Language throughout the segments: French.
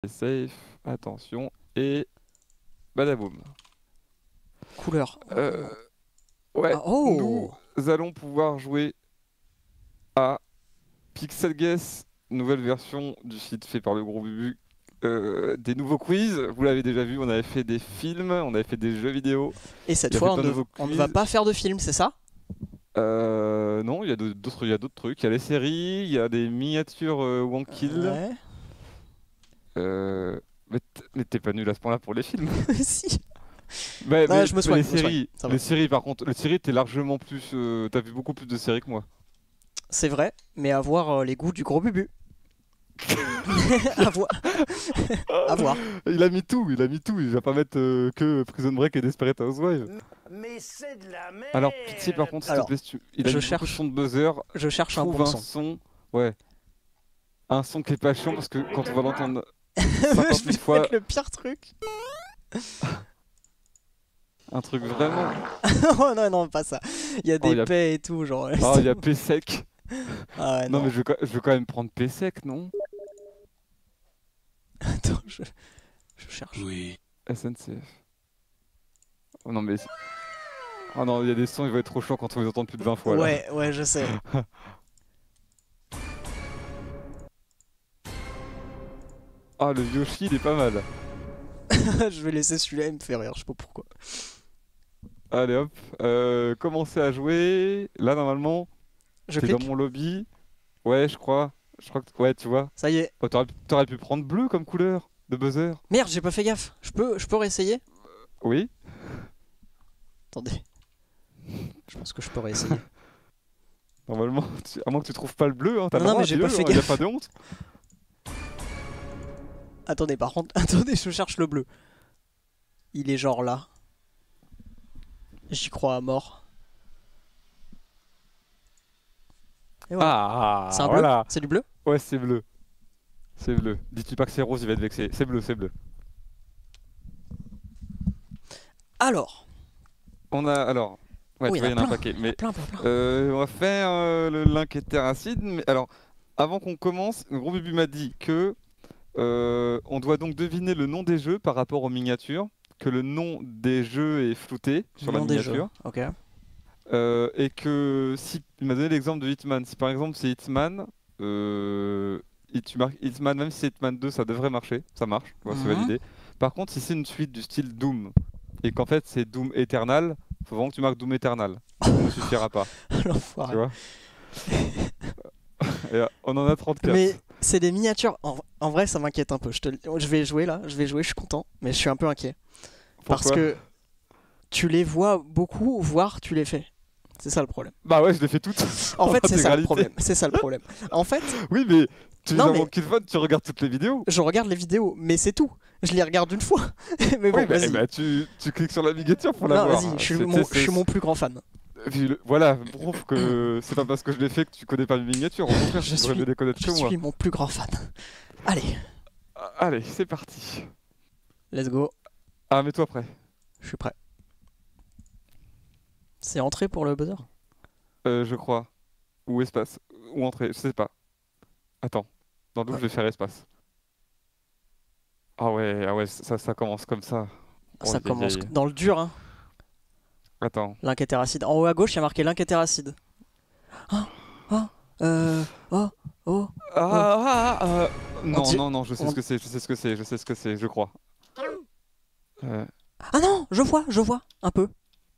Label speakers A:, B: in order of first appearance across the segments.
A: safe. Attention. Et... badaboum.
B: Couleur.
A: Ouais,
B: Ah, oh.
A: nous allons pouvoir jouer à Pixel Guess, nouvelle version du site fait par le gros Bubu. Des nouveaux quiz, vous l'avez déjà vu, on avait fait des films, on avait fait des jeux vidéo.
B: Et cette
A: Il y a
B: fois,
A: plein de nouveaux
B: on ne
A: quiz.
B: va pas faire de film, c'est ça?
A: Non, il y a d'autres trucs. Il y a les séries, il y a des miniatures One Kill.
B: Ouais.
A: Mais t'es pas nul à ce point-là pour les films.
B: Si.
A: Mais
B: Je me soigne,
A: les
B: je me soigne,
A: séries,
B: ça va.
A: les séries par contre, les séries t'es largement plus, t'as vu beaucoup plus de séries que moi.
B: C'est vrai, mais avoir les goûts du gros Bubu. À voir. À voir.
A: Il a mis tout, il va pas mettre que Prison Break et Desperate Housewives.
C: Mais c'est de la merde.
A: Alors pitié par contre s'il te
B: Alors,
A: plaît, il a
B: je
A: mis beaucoup de
B: cherche-
A: son de buzzer,
B: Je cherche un
A: trouve
B: bon
A: un
B: son.
A: son, ouais, un son qui est pas chiant parce que quand on va l'entendre
B: Je
A: 50
B: vais
A: 000 fois,
B: mettre le pire truc.
A: un truc vraiment...
B: Oh non, non, pas ça. Il y a des
A: il y a-
B: paix et tout, genre.
A: Ah, il y a P-Sec.
B: Ah ouais,
A: Non
B: non.
A: mais je veux quand même prendre P-Sec, non?
B: Attends, je cherche.
D: Oui.
A: SNCF. Oh non mais... Oh non, il y a des sons, il va être trop chiant quand on les entend plus de 20 fois là.
B: Ouais, ouais, je sais.
A: Ah, le Yoshi, il est pas mal.
B: Je vais laisser celui-là, il me fait rire, je sais pas pourquoi.
A: Allez hop, commencez à jouer. Là normalement,
B: Je
A: t'es dans
B: clique.
A: mon lobby. Ouais, je crois. Ouais, tu vois.
B: Ça y est.
A: Oh, t'aurais pu prendre bleu comme couleur de buzzer.
B: Merde, j'ai pas fait gaffe. Je peux réessayer?
A: Oui.
B: Attendez. Je pense que je peux réessayer.
A: Normalement, à moins que tu trouves pas le bleu, hein, t'as
B: Non,
A: le
B: non,
A: droit,
B: mais j'ai
A: dis-le,
B: pas fait
A: hein, y a
B: gaffe.
A: pas de honte.
B: Attendez, par contre, attendez, je cherche le bleu. Il est genre là. J'y crois à mort. Et voilà.
A: Ah,
B: C'est un bleu?
A: voilà.
B: C'est du bleu?
A: Ouais, c'est bleu. C'est bleu. Dis-tu pas que c'est rose, il va être vexé. C'est bleu, c'est bleu.
B: Alors.
A: On a alors. Ouais,
B: Oh,
A: tu
B: il y
A: vois,
B: en
A: il y en a un
B: plein.
A: paquet. Mais
B: Plein, plein, plein.
A: on va faire le link hétéracide. Mais alors, avant qu'on commence, le gros Bubu m'a dit que on doit donc deviner le nom des jeux par rapport aux miniatures, que le nom des jeux est flouté sur la
B: Nom des jeux.
A: miniature,
B: Ok.
A: et que si il m'a donné l'exemple de Hitman, si par exemple c'est Hitman, et tu marques Hitman, même si c'est Hitman 2, ça devrait marcher, ça marche, tu vois, c'est
B: Mhm.
A: validé. Par contre, si c'est une suite du style Doom, et qu'en fait c'est Doom Eternal, faut vraiment que tu marques Doom Eternal, ça ne suffira pas, tu
B: L'enfoiré.
A: vois. Et, on en a 34.
B: Mais c'est des miniatures. En vrai, ça m'inquiète un peu. Je vais jouer là. Je vais jouer, je suis content. Mais je suis un peu inquiet. Parce
A: Pourquoi?
B: que tu les vois beaucoup, voire tu les fais. C'est ça le problème.
A: Bah ouais, je l'ai fait toutes.
B: En fait, c'est ça le
A: intégralité.
B: problème. C'est ça le problème. En fait,
A: Oui, mais tu
B: Non,
A: nous as
B: mais-
A: manqué de fun, tu regardes toutes les vidéos.
B: je regarde les vidéos, mais c'est tout. Je les regarde une fois. Mais bon,
A: Oui,
B: vas-y.
A: bah, tu cliques sur la miniature pour la
B: Non,
A: voir.
B: vas-y, je suis
A: C'est-
B: mon,
A: c'est-
B: je suis mon plus grand fan.
A: Voilà, prouve que c'est pas parce que je l'ai fait que tu connais pas les miniatures. Au contraire,
B: Je
A: tu devrais
B: suis-
A: mieux les connaître
B: Je
A: que moi.
B: suis mon plus grand fan. Allez,
A: Allez, c'est parti.
B: let's go.
A: Ah, mets-toi prêt.
B: Je suis prêt. C'est entré pour le buzzer?
A: Je crois. Ou espace. Ou entrée, je sais pas. Attends. Dans le doute, je vais faire espace. Ah ouais, ça commence comme ça. Oh,
B: Ça
A: aïe, aïe,
B: commence
A: aïe.
B: dans le dur, hein.
A: Attends.
B: L'inquétéracide. En haut à gauche, il y a marqué l'inquétéracide. Ah, ah, oh, oh.
A: Non,
B: dit-
A: non, je sais
B: on-
A: ce que c'est, je crois.
B: Ah non, je vois, un peu.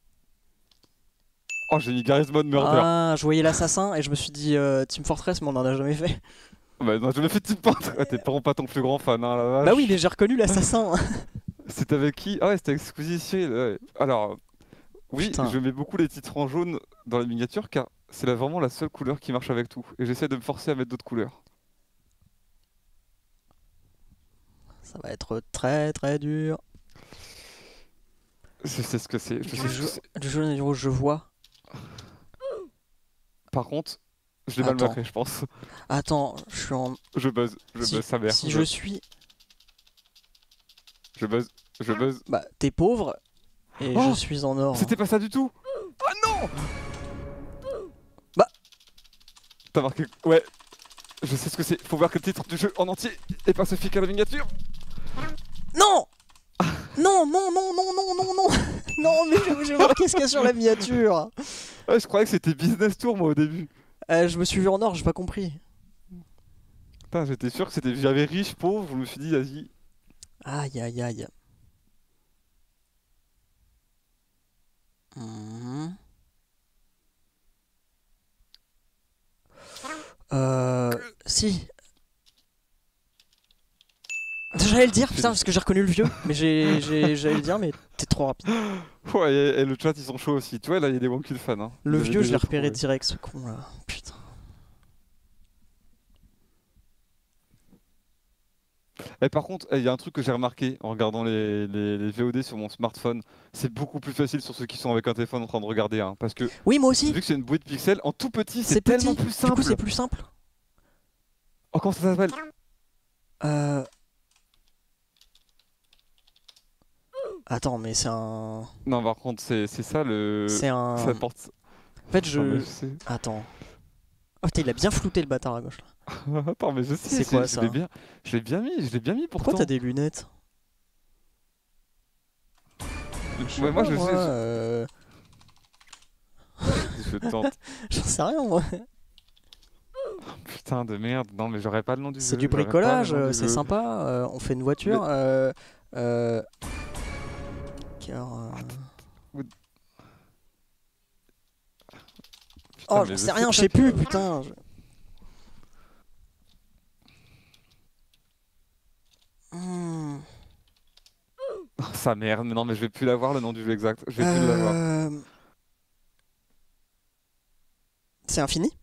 A: Oh, j'ai mis Garry's Mod Murder.
B: Ah, je voyais l'assassin et je me suis dit Team Fortress, mais on en a jamais fait.
A: Bah non, je me fais Team Fortress. Ouais, t'es vraiment pas ton plus grand fan, hein, la vache.
B: Bah oui, mais j'ai reconnu l'assassin.
A: C'était avec qui? Ah ouais, c'était avec Squeezie. Ouais. Alors, oui,
B: Putain.
A: je mets beaucoup les titres en jaune dans les miniatures car c'est vraiment la seule couleur qui marche avec tout. Et j'essaie de me forcer à mettre d'autres couleurs.
B: Ça va être très très dur.
A: Je sais ce que c'est. Je sais ce que c'est.
B: Du jaune et du rouge, je vois.
A: Par contre, je l'ai mal
B: Attends.
A: marqué, je pense.
B: Attends, je suis en.
A: Je buzz sa mère.
B: Si je suis.
A: Je buzz.
B: Bah, t'es pauvre et
A: Oh,
B: je suis en or.
A: C'était pas ça du tout. Ah non.
B: Bah.
A: T'as marqué. Ouais. Je sais ce que c'est. Faut voir que le titre du jeu en entier est pas spécifique à la miniature.
B: Non. Non, non, non, non, non, non, non. Non, mais je vais voir qu'est-ce qu'il y a sur la miniature.
A: Ah, je croyais que c'était Business Tour moi au début.
B: Je me suis vu en or, j'ai pas compris.
A: Putain, j'étais sûr que c'était. J'avais riche, pauvre, je me suis dit, vas-y.
B: Aïe, aïe, aïe. Mhm. Si. J'allais le dire, putain, parce que j'ai reconnu le vieux. Mais j'allais le dire, mais t'es trop rapide.
A: Ouais, et le chat ils sont chauds aussi. Tu vois, là il y a des Wonkul fans. Hein.
B: Le
A: Vous avez
B: vieux, je l'ai
A: déjà
B: repéré
A: trouvé.
B: direct, ce con là. Putain.
A: Et par contre, il y a un truc que j'ai remarqué en regardant les VOD sur mon smartphone. C'est beaucoup plus facile sur ceux qui sont avec un téléphone en train de regarder. Hein, parce que
B: Oui, moi
A: vu
B: aussi.
A: que c'est une bouée de pixels, en tout petit,
B: C'est
A: c'est tellement
B: petit.
A: plus
B: Du
A: simple.
B: coup, c'est plus simple.
A: Oh, comment ça s'appelle?
B: Euh... Attends, mais c'est un...
A: Non, par contre, c'est ça le.
B: C'est un...
A: Ça porte.
B: En fait,
A: Non, mais
B: je...
A: je sais.
B: Attends. Oh putain, il a bien flouté le bâtard à gauche là.
A: Attends, mais je sais.
B: C'est quoi,
A: je
B: ça?
A: je l'ai bien mis. Je l'ai bien mis pourtant.
B: Pourquoi t'as des lunettes?
A: Ouais, moi je sais. Je tente.
B: J'en sais rien, moi.
A: Putain de merde. Non, mais j'aurais pas le nom du jeu.
B: C'est du
A: j'aurais pas le
B: bricolage,
A: nom du
B: c'est
A: jeu.
B: sympa. On fait une voiture. Car,
A: Putain,
B: Oh,
A: mais
B: j'en
A: je
B: sais rien,
A: pas
B: je sais
A: que-
B: plus, putain. Hmm.
A: Oh, sa merde. Mais non, mais je vais plus l'avoir le nom du jeu exact. Je vais plus l'avoir.
B: C'est infini?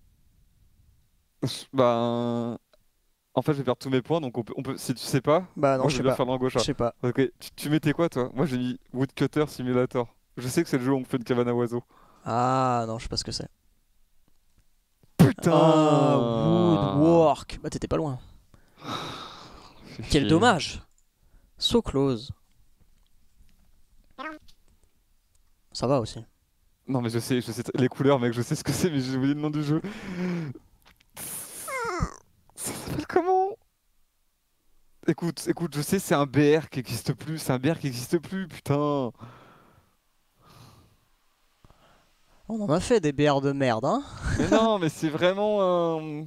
A: Ben. En fait, je vais perdre tous mes points, donc si tu sais pas,
B: Bah non,
A: moi
B: je
A: je
B: sais
A: vais bien
B: pas.
A: faire l'angauche.
B: Je sais pas.
A: Ok, tu mettais quoi toi? Moi j'ai mis Woodcutter Simulator. Je sais que c'est le jeu où on fait une cabane à oiseaux.
B: Ah non, je sais pas ce que c'est.
A: Putain!
B: Ah, Woodwork. Bah t'étais pas loin.
A: Fais
B: Quel
A: chier.
B: dommage. So close. Ça va aussi.
A: Non mais je sais les couleurs mec, je sais ce que c'est mais j'ai oublié le nom du jeu. Ça s'appelle comment? Écoute, je sais c'est un BR qui existe plus, c'est un BR qui existe plus, putain.
B: On en a fait des BR de merde, hein.
A: Mais non, mais c'est vraiment un...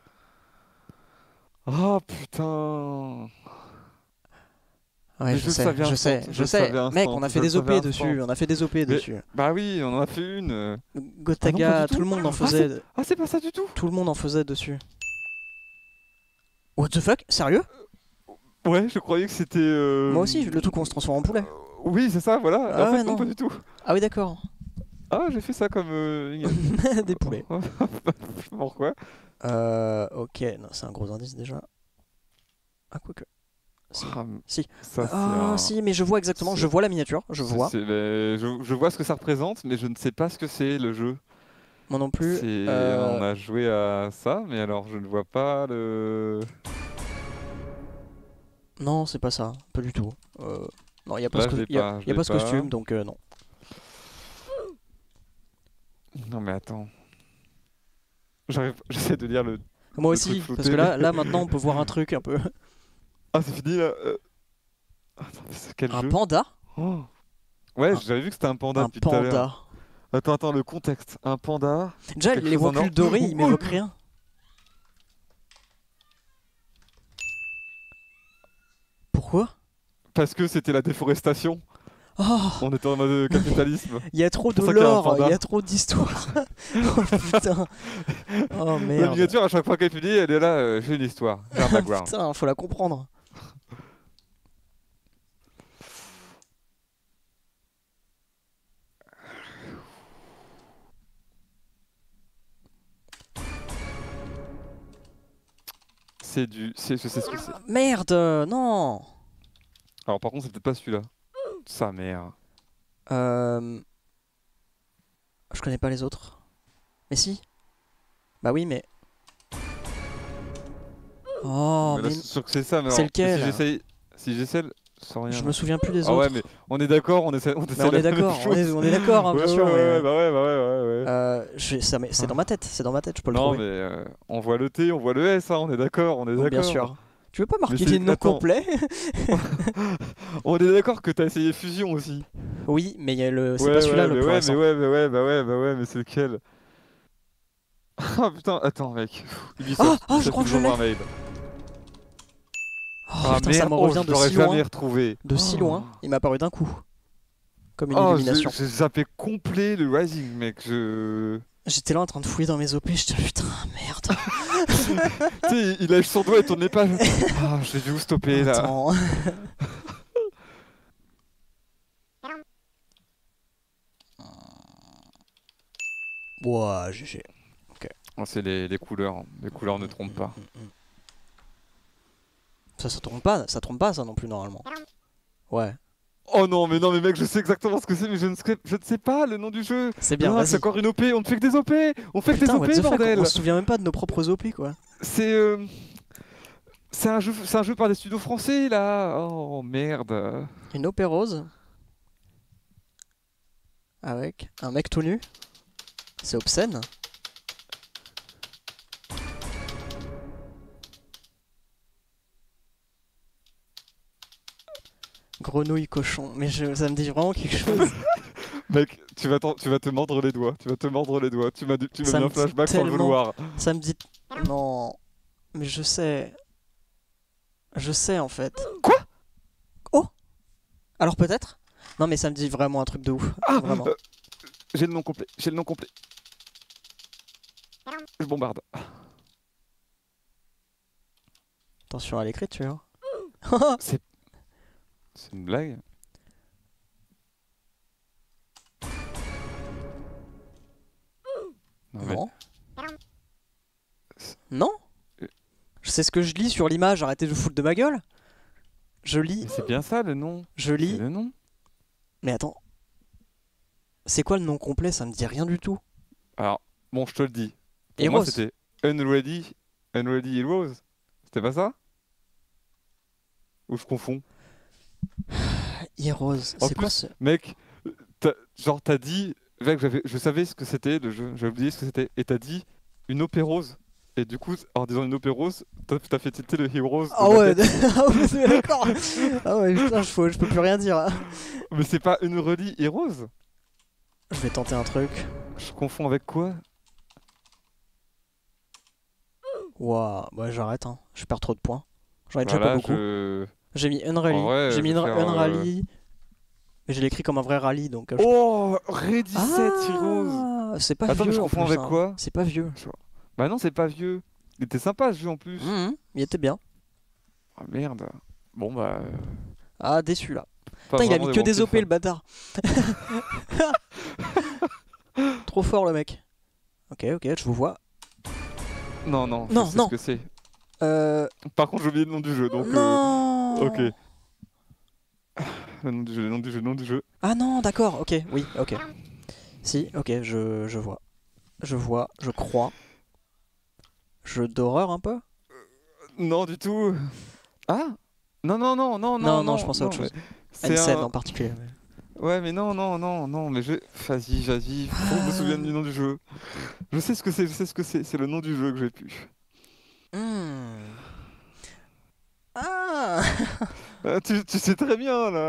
A: Oh putain.
B: Ouais,
A: Mais
B: je
A: je
B: sais,
A: savais
B: je
A: instant,
B: sais,
A: je
B: je
A: le
B: sais.
A: savais
B: Mec,
A: instant,
B: on a
A: je
B: fait
A: le
B: des OP
A: savais
B: dessus,
A: instant.
B: on a fait des OP dessus.
A: Bah oui, on en a fait une.
B: Gotaga,
A: Ah non, pas du
B: tout le
A: tout.
B: monde en
A: Ah,
B: faisait.
A: Ah c'est pas ça du tout.
B: Tout le monde en faisait dessus. What the fuck? Sérieux?
A: Ouais, je croyais que c'était...
B: Moi aussi, le truc où on se transforme en poulet.
A: Oui, c'est ça, voilà.
B: Ah
A: En
B: ouais,
A: fait, non,
B: non.
A: pas du tout.
B: Ah oui, d'accord.
A: Ah, j'ai fait ça comme...
B: Des poulets.
A: Pourquoi?
B: Ok, non, c'est un gros indice déjà. Ah, quoique. Si.
A: Ah,
B: Si.
A: Ça, c'est
B: Ah,
A: un-
B: si, mais je vois exactement, je vois la miniature, je vois.
A: mais je vois ce que ça représente, mais je ne sais pas ce que c'est le jeu.
B: Moi non plus.
A: On a joué à ça, mais alors je ne vois pas le...
B: Non, c'est pas ça, pas du tout. Non, il n'y a pas
A: Là,
B: ce,
A: je l'ai
B: y a,
A: pas, je
B: y a
A: l'ai
B: pas ce
A: pas.
B: costume, donc non.
A: Non mais attends. J'essaie de lire le...
B: Moi
A: Le
B: aussi,
A: truc flouté,
B: parce que là maintenant on peut voir un truc un peu.
A: Ah, c'est fini là. Attends, mais c'est quel
B: Un
A: jeu?
B: panda?
A: Oh. Ouais,
B: Un-
A: j'avais vu que c'était un panda
B: Un
A: depuis tout à l'heure.
B: panda.
A: Attends, le contexte. Un panda.
B: Déjà,
A: Quelque
B: les
A: chose en or.
B: vocules dorés, ils
A: Oh,
B: m'évoquent rien. Pourquoi?
A: Parce que c'était la déforestation.
B: Oh,
A: On était en mode capitalisme.
B: il y a trop de
A: pour ça qu'il y a un
B: lore,
A: panda.
B: il y a trop d'histoire. Oh putain. Oh
A: La
B: merde.
A: miniature, à chaque fois qu'elle finit, elle est là. J'ai une histoire. J'ai un background.
B: Putain, faut la comprendre.
A: Je sais ce que c'est.
B: Merde, non.
A: Alors, par contre, c'est peut-être pas celui-là. Sa mère.
B: Je connais pas les autres. Mais si. Bah oui, mais. Oh,
A: Mais là,
B: mais
A: c'est sûr que c'est ça. Mais
B: c'est
A: alors,
B: lequel
A: si j'essaie, sans rien.
B: je me souviens plus des
A: Ah ouais,
B: autres.
A: mais on est d'accord, on essaie
B: Mais on
A: la
B: est
A: même
B: d'accord,
A: chose.
B: on est d'accord, hein, bien
A: Ouais,
B: sûr.
A: ouais,
B: mais,
A: ouais.
B: c'est dans ma tête, je peux le
A: Non,
B: trouver.
A: mais on voit le T, on voit le S, hein, on est d'accord, on est
B: Oui,
A: d'accord.
B: bien sûr. Tu veux pas marquer
A: c'est-
B: les noms
A: attends.
B: complets?
A: On est d'accord que t'as essayé Fusion aussi.
B: Oui, mais il y a le... c'est
A: Ouais,
B: pas celui-là
A: ouais,
B: le
A: mais
B: plus
A: ouais,
B: récent.
A: mais ouais, mais ouais, bah ouais, mais c'est lequel? Ah putain, attends mec. Ubisoft,
B: Ah, je crois que je
A: nous envoie
B: l'ai.
A: un mail.
B: Oh
A: Ah
B: putain, ça
A: merde,
B: me
A: oh,
B: revient
A: je
B: de
A: l'aurais
B: si
A: jamais
B: loin.
A: retrouvé.
B: De si loin, il m'a apparu d'un coup. Comme une
A: Oh,
B: illumination.
A: j'ai zappé complet le Rising, mec. Je.
B: J'étais là en train de fouiller dans mes OP, j'étais putain, merde.
A: Tu sais, il lâche son doigt et tournait pas. Ah, j'ai dû où stopper là.
B: Attends. Ouah, GG.
A: Oh, c'est les couleurs. Les couleurs ne trompent pas.
B: Ça trompe pas ça non plus normalement. Ouais,
A: Oh non mais mec, je sais exactement ce que c'est, mais je ne sais pas le nom du jeu.
B: c'est bien,
A: Non,
B: vas-y.
A: c'est encore une OP, on ne fait que des OP. On fait que des
B: Putain, what
A: OP,
B: the fuck,
A: bordel.
B: on se souvient même pas de nos propres OP quoi.
A: C'est c'est un jeu par des studios français là. Oh merde.
B: Une OP rose. Avec un mec tout nu. C'est obscène. Grenouille cochon, mais ça me dit vraiment quelque chose.
A: Mec, tu vas te mordre les doigts. Tu vas te mordre les doigts. Tu m'as
B: Ça
A: mis
B: me
A: un
B: dit
A: flashback sans le
B: tellement.
A: vouloir.
B: Ça me dit... Non, mais je sais. Je sais en fait.
A: Quoi?
B: Oh. Alors peut-être. Non mais ça me dit vraiment un truc de ouf.
A: Ah,
B: Vraiment.
A: j'ai le nom complet. J'ai le nom complet. Je bombarde.
B: Attention à l'écriture.
A: C'est une blague? Non, mais-
B: Non. Non. Je sais ce que je lis sur l'image, arrêtez de vous foutre de ma gueule. Je lis,
A: mais c'est bien ça le nom.
B: je
A: C'est
B: lis.
A: le nom.
B: Mais attends. C'est quoi le nom complet? Ça me dit rien du tout.
A: Alors, bon, je te le dis. Pour moi,
B: Heroes.
A: c'était Unready Heroes. C'était pas ça? Ou je confonds?
B: Heroes.
A: En
B: C'est quoi
A: plus,
B: ce...
A: Mec, genre t'as dit, mec, je savais ce que c'était le jeu, j'ai oublié ce que c'était, et t'as dit une opérose. Et du coup, en disant une opérose, t'as fait tilter le Heroes. de
B: Ah
A: ma
B: ouais,
A: tête.
B: ah ouais, d'accord. Ah ouais, putain, je peux plus rien dire. Hein.
A: Mais c'est pas Unready Heroes?
B: Je vais tenter un truc.
A: Je confonds avec quoi?
B: Waouh, ouais, j'arrête, hein. Je perds trop de points. J'en ai déjà
A: Voilà,
B: pas beaucoup. J'ai mis Unrally.
A: En vrai,
B: J'ai mis
A: je vais faire,
B: Unrally. Mais je l'ai écrit comme un vrai rallye donc.
A: Oh, Ready Set Heroes.
B: Ah, c'est pas
A: Attends, mais
B: vieux
A: je
B: en
A: confonds
B: plus.
A: avec
B: Hein.
A: quoi?
B: C'est pas vieux.
A: Bah non, c'est pas vieux. Il était sympa ce jeu en plus.
B: Il était bien.
A: Ah merde. Bon bah.
B: Ah, déçu là.
A: Pas
B: Putain, il a
A: vraiment
B: mis que des
A: démonté
B: OP
A: de
B: le bâtard. Trop fort le mec. Ok, je vous vois.
A: Non, non,
B: Non,
A: je sais
B: non.
A: ce que c'est.
B: Euh...
A: Par contre, j'ai oublié le nom du jeu, donc.
B: Non.
A: Ok. Le nom du jeu.
B: Ah non, d'accord, ok, oui, ok. Si, ok, je vois. Je crois. Jeu d'horreur un peu?
A: Non, du tout. Ah non,
B: Non, je pensais à autre chose.
A: mais
B: À une
A: C'est
B: scène
A: un...
B: en particulier.
A: Ouais, mais non, mais je... Vas-y, faut que je me souvienne du nom du jeu. Je sais ce que c'est, c'est le nom du jeu que j'ai pu.
B: Ah.
A: Ah, tu sais très bien, là.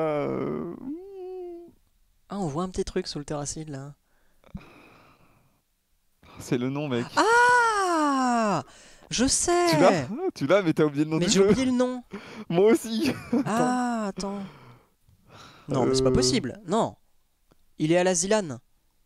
B: Ah, on voit un petit truc sous le terracide là.
A: C'est le nom, mec.
B: Ah, je sais.
A: Tu l'as, mais t'as oublié le nom
B: Mais
A: du
B: j'ai
A: jeu.
B: oublié le nom.
A: Moi aussi.
B: Ah, attends. Non, mais c'est pas
A: Euh.
B: possible. Non. Il est à la Zilane.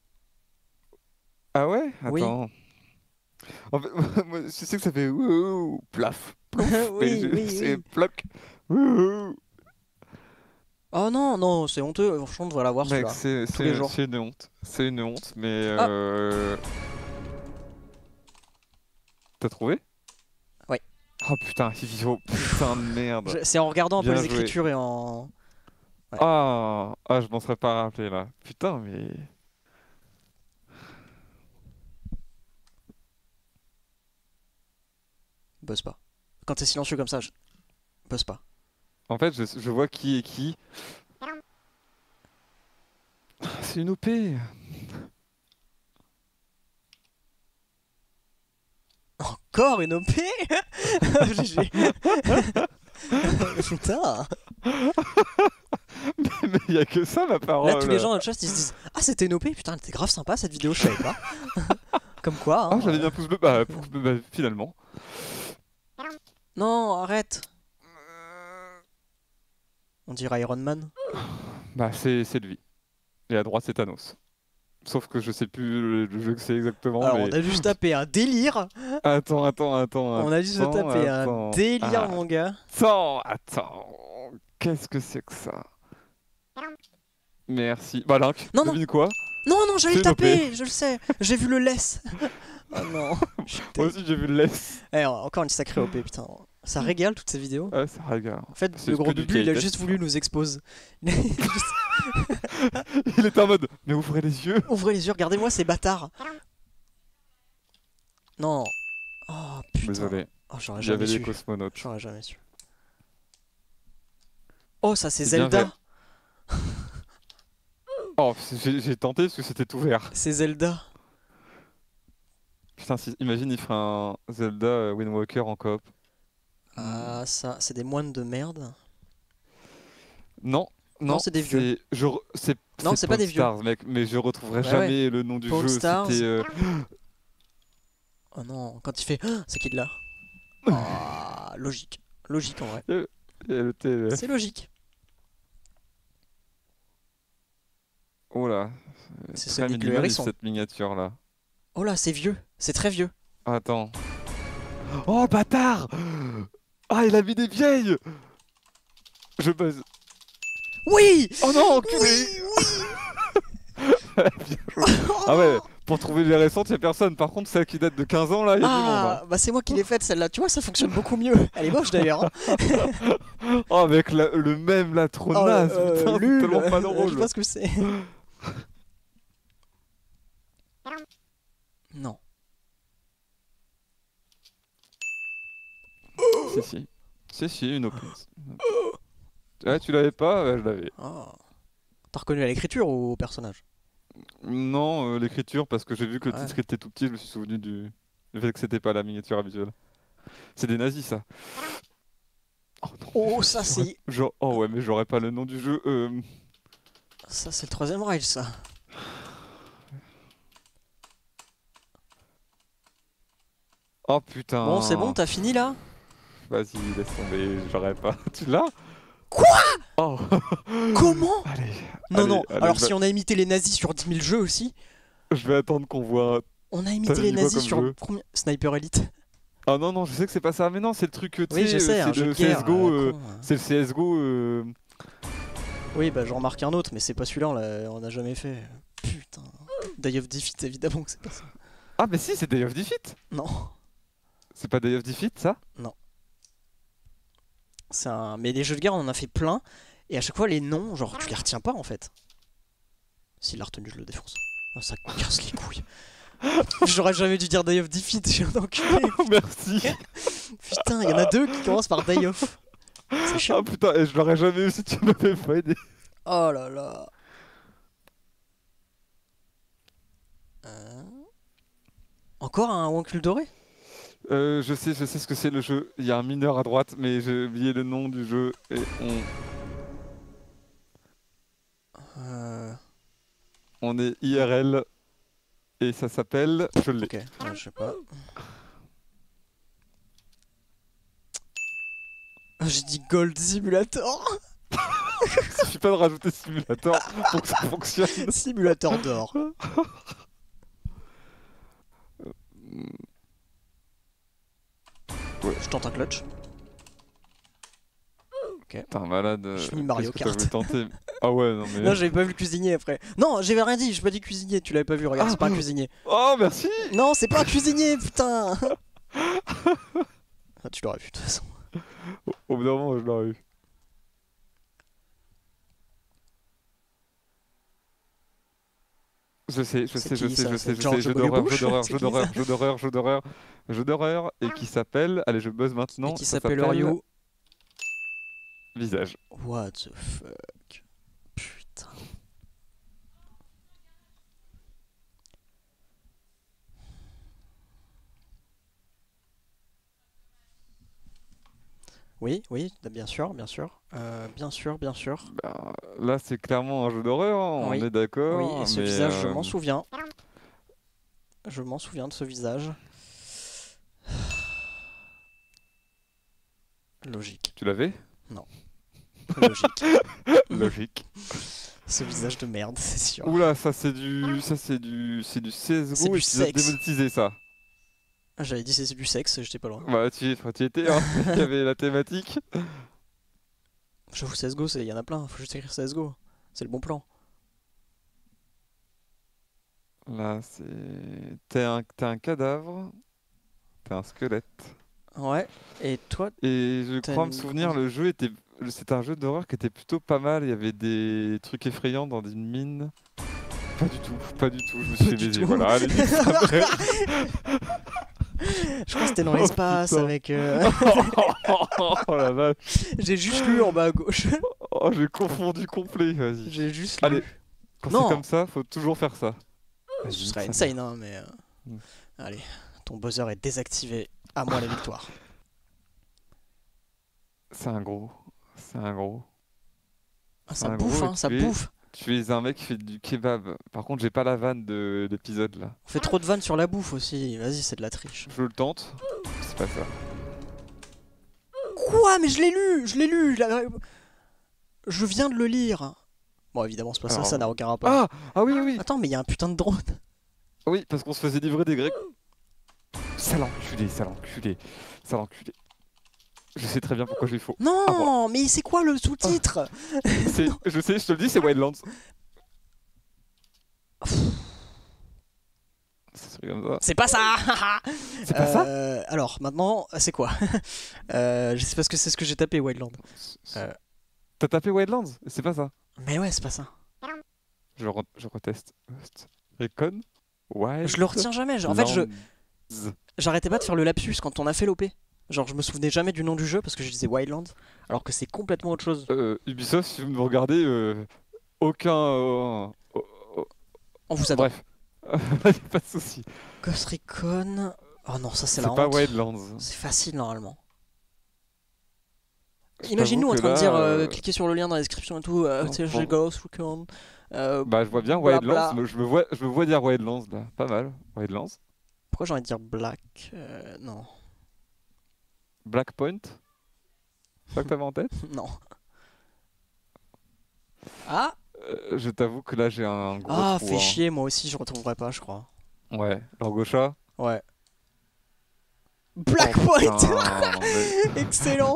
A: Ah ouais?
B: Oui.
A: Attends. En fait, moi, je sais que ça fait ouh, plaf, plouf, mais
B: Oui,
A: c'est
B: oui.
A: ploc. Ouh.
B: Oh non, non, c'est honteux. Franchement, on devrait l'avoir
A: Mec,
B: celui-là. Tous les jours.
A: c'est une honte. C'est une honte, mais
B: Ah.
A: T'as trouvé?
B: Oui.
A: Oh putain, putain de merde.
B: C'est en regardant un peu
A: Bien
B: les
A: joué.
B: écritures et en. Ouais.
A: Ah, je m'en serais pas rappelé là. Putain, mais.
B: Buzz pas. Quand t'es silencieux comme ça, buzz pas.
A: En fait, je vois qui est qui. C'est une OP.
B: Encore encore une OP. GG. Putain.
A: Mais il y a que ça, ma parole.
B: Là, tous les gens dans le chat, ils se disent ah, c'était une OP. Putain, elle était grave sympa cette vidéo, je savais pas. Comme quoi. Hein,
A: Ah, j'avais bien pouce bleu. Pouce bleu, finalement.
B: Non, arrête. On dirait Iron Man.
A: C'est lui. Et à droite, c'est Thanos. Sauf que je sais plus le jeu que c'est exactement.
B: Alors,
A: mais...
B: on a juste tapé un délire.
A: Attends.
B: On a juste tapé un délire, mon gars.
A: Attends. Qu'est-ce que c'est que ça? Merci. Bah, Link,
B: Non,
A: devine quoi?
B: Non, j'allais le
A: C'est une
B: taper, je le sais. J'ai vu le laisse. Oh non.
A: Moi aussi, j'ai vu le laisse.
B: Encore une sacrée OP, putain. Ça régale toutes ces vidéos.
A: Ouais, ça regarde.
B: En fait,
A: C'est
B: le
A: que
B: gros
A: du
B: Bubu, il a
A: KFS,
B: juste voulu nous expose. Il a juste-
A: Il était en mode, mais ouvrez les yeux.
B: Ouvrez les yeux, regardez-moi ces bâtards. Non. Oh putain.
A: Désolé,
B: Oh, j'aurais
A: j'avais
B: jamais
A: les
B: su.
A: cosmonautes.
B: J'aurais jamais su. Oh, ça c'est
A: C'est bien
B: Zelda.
A: Oh, j'ai tenté parce que c'était ouvert.
B: C'est Zelda.
A: Putain, imagine, il ferait un Zelda Wind Walker en coop.
B: Ah, ça, c'est des moines de merde.
A: Non,
B: Non, c'est des vieux.
A: Non,
B: c'est pas des vieux.
A: Stars, mec, mais je retrouverai
B: Ouais,
A: jamais le nom du
B: Paul
A: jeu.
B: Stars.
A: C'était.
B: Oh non, quand il fait c'est qui de là? Ah, logique. Logique en vrai.
A: le TLF.
B: C'est logique.
A: Oh là.
B: C'est
A: Très
B: Sonic le
A: minimaliste,
B: hérisson.
A: cette miniature là.
B: Oh là, c'est vieux. C'est très vieux.
A: Attends. Oh bâtard! Ah, il a mis des vieilles! Je buzz.
B: Oui!
A: Oh non, enculé! Bien joué. Ah ouais, pour trouver les récentes, y'a personne. Par contre, celle qui date de 15 ans là, y'a du monde.
B: Ah,
A: Hein.
B: bah c'est moi qui l'ai faite celle-là. Tu vois, ça fonctionne beaucoup mieux. Elle est moche d'ailleurs. Hein.
A: Oh, avec le même là, trop
B: Oh,
A: naze, putain, c'est
B: Lul.
A: tellement pas
B: Je sais
A: drôle.
B: pas ce que c'est. Non.
A: Si, une open. Ouais, tu l'avais pas? Ouais, je l'avais.
B: Oh. T'as reconnu à l'écriture ou au personnage?
A: Non, l'écriture, parce que j'ai vu que le
B: Ouais.
A: titre était tout petit, je me suis souvenu du fait que c'était pas la miniature habituelle. C'est des nazis, ça. Oh non.
B: Oh, ça c'est.
A: Oh ouais, mais j'aurais pas le nom du jeu.
B: Ça c'est le Troisième Reich, ça.
A: Oh putain.
B: Bon, c'est bon, t'as fini là?
A: Vas-y, laisse tomber, j'aurais pas. Tu l'as?
B: Quoi?
A: Oh.
B: Comment?
A: Allez.
B: Non,
A: allez,
B: non.
A: allez,
B: Alors,
A: je
B: si on a imité les nazis sur 10 000 jeux aussi,
A: je vais attendre qu'on voit.
B: on a imité
A: T'avais
B: les
A: dit quoi
B: nazis
A: comme
B: sur
A: jeu
B: combien? Sniper Elite.
A: Ah non, je sais que c'est pas ça. Mais non, c'est le truc, tu
B: Oui, je sais, un
A: c'est
B: jeu
A: le
B: de guerre.
A: CSGO.
B: Con, hein.
A: C'est le CSGO.
B: Oui, bah j'en remarque un autre, mais c'est pas celui-là, on a jamais fait. Putain. Day of Defeat, évidemment que c'est pas ça.
A: Ah, mais si, c'est Day of Defeat.
B: Non.
A: C'est pas Day of Defeat, ça?
B: Mais les jeux de guerre, on en a fait plein. Et à chaque fois, les noms, genre, tu les retiens pas en fait. S'il l'a retenu, je le défonce. Oh, ça casse les couilles. J'aurais jamais dû dire Day of Defeat, je suis un enculé.
A: Merci.
B: Putain, il y en a deux qui commencent par Day of. C'est
A: Ah
B: chiant.
A: putain, et je l'aurais jamais eu si tu m'avais pas aidé.
B: Oh là là. Encore un Wonkul doré?
A: Je sais ce que c'est le jeu. Il y a un mineur à droite, mais j'ai oublié le nom du jeu et on est IRL et ça s'appelle. Je l'ai.
B: Ok, je sais pas. J'ai dit Gold Simulator.
A: Il suffit pas de rajouter simulator pour que ça fonctionne.
B: Simulator d'or.
A: Ouais.
B: Je tente un clutch.
A: T'es un malade.
B: Je finis Mario
A: qu'est-ce que t'as
B: Kart.
A: voulu tenter? Ah ouais, non mais.
B: Non, j'avais pas vu le cuisinier après. Non, j'avais rien dit, j'ai pas dit cuisinier, tu l'avais pas vu, regarde, c'est pas un cuisinier.
A: Oh merci.
B: Non, c'est pas un cuisinier, putain. Ah, tu l'aurais vu de toute façon.
A: Au bout d'un moment, je l'aurais eu. Je sais,
B: C'est George
A: jeu
B: W.
A: d'horreur,
B: Bush,
A: jeu d'horreur,
B: c'est
A: jeu
B: qui,
A: d'horreur,
B: ça
A: jeu d'horreur, jeu d'horreur, jeu d'horreur, et qui s'appelle, allez je buzz maintenant,
B: Et qui
A: ça
B: s'appelle Ryu.
A: Visage.
B: What the fuck. Putain. Oui, oui, bien sûr, bien sûr. Bien sûr, bien sûr.
A: Bah, là, c'est clairement un jeu d'horreur, hein, on
B: Oui,
A: est
B: oui, et
A: d'accord,
B: ce
A: mais
B: visage, je m'en souviens. Je m'en souviens de ce visage. Logique.
A: tu l'avais?
B: Non. Logique.
A: Logique.
B: Ce visage de merde, c'est sûr.
A: Oula, c'est du
B: C'est
A: CSGO
B: du
A: épisode
B: sexe.
A: démonétisé, ça.
B: Ah, j'avais dit c'est du sexe, j'étais pas loin.
A: Bah, tu y étais, hein, il y avait la thématique.
B: J'avoue, CSGO, il y en a plein, faut juste écrire CSGO. C'est le bon plan.
A: Là, c'est... T'es un cadavre, t'es un squelette.
B: Ouais, et toi,
A: Et je
B: t'as
A: crois me
B: une
A: souvenir,
B: grosse...
A: le jeu était... C'était un jeu d'horreur qui était plutôt pas mal, il y avait des trucs effrayants dans une mine. Pas du tout, pas du tout, je me suis
B: Pas
A: fait
B: du
A: baiser,
B: tout.
A: voilà, allez, nique sa mère.
B: Je crois que c'était dans
A: Oh
B: l'espace
A: putain.
B: avec...
A: Oh la vache.
B: J'ai juste lu en bas à gauche.
A: Oh, j'ai confondu complet, vas-y.
B: J'ai juste
A: Allez,
B: lu.
A: quand c'est
B: Non,
A: comme ça, faut toujours faire ça. Vas-y,
B: ce
A: nique
B: serait
A: sa
B: insane,
A: mère.
B: hein, mais...
A: Mm.
B: Allez, ton buzzer est désactivé. À moi la victoire.
A: C'est un gros. C'est un gros.
B: Ah,
A: C'est
B: ça
A: un
B: bouffe,
A: gros et
B: hein, ça bouffe.
A: tu es un mec qui fait du kebab. Par contre, j'ai pas la vanne de l'épisode là.
B: On fait trop de vannes sur la bouffe aussi. Vas-y, c'est de la triche.
A: Je le tente. C'est pas ça.
B: Quoi? Mais je l'ai lu! Je l'ai lu! Je viens de le lire. Bon, évidemment, c'est pas ça,
A: Alors...
B: ça n'a aucun rapport.
A: Ah! Ah oui, oui, oui!
B: Attends, mais il y a un putain de drone.
A: Oui, parce qu'on se faisait livrer des grecs. Sale enculé, sale enculé. Sale enculé. Je sais très bien pourquoi j'ai faux. Ah, bon.
B: Non, mais c'est quoi le sous-titre?
A: Je sais, je te le dis, c'est Wildlands. C'est comme ça.
B: C'est pas ça!
A: C'est pas ça?
B: Alors, maintenant, c'est quoi? Je sais pas ce que c'est ce que j'ai tapé, Wildland. Euh,
A: T'as tapé Wildlands? C'est pas ça.
B: Mais ouais, c'est pas ça.
A: Je reteste. Recon? Wild.
B: Je le retiens jamais. En fait, j'arrêtais pas de faire le lapsus quand on a fait l'OP. Genre, je me souvenais jamais du nom du jeu parce que je disais Wildlands, alors que c'est complètement autre chose.
A: Ubisoft, si vous me regardez, aucun.
B: On vous adore.
A: Bref, y a pas de souci.
B: Ghost Recon. Oh non, ça c'est la
A: C'est pas
B: honte.
A: Wildlands.
B: C'est facile normalement.
A: Je
B: Imagine-nous en
A: t'avoue que
B: train de
A: là,
B: dire cliquez sur le lien dans la description et tout. Tu sais, j'ai
A: bon.
B: Ghost Recon.
A: Bah, je vois bien
B: blabla.
A: Wildlands. Je me vois dire Wildlands là. Pas mal. Wildlands.
B: Pourquoi j'ai envie de dire Black? Non.
A: Blackpoint. C'est ça que t'avais en tête?
B: Non. Ah!
A: Je t'avoue que là, j'ai un gros
B: Ah,
A: trou.
B: fais
A: Hein.
B: chier, moi aussi je retrouverai pas, je crois.
A: Ouais. L'Orgocha.
B: Ouais.
A: Oh
B: Blackpoint!
A: putain, mais-
B: Excellent!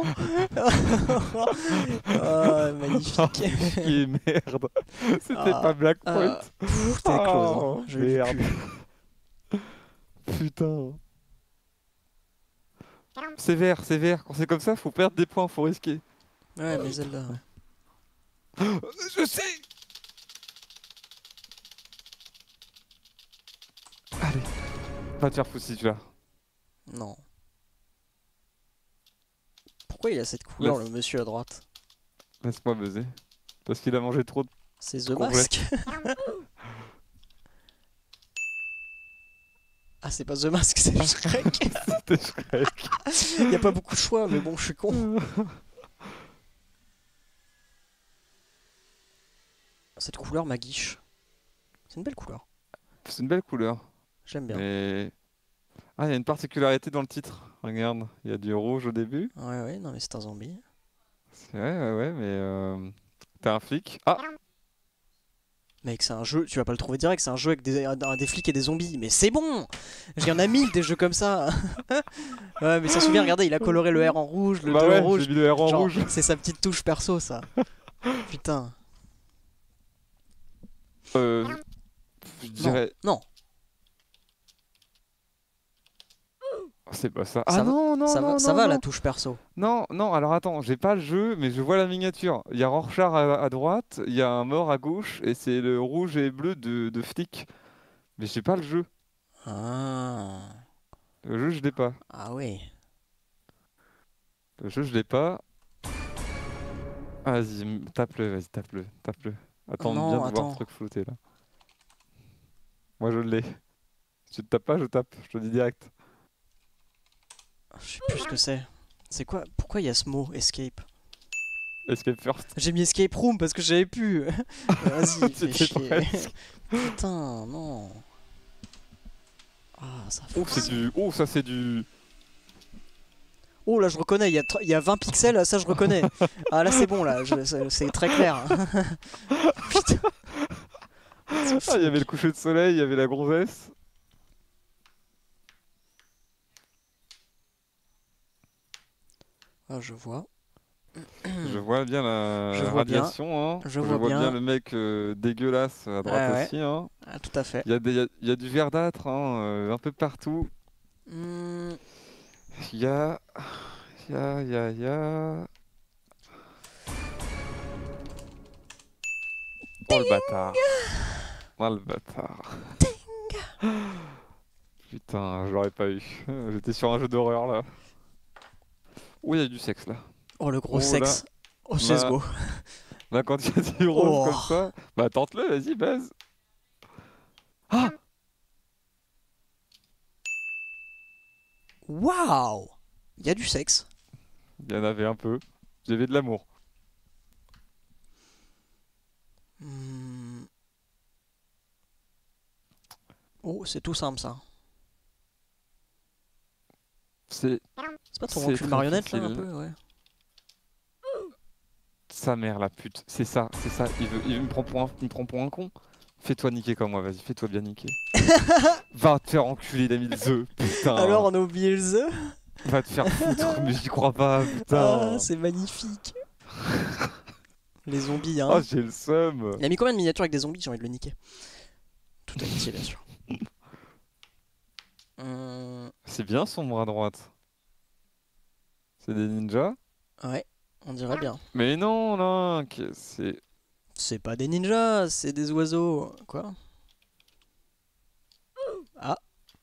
B: Ah, magnifique.
A: Et merde. C'était
B: Ah,
A: pas Blackpoint.
B: T'es close, hein.
A: Oh,
B: Je l'ai
A: merde.
B: plus.
A: Putain. C'est vert, c'est vert. Quand c'est comme ça, faut perdre des points, faut risquer.
B: Ouais, mais Zelda.
A: Je sais. Allez. Va te faire foutre si tu l'as.
B: Non. Pourquoi il a cette couleur,
A: Laisse-
B: le monsieur à droite?
A: Laisse-moi buzzer. Parce qu'il a mangé trop de...
B: C'est The
A: Complet.
B: Mask. Ah, c'est pas The Mask, c'est Shrek.
A: C'était Shrek.
B: Y a pas beaucoup de choix, mais bon, je suis con. Cette couleur m'aguiche. C'est une belle couleur.
A: C'est une belle couleur.
B: J'aime bien.
A: Mais... Ah, il y a une particularité dans le titre. Regarde, il y a du rouge au début.
B: Ouais, ouais, non, mais c'est un zombie.
A: C'est ouais, mais... T'es un flic. Ah!
B: Mec, c'est un jeu, tu vas pas le trouver direct, c'est un jeu avec des flics et des zombies. Mais c'est bon! Il y en a 1000 des jeux comme ça. Ouais, mais ça se souvient, regardez, il a coloré le R en rouge, le 2
A: Bah ouais,
B: en rouge.
A: j'ai mis le R en
B: Genre,
A: rouge.
B: c'est sa petite touche perso, ça. Putain.
A: Je dirais...
B: Non,
A: C'est pas ça.
B: Ça
A: Ah
B: va-
A: non, non,
B: ça
A: non,
B: va, ça
A: non,
B: va
A: non.
B: la touche perso.
A: Non, non, alors attends, j'ai pas le jeu, mais je vois la miniature. Il y a Rorschach à droite, il y a un mort à gauche, et c'est le rouge et bleu de flic. Mais j'ai pas le jeu.
B: Ah,
A: Le jeu, je l'ai pas.
B: ah oui.
A: Le jeu, je l'ai pas. Ah, vas-y, tape-le, vas-y, tape-le, tape-le. Attends
B: Non,
A: bien de voir
B: attends.
A: le truc flotter là. Moi, je l'ai. Si tu te tapes pas, je tape, je te dis direct.
B: Je sais plus ce que c'est. C'est quoi? Pourquoi il y a ce mot escape?
A: Escape first.
B: J'ai mis escape room parce que j'avais pu. Vas-y, fais
A: C'était
B: chier.
A: presque.
B: Putain, non. Ah, ça
A: Oh,
B: fout.
A: c'est du. Oh, ça c'est du.
B: Oh là, je reconnais, il y a 20 pixels, ça je reconnais. Ah là, c'est bon, là, c'est très clair. Putain. C'est
A: Ah,
B: fou.
A: il y avait le coucher de soleil, il y avait la gonzesse.
B: Ah, je vois.
A: Je vois bien la
B: Je vois bien.
A: radiation, hein.
B: Je vois bien.
A: bien le mec dégueulasse à droite
B: Ouais.
A: aussi, hein.
B: Ah, tout à fait.
A: Il y a du verdâtre, hein, un peu partout.
B: Hmm,
A: Il y a. Il y a. Oh le bâtard. Oh le bâtard. Putain, je l'aurais pas eu. J'étais sur un jeu d'horreur là. Oh, il y a du sexe là.
B: Oh, le gros
A: Oh,
B: sexe. Oh,
A: là.
B: CSGO.
A: Là, quand il y a du rose
B: Oh.
A: comme ça, bah tente-le, vas-y, base. Ah!
B: Waouh! Il y a du sexe.
A: Il y en avait un peu. J'avais de l'amour.
B: Hmm. Oh, c'est tout simple ça.
A: C'est
B: C'est pas ton
A: C'est
B: recul
A: très
B: marionnette là un
A: difficile.
B: peu, ouais.
A: sa mère la pute. C'est ça, c'est ça. Il me prend pour un con. Fais-toi niquer comme moi, vas-y, fais-toi bien niquer. Va te faire enculer, Damien The, putain.
B: Alors on a oublié le The.
A: Va te faire foutre, mais j'y crois pas, putain.
B: Ah, c'est magnifique. Les zombies, hein.
A: Oh, j'ai le seum.
B: Il a mis combien de miniatures avec des zombies? J'ai envie de le niquer. Tout amitié, bien sûr.
A: C'est bien son bras droite. C'est des ninjas?
B: Ouais, on dirait bien.
A: Mais non, là, c'est...
B: C'est pas des ninjas, c'est des oiseaux. Quoi? Ah.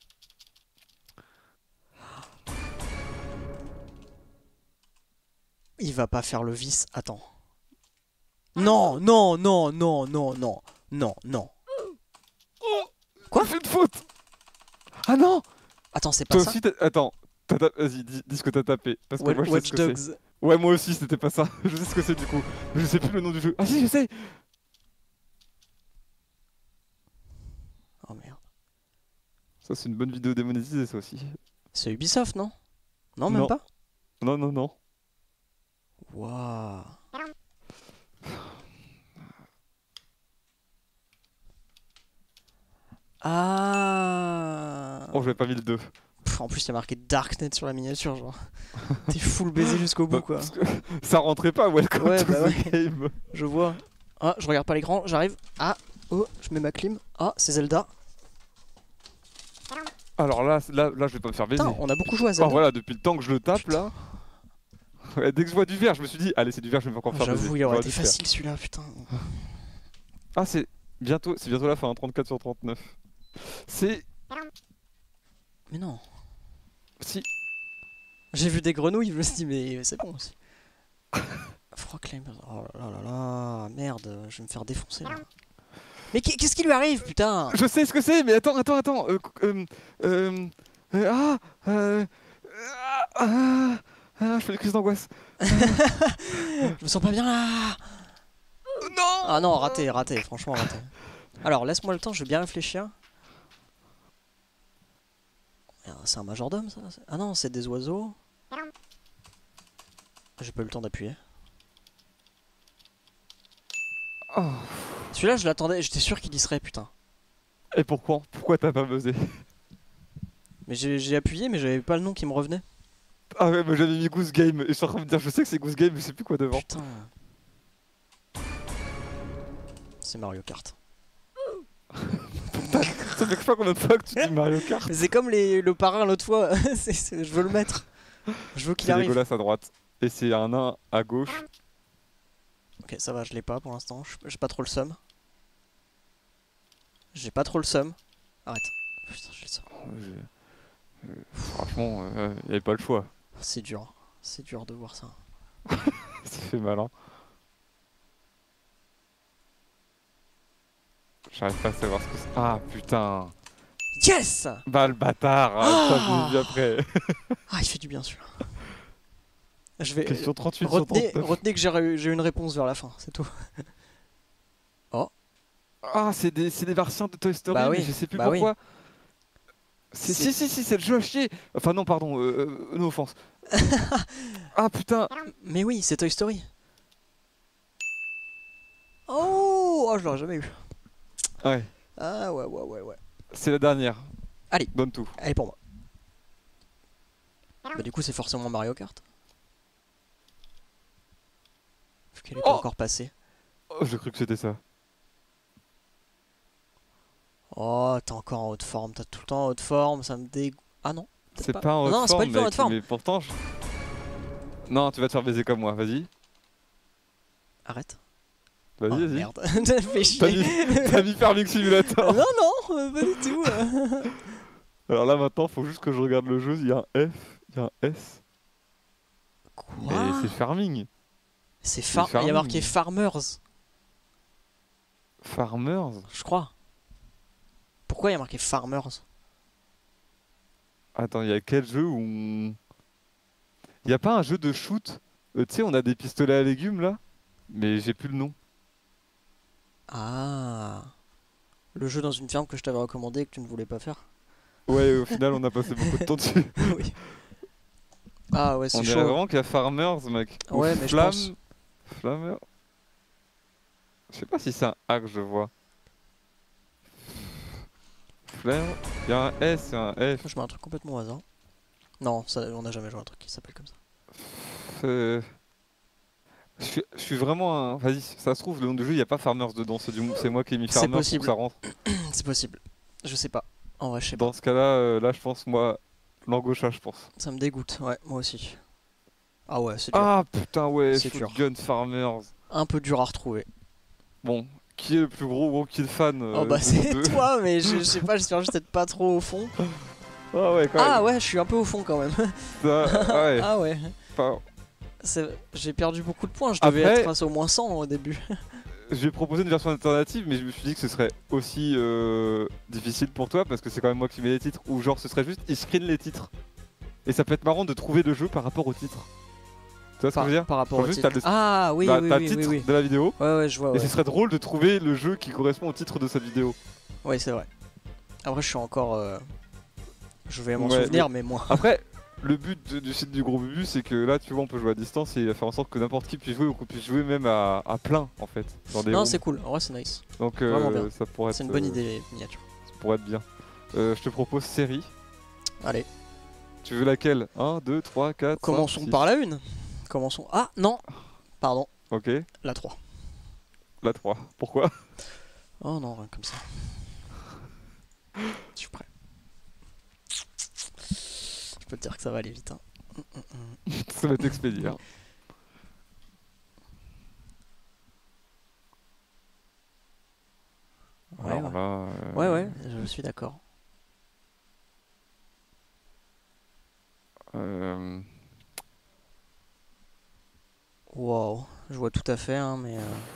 B: Il va pas faire le vice. Attends. Non, non, non, non, non, non, non, non. Quoi?
A: J'ai fait une faute. Ah non.
B: Attends, c'est pas
A: Toi
B: ça?
A: aussi, attends. Vas-y, dis ce que t'as tapé. Parce que moi, je sais
B: Watch
A: ce que c'est.
B: Dogs.
A: Ouais, moi aussi, c'était pas ça. Je sais ce que c'est du coup. Mais je sais plus le nom du jeu. Ah si, je sais.
B: Oh merde.
A: Ça, c'est une bonne vidéo démonétisée, ça aussi.
B: C'est Ubisoft, non? Non, même
A: Non.
B: pas?
A: Non, non, non.
B: Waouh. Ah.
A: Oh, j'avais pas mis le 2.
B: Pff, en plus, il y a marqué Darknet sur la miniature, genre. T'es full baisé jusqu'au bout, quoi.
A: Parce que ça rentrait pas, welcome
B: Ouais,
A: to
B: bah
A: the game.
B: Je vois. Ah, je regarde pas l'écran, j'arrive. Ah, oh, je mets ma clim. Ah, c'est Zelda.
A: Alors là, je vais pas me faire baiser.
B: Putain, on a beaucoup joué à
A: Oh
B: Zelda.
A: voilà, depuis le temps que je le tape
B: Putain.
A: là. Ouais, dès que je vois du vert, je me suis dit, allez, c'est du vert, je vais pas encore me faire baiser.
B: J'avoue, il aurait
A: J'aurais
B: été
A: dû le faire.
B: facile celui-là, putain.
A: Ah, c'est bientôt la fin, hein, 34 sur 39. C'est.
B: Mais non.
A: Si.
B: J'ai vu des grenouilles, je me suis dit, mais c'est bon aussi. Froclimber. Oh là là là là. Merde, je vais me faire défoncer là. Mais qu'est-ce qui lui arrive, putain?
A: Je sais ce que c'est, mais attends. Ah, je fais des crises d'angoisse.
B: Je me sens pas bien là.
A: Non.
B: Ah non, raté, franchement raté. Alors, laisse-moi le temps, je vais bien réfléchir. Merde, c'est un majordome ça? Ah non, c'est des oiseaux. J'ai pas eu le temps d'appuyer.
A: Oh.
B: Celui-là, je l'attendais, j'étais sûr qu'il y serait, putain.
A: Et pourquoi t'as pas buzzé?
B: Mais j'ai appuyé, mais j'avais pas le nom qui me revenait.
A: Ah ouais, mais j'avais mis Goose Game et je suis en train de me dire, je sais que c'est Goose Game, mais je sais plus quoi devant.
B: Putain. C'est Mario Kart.
A: Ça fait que je sais pas combien de fois que tu dis Mario Kart.
B: C'est comme le parrain l'autre fois. Je veux le mettre. Je veux qu'il
A: C'est
B: arrive.
A: Legolas à droite. Et c'est un nain à gauche.
B: Ok, ça va, je l'ai pas pour l'instant. J'ai pas trop le seum. J'ai pas trop le seum. Arrête. Putain, j'ai le seum.
A: Franchement, y avait pas le choix.
B: C'est dur. C'est dur de voir ça.
A: Ça fait mal, hein. J'arrive pas à savoir ce que c'est. Ah putain.
B: Yes!
A: Bah le bâtard, ça je l'ai vu après.
B: Ah, il fait du bien celui-là. Je vais...
A: Question 38 sur
B: Retenez,
A: 39.
B: retenez que j'ai une réponse vers la fin, c'est tout.
A: Ah, c'est des versions de Toy Story,
B: Bah
A: mais
B: oui,
A: je sais plus
B: bah oui.
A: pourquoi.
B: C'est-
A: Si, c'est le jeu à chier. Enfin, non, pardon, no offense. Ah putain.
B: Mais oui, c'est Toy Story. Oh, je l'aurais jamais eu.
A: Ouais,
B: Ah ouais.
A: c'est la dernière.
B: Allez.
A: Donne tout.
B: Allez pour moi. Bah du coup c'est forcément Mario Kart. Vu qu'elle est pas
A: Oh
B: encore passée.
A: Oh, j'ai cru que c'était ça.
B: Oh, t'es encore en haute forme, t'as tout le temps en haute forme, ça me dégoûte. Ah non, peut-être
A: C'est
B: pas.
A: pas en haute
B: Non, c'est pas
A: forme,
B: du tout en
A: mec,
B: haute forme.
A: mais pourtant... Non, tu vas te faire baiser comme moi, vas-y.
B: Arrête.
A: Vas-y,
B: Oh,
A: vas-y.
B: merde, t'as fait
A: T'as
B: chier.
A: mis Farming Simulator.
B: Non, pas du tout.
A: Alors là, maintenant, faut juste que je regarde le jeu. Il y a un F, il y a un S. Mais
B: Quoi?
A: c'est Farming.
B: C'est
A: c'est
B: Il y a marqué
A: Farming.
B: Farmers,
A: Farmers.
B: je crois. Pourquoi il y a marqué Farmers?
A: Attends, il y a quel jeu où on... Il y a pas un jeu de shoot? Tu sais, on a des pistolets à légumes là, mais j'ai plus le nom.
B: Ah. Le jeu dans une ferme que je t'avais recommandé et que tu ne voulais pas faire.
A: Ouais, au final, on a passé beaucoup de temps dessus.
B: Oui. Ah ouais,
A: On
B: c'est
A: dirait
B: chaud.
A: vraiment qu'il y a Farmers, mec. Ou
B: Ouais, mais je pense.
A: Flammer. Je sais pas si c'est un A que je vois. Flammer. Il y a un S et un F.
B: Je mets un truc complètement au hasard. Non, ça, on n'a jamais joué à un truc qui s'appelle comme ça.
A: Euh, je suis vraiment un... Vas-y, ça se trouve, le nom du jeu, il n'y a pas Farmers dedans. C'est moi qui ai mis
B: C'est
A: Farmers pour que
B: possible.
A: ça rentre.
B: C'est possible. Je sais pas. En vrai, je sais pas.
A: Dans ce cas-là, là, je pense, moi, Langocha, je pense.
B: Ça me dégoûte. Ouais, moi aussi. Ah ouais, c'est dur.
A: Ah putain, ouais,
B: C'est dur.
A: Shotgun Farmers.
B: Un peu dur à retrouver.
A: Bon, qui est le plus gros kill fan
B: Oh bah
A: de
B: c'est
A: nous deux?
B: toi, mais je sais pas, j'espère juste être pas trop au fond.
A: Ah ouais, quand
B: Ah
A: même.
B: ouais, je suis un peu au fond quand même.
A: Ah ouais.
B: Ah ouais.
A: Enfin,
B: J'ai perdu beaucoup de points, je devais
A: Après-
B: être à au moins 100 au début.
A: je vais proposer une version alternative, mais je me suis dit que ce serait aussi difficile pour toi parce que c'est quand même moi qui mets les titres. Ou genre, ce serait juste, il screen les titres. Et ça peut être marrant de trouver le jeu par rapport au titre. Tu vois ce que je veux dire?
B: Par rapport
A: Genre
B: au
A: juste,
B: titre.
A: t'as le-
B: Ah oui,
A: T'as
B: oui,
A: t'as
B: oui,
A: le titre
B: oui, oui.
A: de la vidéo.
B: Ouais, je vois,
A: Et
B: ouais.
A: ce serait drôle de trouver le jeu qui correspond au titre de cette vidéo.
B: Ouais, c'est vrai. Après, je suis encore... Je vais m'en
A: Ouais,
B: souvenir, mais moins.
A: Après, le but du site du Gros Bubu, c'est que là, tu vois, on peut jouer à distance et faire en sorte que n'importe qui puisse jouer ou qu'on puisse jouer même à plein, en fait. Dans des
B: Non,
A: rooms.
B: c'est cool. En vrai, c'est nice.
A: Donc,
B: vraiment bien.
A: ça pourrait être...
B: C'est une bonne idée, les miniatures.
A: Ça pourrait être bien. Je te propose série.
B: Allez,
A: Tu veux laquelle 1, 2, 3, 4,
B: commençons
A: 5, 6.
B: par la 1. Commençons... Ah, non. Pardon,
A: Ok,
B: la 3.
A: la 3. Pourquoi?
B: Oh non, rien comme ça. Je suis prêt. Je peux te dire que ça va aller vite. Hein.
A: Ça va être expédié. Hein.
B: Ouais,
A: Alors
B: ouais.
A: là...
B: Ouais, je suis d'accord. Wow, je vois tout à fait, hein, mais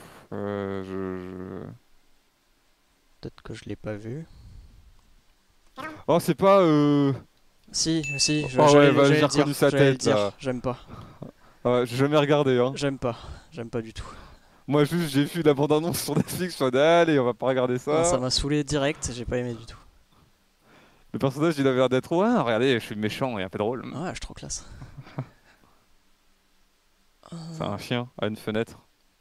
B: peut-être que je l'ai pas vu.
A: Oh, c'est pas...
B: Si,
A: Oh ouais, bah, j'ai reconnu sa tête, là.
B: J'aime pas,
A: Ah ouais, j'ai jamais regardé, hein.
B: j'aime pas du tout.
A: Moi, juste, j'ai vu la bande-annonce sur Netflix, je suis en mode, allez, on va pas regarder ça.
B: Non, ça m'a saoulé direct, j'ai pas aimé du tout.
A: Le personnage, il avait l'air d'être, ouais, regardez, je suis méchant et un peu drôle.
B: Ouais, je suis trop classe.
A: C'est un chien à une fenêtre.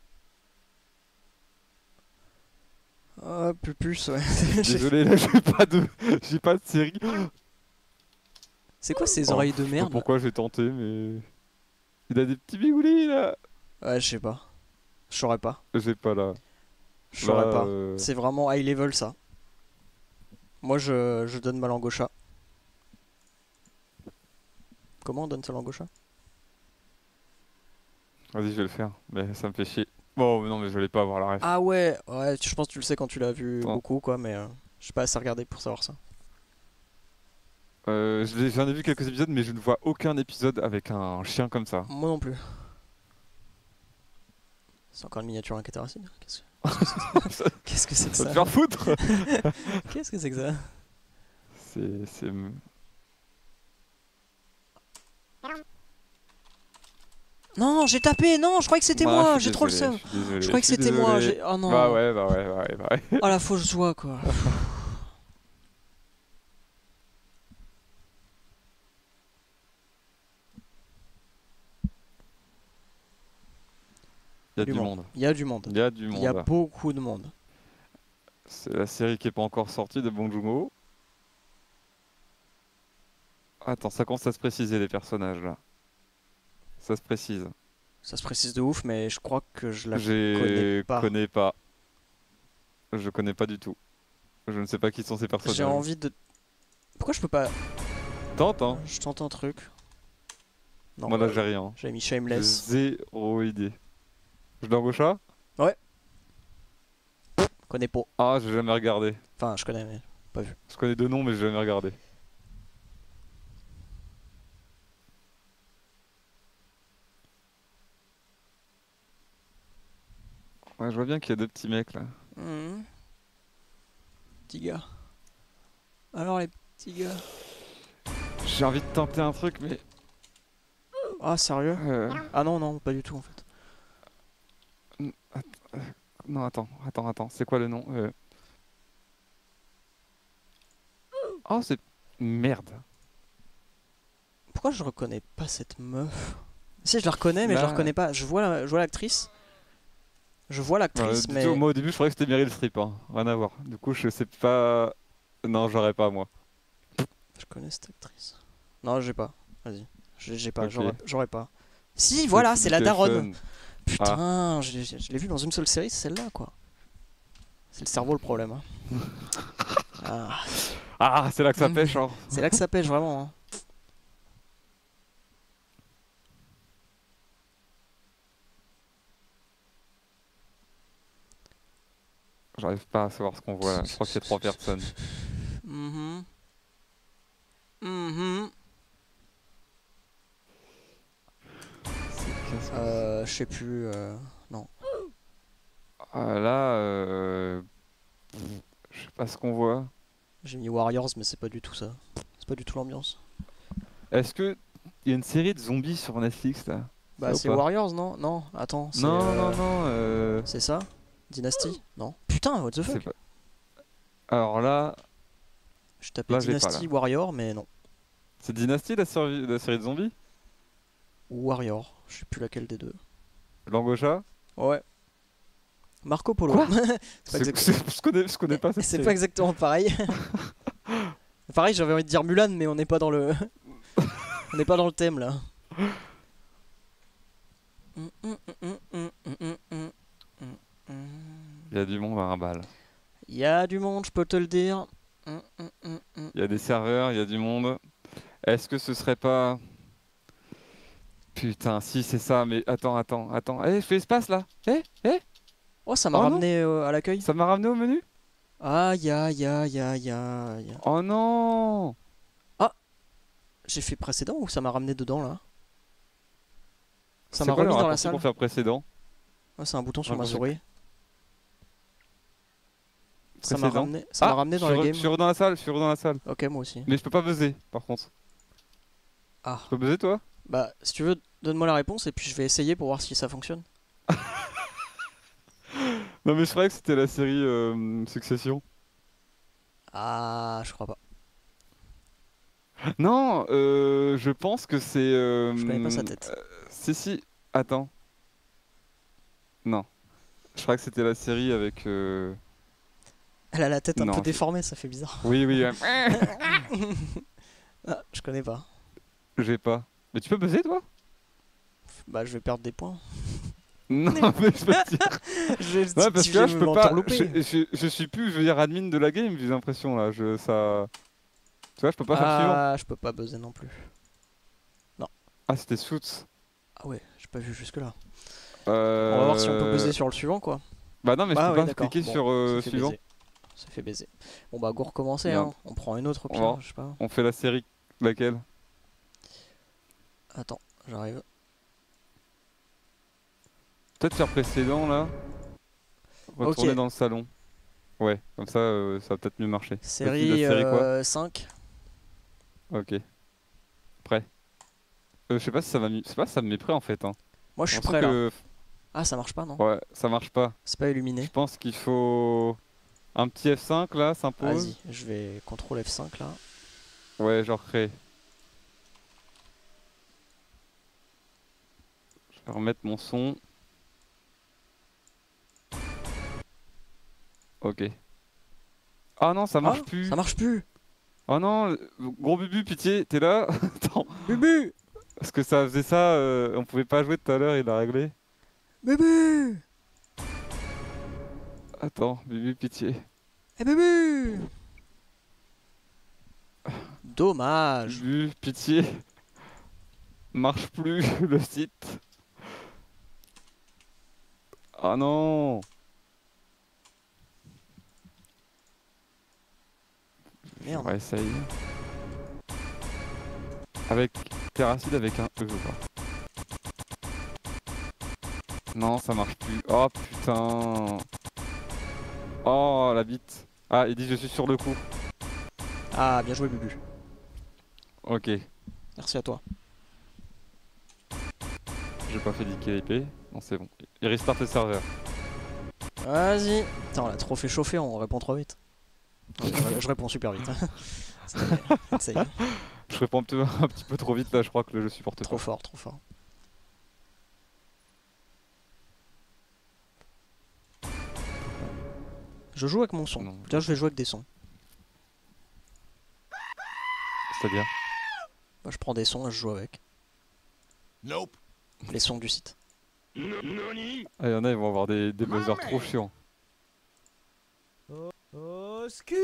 B: Oh, pupus, ouais.
A: Désolé, là, j'ai pas de série.
B: C'est quoi ces
A: Oh,
B: oreilles de
A: je sais pas
B: merde?
A: pourquoi j'ai tenté, mais... Il a des petits bigoulis, là.
B: Ouais, je sais pas. Je saurais pas.
A: J'ai pas là.
B: Je saurais
A: Là,
B: pas. C'est vraiment high level ça. Moi je donne ma langue au chat. Comment on donne sa langue au chat?
A: Vas-y, je vais le faire, mais ça me fait chier. Bon, non, mais je vais pas avoir la ref.
B: Ah ouais, je pense que tu le sais quand tu l'as vu
A: Non.
B: beaucoup quoi, mais je sais pas assez regardé pour savoir ça.
A: J'en ai vu quelques épisodes, mais je ne vois aucun épisode avec un chien comme ça.
B: Moi non plus. C'est encore une miniature incataracide? Qu'est-ce que c'est que
A: Ça
B: ça?
A: te faire foutre.
B: Qu'est-ce que c'est que ça?
A: C'est...
B: Non, j'ai tapé, non, je croyais que c'était
A: Ah,
B: moi,
A: je suis
B: j'ai trop le
A: désolé,
B: seum.
A: je suis désolé,
B: Je croyais que
A: suis
B: c'était moi,
A: désolé.
B: oh non.
A: Bah ouais, bah ouais, bah ouais, bah ouais.
B: Oh la fausse joie quoi.
A: Il y a du monde.
B: Il y a du monde.
A: Il y a du
B: Il y a
A: monde.
B: beaucoup de monde.
A: C'est la série qui est pas encore sortie de Bong Joon-ho. Attends, ça commence à se préciser les personnages là. Ça se précise.
B: Ça se précise de ouf, mais je crois que je la
A: Je
B: pas.
A: connais pas. Je connais pas du tout. Je ne sais pas qui sont ces personnages.
B: J'ai envie de... Pourquoi je peux pas...
A: Tente, hein.
B: Je tente un truc. Non,
A: Moi là j'ai rien.
B: j'avais mis
A: J'ai
B: Shameless.
A: zéro idée. Je l'envoie chat?
B: Connais pas.
A: Ah, j'ai jamais regardé.
B: Enfin, je connais, mais pas vu.
A: Je connais deux noms, mais j'ai jamais regardé. Ouais, je vois bien qu'il y a deux petits mecs là.
B: Petits gars. Alors les petits gars.
A: J'ai envie de tenter un truc, mais.
B: Ah, sérieux? Ah non, non, pas du tout en fait.
A: Non, attends. C'est quoi le nom? Oh, c'est. Merde.
B: Pourquoi je reconnais pas cette meuf? Si, je la reconnais, mais je la
A: Là-
B: reconnais pas. Je vois l'actrice. Je vois l'actrice, mais...
A: Moi au début, je croyais que c'était Meryl Streep, hein. Rien à voir. Du coup, je sais pas. Non, j'aurais pas moi.
B: Je connais cette actrice. Non, j'ai pas. Vas-y. J'ai pas,
A: Ok.
B: j'aurais pas. Si, voilà, c'est la daronne.
A: Education.
B: Putain, je l'ai vu dans une seule série, c'est celle-là, quoi. C'est le cerveau le problème. Hein. Ah,
A: Ah, c'est là que ça pêche, hein.
B: c'est là que ça pêche vraiment. Hein.
A: J'arrive pas à savoir ce qu'on voit là. Je crois qu'il y a trois personnes.
B: Mhm. Mhm. Je sais plus. Non.
A: Ah, là, je sais pas ce qu'on voit.
B: J'ai mis Warriors, mais c'est pas du tout ça. C'est pas du tout l'ambiance.
A: Est-ce que il y a une série de zombies sur Netflix là?
B: Bah,
A: ou
B: c'est
A: pas
B: Warriors, non? Non, attends. c'est,
A: Non.
B: C'est ça? Dynasty? Non. Putain, what the
A: C'est
B: fuck?
A: pas. Alors là,
B: Je tapais
A: Là, j'ai pas,
B: Dynasty
A: là.
B: Warrior, mais non.
A: c'est Dynasty la série de zombies?
B: Ou Warrior, je sais plus laquelle des deux.
A: Langocha?
B: Ouais. Marco Polo.
A: Quoi
B: C'est pas exactement...
A: Je connais pas cette
B: C'est
A: série.
B: pas exactement pareil. Pareil, j'avais envie de dire Mulan, mais on n'est pas dans le. On n'est pas dans le thème là.
A: Il y a du monde à un bal.
B: Il y a du monde, je peux te le dire.
A: Il y a des serveurs, il y a du monde. Est-ce que ce serait pas. Putain, si c'est ça, mais attends. Eh, je fais espace là.
B: Oh, ça m'a
A: Oh non.
B: ramené à l'accueil.
A: Ça m'a ramené au menu?
B: Aïe aïe aïe aïe aïe.
A: Oh non!
B: J'ai fait précédent ou ça m'a ramené dedans là? Ça
A: C'est
B: m'a
A: quoi le
B: remis dans la
A: raccourci
B: salle.
A: pour faire précédent?
B: Ouais, c'est un bouton sur
A: Ah,
B: ma
A: j'ai-
B: souris. Ça m'a
A: Précédent.
B: ramené, ça m'a ramené dans
A: je
B: le
A: suis
B: game.
A: re dans la salle, je suis re dans la salle.
B: Ok, moi aussi.
A: Mais je peux pas buzzer, par contre.
B: Ah,
A: Tu peux buzzer toi?
B: bah si tu veux, donne-moi la réponse et puis je vais essayer pour voir si ça fonctionne.
A: Non mais je croyais que c'était la série Succession.
B: Ah, je crois pas.
A: Non, je pense que c'est...
B: Je connais pas sa tête.
A: Si, attends. Non. Je crois que c'était la série avec...
B: Elle a la tête un
A: Non,
B: peu
A: je-
B: déformée, ça fait bizarre.
A: Oui,
B: Ah, je connais pas.
A: j'ai pas. Mais tu peux buzzer toi?
B: Bah, je vais perdre des points.
A: Non, mais je peux te dire. Ouais, parce que là, je peux pas... Je suis plus, je veux dire, admin de la game, j'ai l'impression, là. Ça... Tu vois, je peux pas faire suivant.
B: Ah, je peux pas buzzer non plus.
A: Ah, c'était Suits.
B: Ah ouais, j'ai pas vu jusque là.
A: Euh...
B: On va voir si on peut buzzer sur le suivant quoi.
A: Bah non, mais je
B: Ah
A: peux
B: ouais,
A: pas
B: d'accord.
A: cliquer
B: Bon,
A: sur
B: ça fait
A: suivant.
B: baiser. Ça fait baiser. Bon bah go recommencer
A: Merde.
B: hein. On prend une autre au
A: On
B: pire,
A: va.
B: je sais pas.
A: On fait la série laquelle?
B: Attends, j'arrive.
A: Peut-être faire précédent là. Retourner
B: Ok.
A: dans le salon. Ouais, comme ça, ça va peut-être mieux marcher.
B: Série,
A: La série quoi?
B: 5.
A: Ok. Prêt. Je sais pas si ça va. Je sais pas si ça me met prêt en fait. Hein.
B: Moi je suis
A: J'ai
B: prêt là.
A: l'impression
B: Ah ça marche pas non?
A: Ouais, ça marche pas.
B: C'est pas illuminé.
A: Je pense qu'il faut un petit F5 là, s'impose.
B: Vas-y, je vais CTRL F5 là.
A: Ouais, genre créer. Je vais remettre mon son. Ok. Ah non, ça marche plus.
B: Ça marche plus.
A: Oh non, gros Bubu, pitié, t'es là? Attends,
B: Bubu!
A: parce que ça faisait ça, on pouvait pas jouer tout à l'heure, il a réglé.
B: Bubu!
A: Attends, Bubu, pitié.
B: Eh Bubu! Dommage.
A: Bubu, pitié. Marche plus le site. Ah non! On
B: Merde.
A: va essayer. Avec Terracide avec un E, quoi. Non, ça marche plus. Oh putain. Oh la bite. Ah, il dit je suis sur le coup.
B: Ah, bien joué Bubu.
A: Ok.
B: Merci à toi.
A: J'ai pas fait l'IP. Non, c'est bon. Il restart le serveur.
B: Vas-y. Putain, on l'a trop fait chauffer, on répond trop vite. Je réponds super vite. Ça y est.
A: Je réponds un petit peu trop vite là, je crois que le jeu supporte
B: Trop
A: pas.
B: fort, trop fort. Je joue avec mon son.
A: Non.
B: Là, je vais jouer avec des sons.
A: C'est-à-dire?
B: Moi, je prends des sons et je joue avec.
C: Nope.
B: Les sons du site.
C: Nani?
A: Ah, il y en a, ils vont avoir des buzzers trop chiants.
B: Au secours!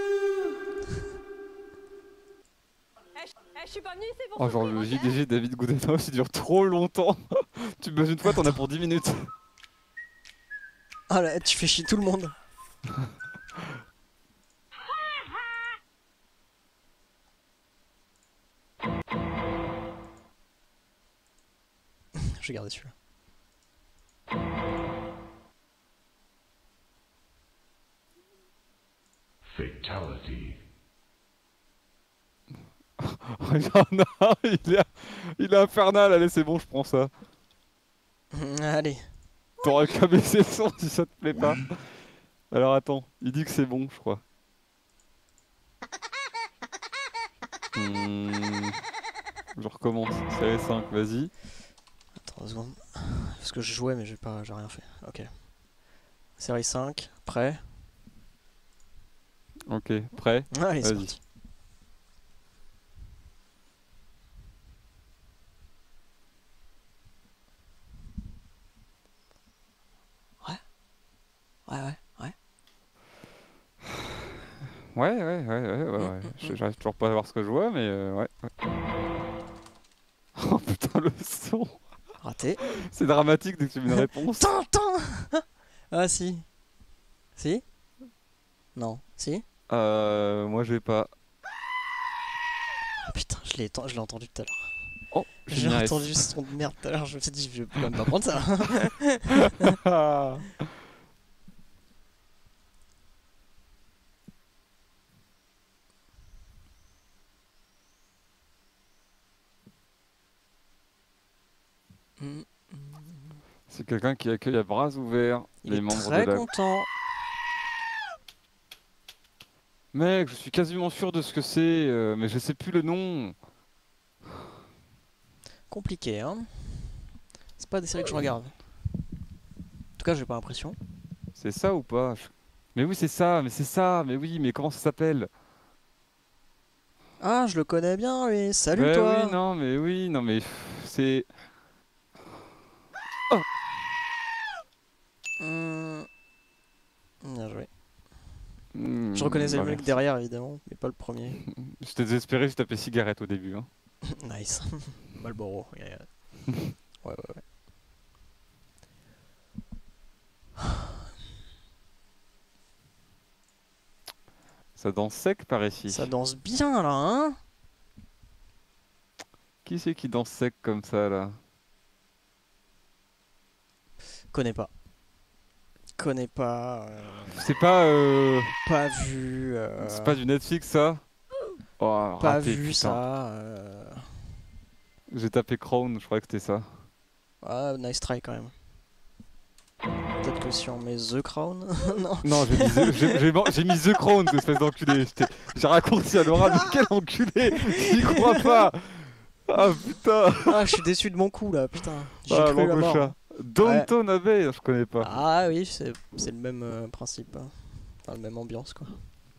D: Je suis pas venue ici pour
A: Oh, genre
D: souffrir,
A: le
D: ok
A: JDG David Goudenhouse, il dure trop longtemps. Tu buzzes une fois, t'en as pour 10 minutes.
B: Ah là, tu fais chier tout le monde. Je vais garder celui-là.
E: Fatality.
A: Il y en a un, il est infernal, allez c'est bon, je prends ça.
B: Allez.
A: T'auras qu'à baisser le son si ça te plaît pas. Alors attends, il dit que c'est bon, je crois. Je recommence, série 5, vas-y.
B: Attends 2 secondes. Parce que je jouais mais j'ai rien fait. Ok. Série 5, prêt.
A: Ok, prêt?
B: Allez, c'est
A: Vas-y.
B: parti. Ouais.
A: Ouais. J'arrive toujours pas à voir ce que je vois, mais ouais. Oh putain, le son!
B: Raté.
A: C'est dramatique dès que tu mets une réponse.
B: Tintin. Ah si. Si? Non. Si?
A: Moi j'ai pas.
B: Ah putain, je l'ai entendu tout à l'heure.
A: Oh,
B: J'ai
A: mis un S.
B: entendu ce son de merde tout à l'heure, je me suis dit je vais quand même pas prendre ça.
A: C'est quelqu'un qui accueille à bras ouverts
B: Il
A: les
B: est
A: membres
B: très
A: de la.
B: content.
A: Mec, je suis quasiment sûr de ce que c'est, mais je sais plus le nom.
B: Compliqué hein. C'est pas des séries que je regarde. En tout cas j'ai pas l'impression.
A: C'est ça ou pas? Mais oui, c'est ça, mais oui, mais comment ça s'appelle?
B: Ah je le connais bien lui, salut
A: Ouais,
B: toi.
A: oui, non, mais c'est.
B: Bien joué.
A: Hmm,
B: Je reconnaissais le
A: bah,
B: mec
A: merci.
B: derrière évidemment, mais pas le premier.
A: J'étais désespéré, j'ai tapé cigarette au début. Hein.
B: Nice. Malboro. Ouais.
A: Ça danse sec par ici.
B: Ça danse bien là hein.
A: Qui c'est qui danse sec comme ça là?
B: Connais pas.
A: C'est pas.
B: Pas vu.
A: C'est pas du Netflix ça? Oh,
B: Pas
A: raté,
B: vu
A: putain.
B: ça.
A: J'ai tapé Crown, je croyais que c'était ça.
B: Ah, nice try quand même. Peut-être que si on met The Crown. Non.
A: Non, j'ai mis The Crown, espèce d'enculé. J'ai raccourci à Laura, mais quel enculé! J'y crois pas! Ah putain!
B: Ah, je suis déçu de mon coup là, putain. J'ai
A: Ah,
B: cru la mort.
A: l'embaucha. Downton Abbey, je connais pas.
B: Ah oui, c'est le même principe. Hein. Enfin, la même ambiance quoi.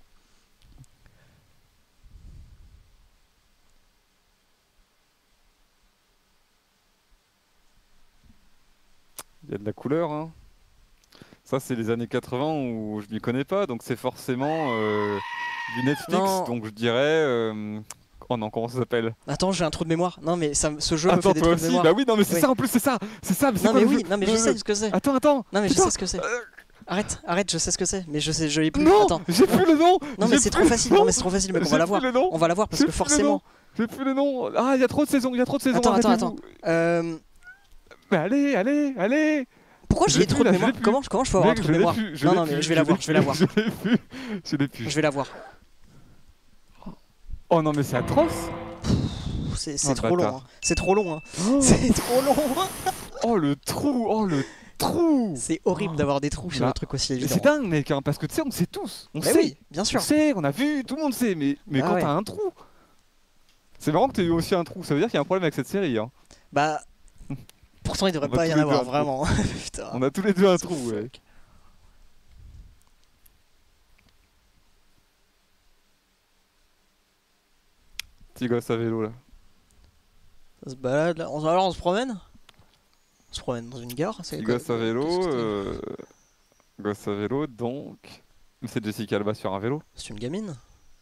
A: Il y a de la couleur, hein. Ça, c'est les années 80 où je m'y connais pas, donc c'est forcément du Netflix,
B: Non.
A: donc je dirais. Oh non, comment ça s'appelle?
B: Attends, j'ai un trou de mémoire. Non, mais ce jeu me
A: Attends,
B: fait des
A: toi
B: trous de
A: aussi?
B: mémoire.
A: Bah oui, non, mais c'est
B: Oui.
A: ça en plus, c'est ça! C'est ça, mais c'est
B: Non,
A: quoi
B: mais
A: le
B: oui,
A: jeu
B: non, mais je sais ce que c'est.
A: Attends!
B: Non, mais je
A: Putain,
B: sais ce que c'est. Arrête, je sais ce que c'est. Mais je l'ai plus.
A: Non!
B: Attends.
A: J'ai plus le nom!
B: Non, mais c'est trop facile. Non, mais c'est trop facile, mec. On va la voir.
A: J'ai plus le nom!
B: On va la voir parce
A: J'ai
B: que
A: plus le
B: forcément.
A: nom. J'ai plus le nom! Ah, il y a trop de saisons,
B: Attends.
A: arrêtez-vous. Mais allez!
B: Pourquoi
A: Je
B: j'ai
A: l'ai
B: des trous
A: plus,
B: de
A: là, je
B: mémoire?
A: l'ai plus.
B: Comment je peux avoir un
A: Mec,
B: trou
A: je
B: de
A: l'ai
B: mémoire?
A: plus, je
B: Non,
A: l'ai
B: non, mais
A: plus,
B: je vais la voir.
A: Je l'ai plus. Je l'ai plus.
B: Je vais la voir.
A: Oh non, mais c'est atroce!
B: C'est
A: Oh, le
B: trop long.
A: bâtard.
B: Hein. C'est trop long. Hein.
A: Oh,
B: C'est trop long.
A: oh, le trou!
B: C'est horrible d'avoir des trous sur
A: Là.
B: un truc aussi
A: Mais
B: évident.
A: c'est dingue, mec, hein, parce que tu sais, on sait tous. On
B: Mais
A: sait.
B: oui, bien sûr.
A: On sait, on a vu, tout le monde sait, mais
B: Ah
A: quand
B: ouais.
A: t'as un trou. C'est marrant que t'aies eu aussi un trou, ça veut dire qu'il y a un problème avec cette série. Hein.
B: Bah. Pourtant, il devrait
A: On va
B: pas y
A: tous
B: en
A: les
B: avoir,
A: deux un trou.
B: vraiment. Putain.
A: On a tous les deux un trou, ouais. Petit gosse à vélo là.
B: Ça se balade là. Alors, on se promène? On se promène dans une gare. C'est
A: Petit
B: quoi-
A: gosse à
B: qu'est-ce
A: vélo.
B: que
A: Gosse à vélo, donc. C'est Jessica Alba sur un vélo.
B: c'est une gamine?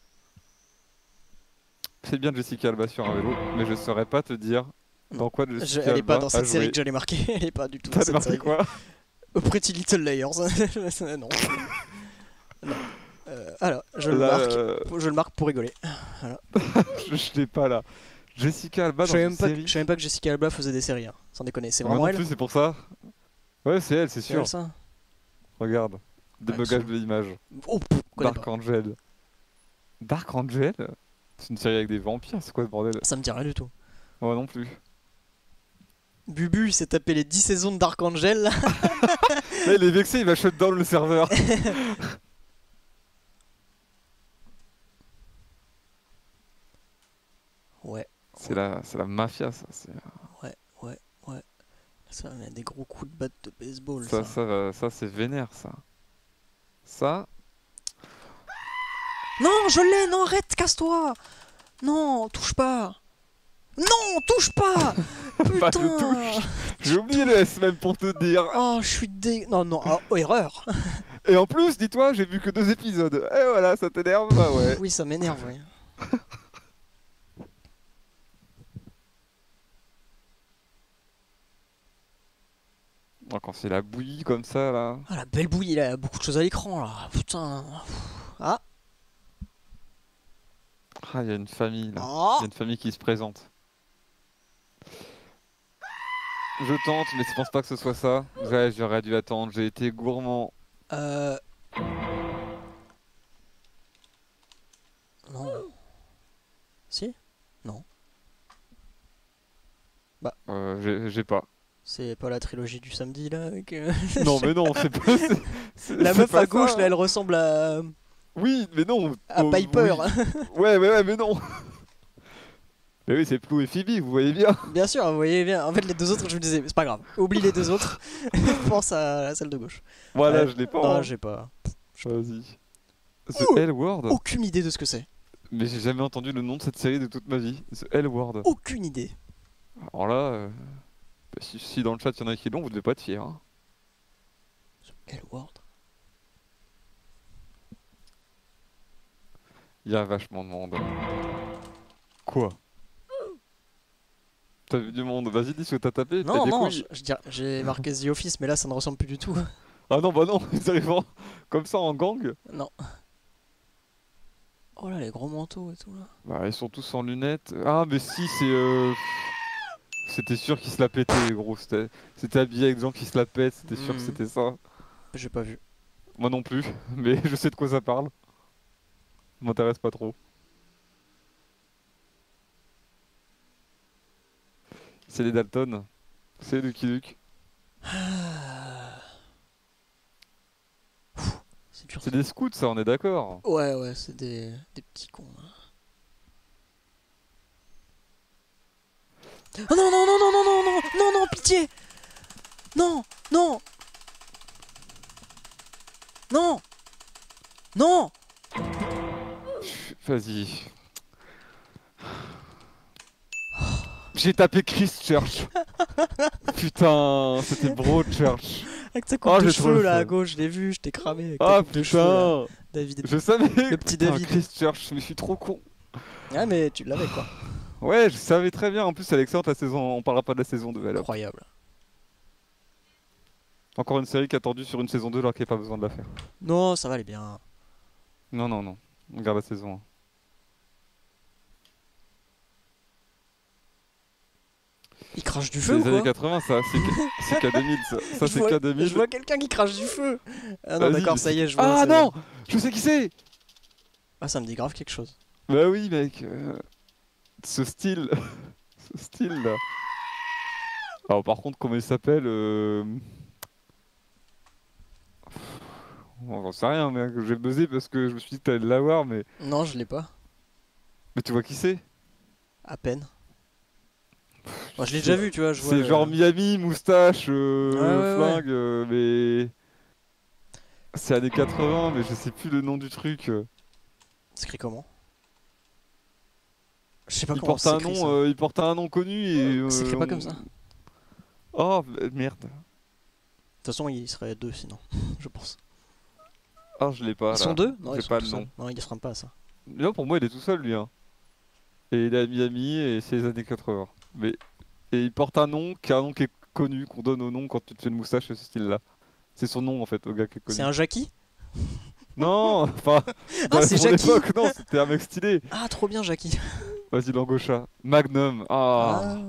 A: C'est bien Jessica Alba sur un vélo, mais je saurais pas te dire dans quoi Jessica
B: Elle est
A: Alba
B: pas dans
A: a
B: cette série
A: joué.
B: que j'allais marquer. Elle est pas du tout dans
A: T'as
B: cette
A: marqué
B: série.
A: quoi?
B: Pretty Little Liars. Non. Non. Alors, je le
A: Là,
B: marque. Je le marque pour rigoler.
A: je l'ai pas là. Jessica Alba
B: Je
A: dans
B: savais
A: une
B: même pas,
A: série.
B: je savais même pas que Jessica Alba faisait des séries. Hein. Sans déconner. C'est
A: Moi
B: vraiment
A: non
B: elle?
A: plus, c'est pour ça. Ouais, c'est elle, c'est
B: C'est
A: sûr.
B: elle, ça?
A: Regarde, débugage de l'image.
B: Oh, pff, connais
A: Dark
B: pas.
A: Angel. Dark Angel? C'est une série avec des vampires, c'est quoi ce bordel?
B: Ça me dit rien du tout.
A: Moi non plus.
B: Bubu, il s'est tapé les 10 saisons de Dark Angel. Là.
A: Là, il est vexé, il va shut down le serveur.
B: Ouais,
A: C'est la mafia, ça.
B: ouais. Ça, il y a des gros coups de batte de baseball.
A: Ça, c'est vénère, ça. Ça,
B: Non, je l'ai, non, arrête, casse-toi. Non, touche pas. Non, touche pas.
A: Bah, je
B: Putain.
A: touche. J'ai oublié le S même pour te dire.
B: Oh, je suis Non, non, erreur.
A: Et en plus, dis-toi, j'ai vu que 2 épisodes. Et voilà, ça t'énerve? Bah ouais.
B: Oui, ça m'énerve, oui.
A: Oh, quand c'est la bouillie comme ça, là.
B: Ah, la belle bouillie, il a beaucoup de choses à l'écran, là. Putain. Ah.
A: Ah, il y a une famille, là.
B: Oh.
A: Il y a une famille qui se présente. Je tente, mais je pense pas que ce soit ça. Ouais, j'aurais dû attendre, j'ai été gourmand.
B: Non. Si? Non.
A: J'ai pas.
B: C'est pas la trilogie du samedi, là avec,
A: Non, mais non, c'est pas.
B: La
A: c'est
B: meuf
A: pas
B: à gauche,
A: ça.
B: là, elle ressemble à
A: Oui, mais non.
B: Piper.
A: Oui. Ouais, mais non. Mais oui, c'est Plou et Phoebe, vous voyez bien.
B: Bien sûr, vous voyez bien. En fait, les deux autres, je me disais, c'est pas grave. Oublie les deux autres. Pense à celle de gauche.
A: Voilà, je l'ai pas.
B: Non,
A: hein.
B: j'ai pas.
A: Vas-y. The
B: Ouh.
A: L Word.
B: Aucune idée de ce que c'est.
A: Mais j'ai jamais entendu le nom de cette série de toute ma vie. The L Word.
B: Aucune idée.
A: Alors là, bah, si dans le chat il y en a qui l'ont, vous devez pas être fiers. Hein.
B: L-Word.
A: Il y a vachement de monde. Quoi? T'as vu du monde? Vas-y, dis ce que t'as tapé. t'as
B: Non,
A: des
B: non,
A: couilles.
B: j'ai marqué The Office, mais là, ça ne ressemble plus du tout.
A: Ah non, bah non, ils arrivent comme ça en gang.
B: Non. Oh là, les gros manteaux et tout là.
A: Bah, ils sont tous en lunettes. Ah, mais si, c'est. C'était sûr qu'ils se la pétaient, gros. C'était habillé avec des gens qui se la pètent. C'était sûr que
B: Mhm.
A: c'était ça.
B: J'ai pas vu.
A: Moi non plus, mais je sais de quoi ça parle. Ça m'intéresse pas trop. C'est les Dalton. C'est Lucky Luke.
B: C'est dur.
A: C'est des scouts, ça, on est d'accord.
B: Ouais, ouais, c'est des petits cons. Là. Oh non, non, non, non, non, non, non, non, non, pitié. Non, non. Non. Non.
A: Vas-y. J'ai tapé Christchurch. Putain, c'était Broadchurch.
B: Avec ta coupe
A: Oh,
B: de
A: j'ai trop
B: cheveux
A: le
B: là à
A: seum.
B: gauche, je l'ai vu, je t'ai cramé. Avec ta
A: Ah
B: coupe de cheveux, là.
A: putain.
B: David.
A: Je savais.
B: Le petit
A: Putain,
B: David.
A: Christchurch, mais je suis trop con.
B: Ah, mais tu l'avais quoi.
A: Ouais, je savais très bien. En plus, elle est excellente la saison. On parlera pas de la saison 2. Alors.
B: Incroyable.
A: Encore une série qui a attendu sur une saison 2 alors qu'il n'y a pas besoin de la faire.
B: Non, ça va, elle est bien.
A: Non, non, non. On garde la saison 1.
B: Il crache du
A: C'est
B: feu ou
A: les années
B: quoi
A: 80, ça. C'est K2000, ça. Ça,
B: Je
A: c'est
B: vois-
A: K2000.
B: Je vois quelqu'un qui crache du feu. Ah non,
A: Vas-y,
B: d'accord,
A: mais
B: ça y est, je
A: Ah
B: vois. c'est
A: non
B: bon.
A: Je sais qui c'est.
B: Ah, ça me dit grave quelque chose.
A: Bah oui, mec. Ce style. Ce style là. Alors, par contre, comment il s'appelle Bon, j'en sais rien, mec. J'ai buzzé parce que je me suis dit que t'allais l'avoir, mais.
B: Non, je l'ai pas.
A: Mais tu vois qui c'est?
B: À peine. Moi, je l'ai déjà vu, tu vois. Je vois
A: C'est
B: le-
A: genre Miami, moustache,
B: ouais,
A: flingue, mais. C'est années 80, mais je sais plus le nom du truc.
B: C'est écrit comment? Je sais pas
A: Il
B: comment
A: porte un
B: c'est écrit,
A: nom,
B: ça.
A: il porte un nom connu et.
B: C'est écrit pas comme ça. De
A: Oh merde.
B: toute façon, il serait deux sinon, je pense.
A: Ah, je l'ai pas.
B: Ils
A: là.
B: sont deux? Non,
A: J'ai
B: ils sont
A: pas
B: tout
A: le
B: seuls.
A: nom.
B: Non, il sera pas ça.
A: Non, pour moi, il est tout seul lui. Hein. Et il est à Miami et c'est les années 80. Mais et il porte un nom qui est connu, qu'on donne au nom quand tu te fais une moustache de ce style-là. C'est son nom en fait, au gars qui est connu.
B: C'est un Jackie?
A: Non, enfin,
B: Ah,
A: à
B: c'est
A: son
B: Jackie!
A: époque, non, c'était un mec stylé.
B: Ah, trop bien, Jackie.
A: Vas-y, Langosha. Magnum. Ah,
B: Ah.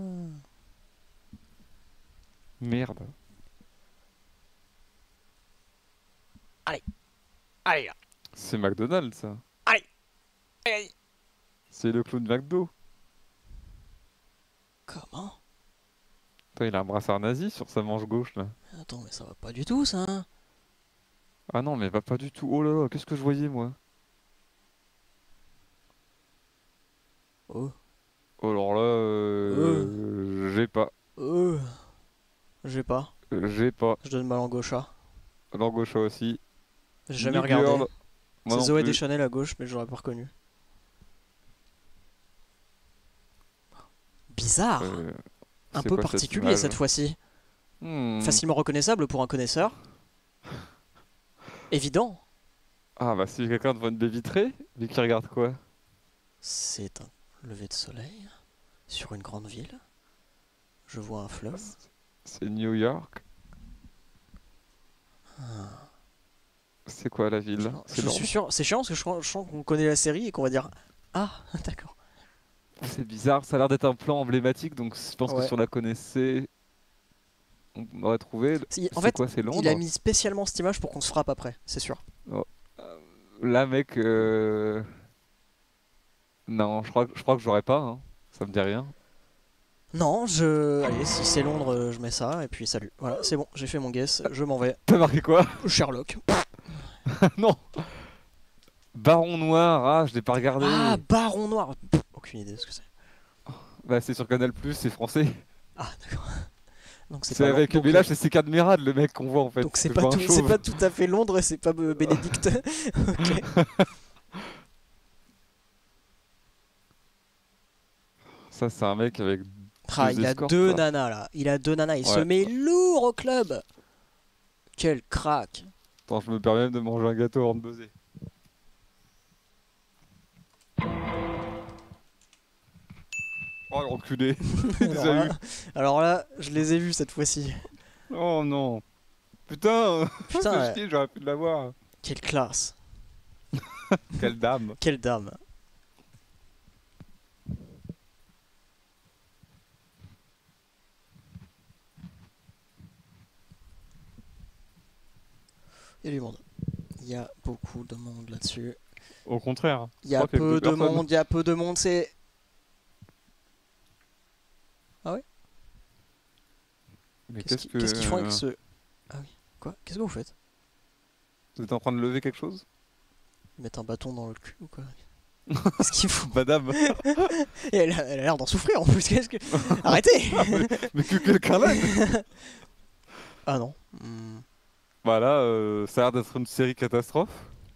A: merde.
B: Allez, là.
A: C'est McDonald's, ça.
B: Allez, allez.
A: C'est le clown McDo.
B: Comment?
A: Putain, il a un brassard nazi sur sa manche gauche, là.
B: Attends, mais ça va pas du tout, ça.
A: Ah non, mais pas du tout. Oh là là, qu'est-ce que je voyais, moi?
B: Oh.
A: Oh, alors là, j'ai pas.
B: J'ai pas.
A: J'ai pas.
B: Je donne ma langue au chat.
A: Langosha aussi.
B: J'ai jamais
A: New
B: regardé.
A: Girl. Moi
B: C'est
A: non
B: Zoé
A: plus.
B: Deschanel à gauche, mais je l'aurais pas reconnu. Bizarre. Un
A: C'est
B: peu
A: quoi cette
B: particulier
A: image
B: cette fois-ci.
A: Hmm.
B: Facilement reconnaissable pour un connaisseur. Évident.
A: Ah bah si quelqu'un devant une baie vitrée, mais qui regarde quoi?
B: C'est un lever de soleil sur une grande ville. Je vois un fleuve.
A: C'est New York. C'est quoi la ville? C'est
B: Je
A: Londres.
B: suis sûr. C'est chiant parce que je sens qu'on connaît la série et qu'on va dire ah d'accord.
A: C'est bizarre, ça a l'air d'être un plan emblématique, donc je pense que
B: Ouais.
A: si on la connaissait, on aurait trouvé.
B: Si, en
A: C'est
B: fait,
A: quoi, c'est Londres?
B: il a mis spécialement cette image pour qu'on se frappe après, c'est sûr.
A: Là, mec, non, je crois que j'aurais pas, hein. Ça me dit rien.
B: Non, allez, si c'est Londres, je mets ça et puis salut. Voilà, c'est bon, j'ai fait mon guess, je m'en vais.
A: T'as marqué quoi?
B: Sherlock.
A: Non! Baron Noir, ah, je l'ai pas regardé.
B: Ah, Baron Noir. Pff, aucune idée de ce que c'est.
A: Bah, c'est sur Canal+, c'est français.
B: Ah, d'accord. Donc
A: C'est
B: pas
A: avec.
B: Londres,
A: Mais là, c'est Cadmerade, le mec qu'on voit en fait.
B: donc c'est
A: Je
B: pas,
A: vois un
B: tout, c'est
A: chauve.
B: pas tout à fait Londres et c'est pas Bénédicte. Ok.
A: Ça, c'est un mec avec.
B: Ah,
A: Deux
B: il a
A: escortes,
B: deux
A: quoi.
B: nanas là. Il a deux nanas. Il se
A: Ouais.
B: met lourd au club. Quel crack.
A: Attends, je me permets même de manger un gâteau avant de buzzer. Oh, l'enculé.
B: Alors
A: Déjà
B: là,
A: eu.
B: alors là, je les ai vus cette fois-ci.
A: Oh non. Putain,
B: Putain,
A: c'est
B: ouais.
A: chier, j'aurais pu l'avoir.
B: Quelle classe.
A: Quelle dame.
B: Quelle dame. Il y a du monde. Il y a beaucoup de monde là-dessus.
A: Au contraire.
B: Il y a
A: Je crois qu'il y a
B: peu
A: deux
B: de
A: personnes.
B: monde, il y a peu de monde, c'est... Ah ouais?
A: Mais
B: Qu'est-ce qu'ils font avec ce... Ah oui, quoi? Qu'est-ce que vous faites?
A: Vous êtes en train de lever quelque chose?
B: Ils mettent un bâton dans le cul ou quoi? Qu'est-ce qu'ils font?
A: Madame.
B: Et elle a l'air d'en souffrir en plus, qu'est-ce que... Arrêtez!
A: Mais que quelqu'un l'aide.
B: Ah non.
A: Voilà, ça a l'air d'être une série catastrophe.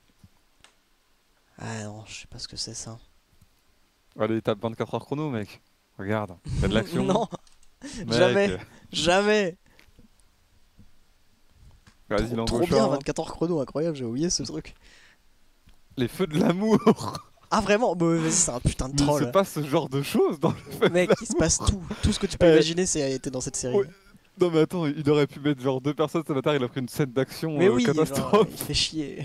B: Ah non, je sais pas ce que c'est ça.
A: Allez, tape 24 heures chrono, mec. Regarde, y'a de l'action.
B: Non,
A: Mec.
B: jamais, jamais.
A: Vas-y,
B: Trop
A: l'angosha,
B: bien,
A: hein.
B: 24 heures chrono, incroyable, j'ai oublié ce truc.
A: Les feux de l'amour.
B: Ah vraiment? Bah vas-y, c'est un putain de
A: Mais il
B: troll.
A: se passe ce genre de choses dans le feu.
B: Mec, il se passe tout. Tout ce que tu peux imaginer, c'est été dans cette série.
A: Ouais. Non mais attends, il aurait pu mettre genre deux personnes, ce matin, il a pris une scène d'action
B: Mais oui, genre,
A: catastrophe.
B: il fait chier.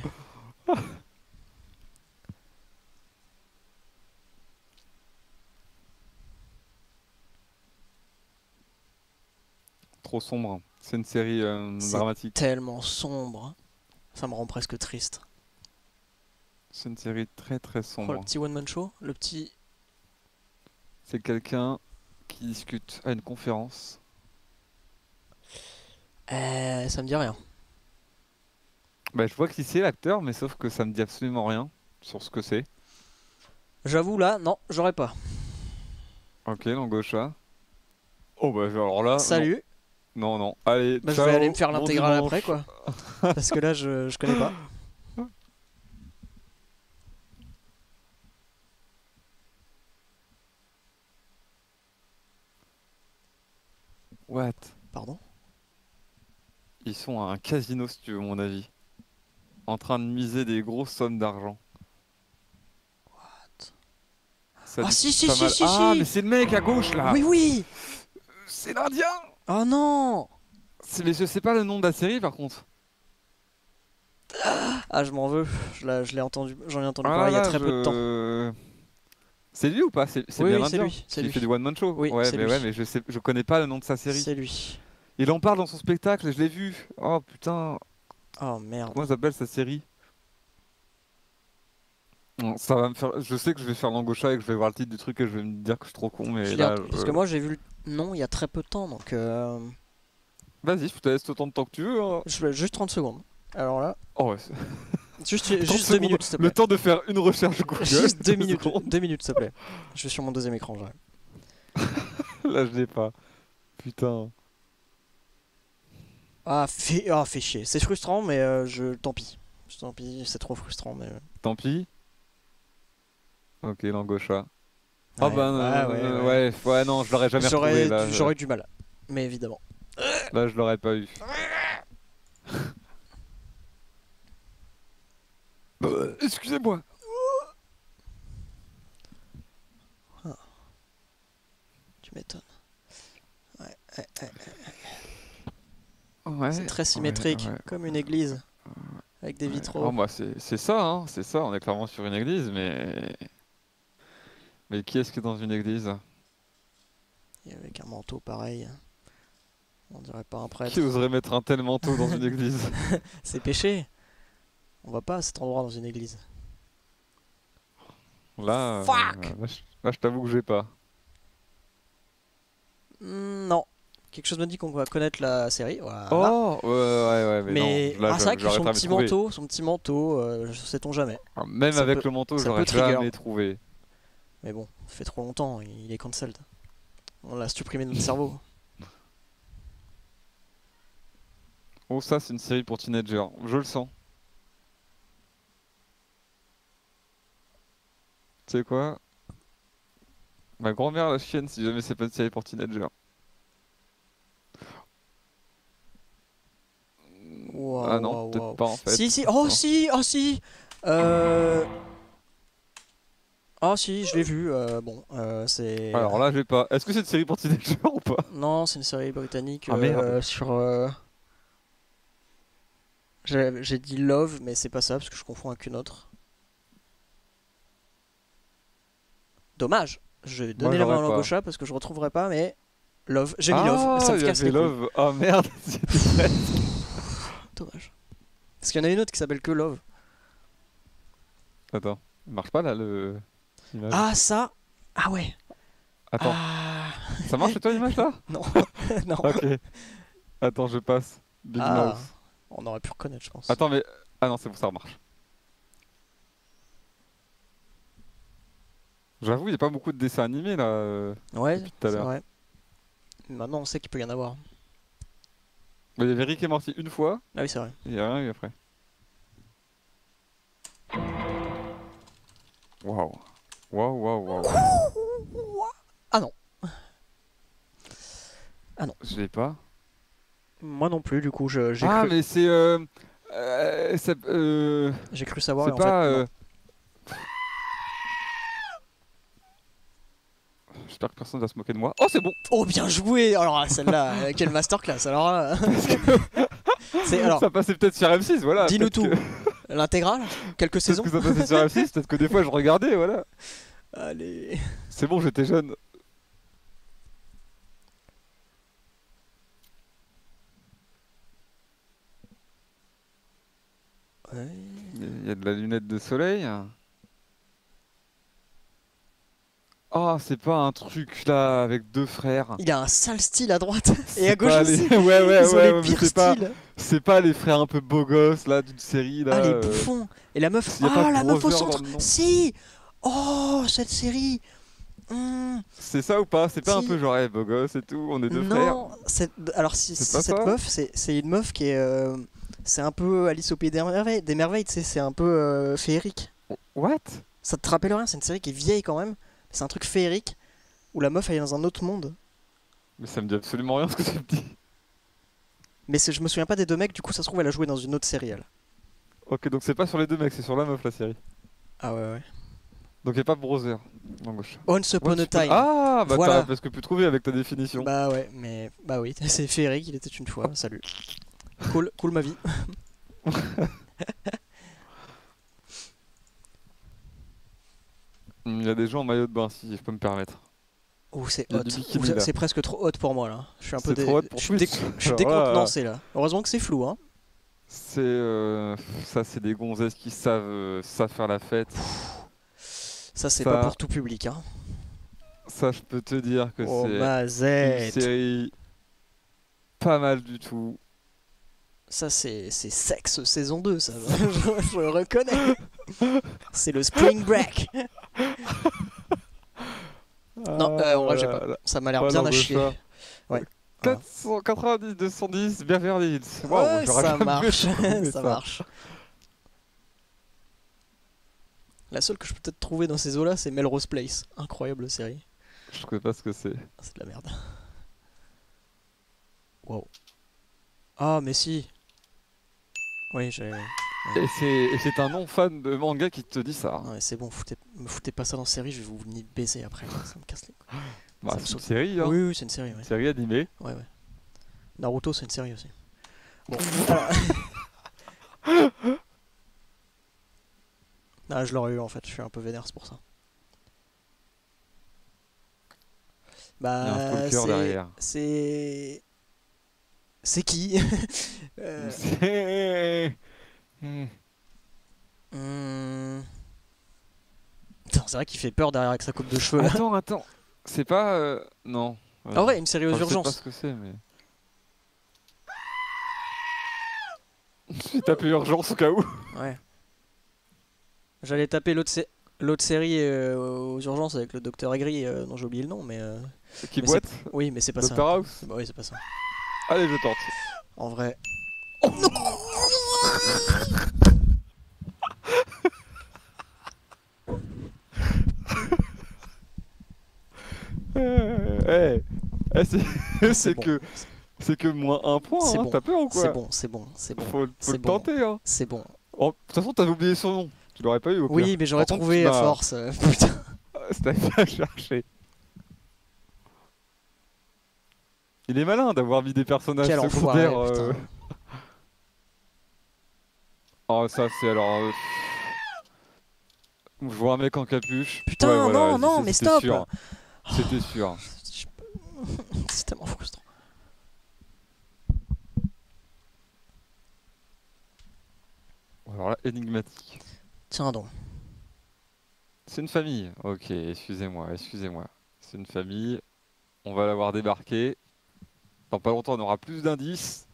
A: Trop sombre. C'est une série
B: C'est
A: dramatique.
B: tellement sombre. Ça me rend presque triste.
A: C'est une série très très
B: Oh,
A: sombre.
B: le petit one-man show, le petit...
A: C'est quelqu'un qui discute à une conférence.
B: Ça me dit rien.
A: Bah je vois qui c'est l'acteur, mais sauf que ça me dit absolument rien sur ce que c'est.
B: J'avoue là, non, j'aurais pas.
A: Ok, l'angosha. Oh bah alors là...
B: Salut.
A: Non, non. Allez,
B: Bah, je
A: ciao,
B: vais aller me faire
A: bon
B: l'intégrale
A: dimanche.
B: après quoi. Parce que là, je connais pas.
A: What?
B: Pardon?
A: Ils sont à un casino si tu veux mon avis. En train de miser des grosses sommes d'argent. Ça
B: Ah
A: dit
B: si, si,
A: pas
B: si,
A: mal.
B: si,
A: Ah
B: si.
A: mais c'est le mec à gauche là.
B: Oui, oui.
A: C'est l'Indien.
B: Oh non.
A: Mais je sais pas le nom de la série par contre.
B: Ah, je m'en veux. Je l'ai entendu. J'en ai entendu
A: Ah
B: parler il y a
A: là,
B: très peu de temps.
A: C'est lui ou pas? C'est
B: Oui,
A: bien
B: oui, c'est
A: l'Indien
B: lui, c'est
A: qui
B: lui.
A: fait du one man show.
B: Oui,
A: ouais,
B: c'est
A: mais
B: lui.
A: ouais, mais je connais pas le nom de sa série.
B: C'est lui.
A: Il en parle dans son spectacle, je l'ai vu. Oh putain,
B: Oh merde.
A: comment s'appelle sa série? Non, ça va me faire. Je sais que je vais faire l'angosha et que je vais voir le titre du truc et je vais me dire que je suis trop con, mais
B: Je l'ai
A: là.
B: Parce que moi j'ai vu le nom il y a très peu de temps donc
A: Vas-y, je te laisse autant de temps que tu veux. Hein.
B: juste 30 secondes. Alors là,
A: Oh ouais.
B: juste
A: 30
B: 2
A: secondes,
B: minutes s'il te
A: Le
B: plaît.
A: temps de faire une recherche Google.
B: Juste 2
A: 2
B: minutes,
A: secondes.
B: 2 minutes s'il te plaît. Je suis sur mon deuxième écran, j'arrive.
A: Là, je l'ai pas. Putain.
B: Fait chier. C'est frustrant mais tant pis. Tant pis, c'est trop frustrant mais
A: Tant pis. Ok, l'angosha. Ah
B: ouais,
A: bah ouais, non, je l'aurais jamais retrouvé là.
B: J'aurais du mal. Mais évidemment.
A: Là, je l'aurais pas eu. Excusez-moi.
B: Tu m'étonnes.
A: Ouais,
B: C'est très symétrique,
A: ouais.
B: comme une église. Avec des
A: Ouais.
B: vitraux.
A: Oh, bah, c'est ça, hein, c'est ça. On est clairement sur une église, mais qui est-ce qui est dans une église?
B: Et avec un manteau pareil. On dirait pas un prêtre.
A: Qui oserait mettre un tel manteau dans une église?
B: C'est péché. On va pas à cet endroit dans une église.
A: Là,
B: Fuck.
A: là, je t'avoue que j'ai pas.
B: Non. Quelque chose me dit qu'on va connaître la série. Voilà.
A: Oh, ouais,
B: mais
A: non, là,
B: c'est vrai que son
A: j'arrêterai de
B: petit
A: trouver.
B: manteau, sait-on jamais.
A: Alors, même
B: ça
A: avec
B: peut-
A: le manteau,
B: ça
A: j'aurais
B: peut trigger.
A: jamais trouvé.
B: Mais bon, ça fait trop longtemps, il est cancelled. On l'a supprimé de notre cerveau.
A: Oh, ça, c'est une série pour teenagers. Je le sens. Tu sais quoi? Ma grand-mère la chienne si jamais c'est pas une série pour teenagers.
B: Wow,
A: Ah non,
B: wow,
A: peut-être
B: wow.
A: pas en fait.
B: Si,
A: Non.
B: oh si Ah si, je l'ai vu, c'est...
A: Alors là, j'ai pas. Est-ce que c'est une série pour teenagers ou pas?
B: Non, c'est une série britannique
A: Ah, merde.
B: sur... J'ai dit Love, mais c'est pas ça, parce que je confonds avec une autre. Dommage. Je vais donner la main à
A: j'aurais pas.
B: l'angosha parce que je retrouverai pas, mais Love. J'ai mis
A: Ah,
B: Love, ça me
A: il y
B: casse les
A: avait
B: couilles.
A: Love. Ah merde, c'était presque.
B: Dommage. Parce qu'il y en a une autre qui s'appelle que Love.
A: Attends, il marche pas là le. l'image.
B: Ah ça. Ah ouais.
A: Attends,
B: Ah
A: ça marche chez toi l'image là?
B: non. Non.
A: Ok. Attends, je passe. Big
B: Ah,
A: Mouse.
B: on aurait pu reconnaître, je pense.
A: Attends, mais. Ah non, c'est bon, ça remarche. J'avoue, il n'y a pas beaucoup de dessins animés là
B: Ouais,
A: depuis tout à
B: c'est
A: l'heure.
B: vrai. Maintenant, on sait qu'il peut y en avoir.
A: Mais il y avait Rick et Morty une fois,
B: Ah oui, c'est vrai.
A: et il n'y a rien eu après. Waouh. Waouh, waouh, waouh.
B: Ah non,
A: Je l'ai pas.
B: moi non plus, du coup,
A: Ah, mais c'est.
B: j'ai cru savoir et
A: C'est
B: en
A: pas.
B: fait, non.
A: J'espère que personne va se moquer de moi. Oh, c'est bon!
B: Oh, bien joué! Alors, celle-là, quelle masterclass! Alors, alors,
A: Ça passait peut-être sur M6, voilà.
B: dis-nous
A: peut-être
B: tout. L'intégrale? Quelques
A: Peut-être
B: saisons?
A: que ça passait sur M6, peut-être que des fois je regardais, voilà.
B: Allez.
A: C'est bon, j'étais jeune.
B: Ouais.
A: Il y a de la lunette de soleil. Oh, c'est pas un truc là avec deux frères.
B: Il a un sale style à droite et à
A: C'est
B: gauche
A: pas
B: aussi.
A: les... Ouais, ouais,
B: Ils ont
A: ouais,
B: les
A: mais
B: pires
A: c'est pas...
B: styles.
A: c'est pas les frères un peu beaux gosses là d'une série là.
B: Ah, les bouffons. Et la meuf.
A: y a pas
B: Ah,
A: de
B: la meuf au
A: Brother dans
B: centre.
A: le nom.
B: Si. Oh, cette série. Hmm.
A: C'est ça ou pas? C'est pas un
B: Si.
A: peu genre, hey, beau gosse et tout, on est deux frères?
B: Non. Alors, si
A: C'est pas
B: cette
A: ça?
B: meuf, c'est une meuf qui est. C'est un peu Alice au pays des merveilles, tu sais, c'est un peu féerique.
A: What?
B: Ça te rappelle rien, c'est une série qui est vieille quand même. C'est un truc féerique où la meuf elle est dans un autre monde.
A: Mais ça me dit absolument rien ce que tu me dis.
B: Mais je me souviens pas des deux mecs, du coup ça se trouve elle a joué dans une autre série elle.
A: Ok, donc c'est pas sur les deux mecs, c'est sur la meuf la série.
B: Ah ouais ouais.
A: Donc y a pas Brother en gauche.
B: Once Upon a Time.
A: Ah, bah
B: Voilà.
A: t'as presque pu trouver avec ta définition.
B: Bah ouais, mais bah oui, c'est féerique, il était une fois, salut. Cool, cool ma vie.
A: Il y a des gens en maillot de bain si je peux me permettre.
B: Ouh c'est
A: Il y a
B: hot.
A: du
B: Ouh,
A: bikini, là.
B: c'est presque trop hot pour moi là. Je suis un peu
A: C'est trop hot pour
B: je suis,
A: Twitch.
B: je suis
A: Alors là,
B: décontenancé là. Heureusement que c'est flou hein.
A: C'est ça, c'est des gonzesses qui savent faire la fête.
B: Ça c'est
A: Ça-
B: pas pour tout public hein.
A: Ça, je peux te dire que
B: Oh
A: c'est une
B: mazette.
A: série pas mal du tout.
B: Ça c'est Sexe saison 2 ça. Je le reconnais. C'est le Spring Break. Non, en vrai, j'ai pas. Ça m'a l'air
A: Ah
B: bien
A: non,
B: à
A: mais
B: chier.
A: ça.
B: Ouais.
A: 490, 210, Beverly Hills. Waouh,
B: Ouais,
A: j'aurais
B: ça
A: jamais
B: marche.
A: trouvé
B: Ça marche. La seule que je peux peut-être trouver dans ces eaux-là, c'est Melrose Place. Incroyable série.
A: Je sais pas ce que c'est.
B: Ah, c'est de la merde. Wow. Ah, mais si. Oui, j'ai.
A: Et c'est un non-fan de manga qui te dit ça.
B: Ouais, c'est bon, me foutez pas ça dans série, je vais vous venir baiser après. Ça me casse les couilles.
A: Bah,
B: Ça me
A: c'est une
B: saoule.
A: série, hein.
B: Oui, oui, c'est une série. Ouais.
A: Série animée.
B: Ouais, ouais. Naruto, c'est une série aussi. Bon, ah, je l'aurais eu en fait, je suis un peu vénère, c'est pour ça.
A: Il y a un
B: Bah,
A: stalker derrière.
B: C'est qui
A: C'est...
B: hmm. Putain, c'est vrai qu'il fait peur derrière avec sa coupe de cheveux. Là.
A: Attends. C'est pas... Non.
B: Ah ouais, une série aux
A: Enfin, je sais pas
B: urgences.
A: ce que c'est, mais... J'ai tapé urgence au cas où.
B: Ouais. J'allais taper l'autre série aux urgences avec le docteur Aigri, dont j'ai oublié le nom, mais.
A: Qui
B: Mais
A: boite?
B: Oui, mais c'est pas
A: Dr
B: ça.
A: House?
B: Bah oui, c'est pas ça.
A: Allez, je tente.
B: En vrai.
A: C'est
B: C'est bon.
A: C'est que moins un point,
B: C'est
A: hein.
B: bon.
A: T'as peur ou quoi?
B: C'est bon, c'est bon, c'est bon.
A: Faut
B: C'est
A: le
B: bon.
A: tenter, hein.
B: C'est bon.
A: Oh, de toute façon, t'avais oublié son nom. Tu l'aurais pas eu au pire.
B: Oui, mais j'aurais
A: Par contre,
B: trouvé
A: tu
B: à
A: m'as-
B: force. Putain.
A: C'était bien cherché. Il est malin d'avoir mis des personnages
B: Quel enfoiré,
A: secondaires.
B: putain.
A: Oh, ça, c'est alors. Je vois un mec en capuche.
B: Putain,
A: Ouais, voilà,
B: non, non, mais
A: c'était
B: stop.
A: sûr. C'était sûr.
B: C'est tellement frustrant.
A: Alors là, énigmatique.
B: Tiens donc.
A: C'est une famille. Ok, excusez-moi. C'est une famille. On va l'avoir débarqué. Dans pas longtemps, on aura plus d'indices.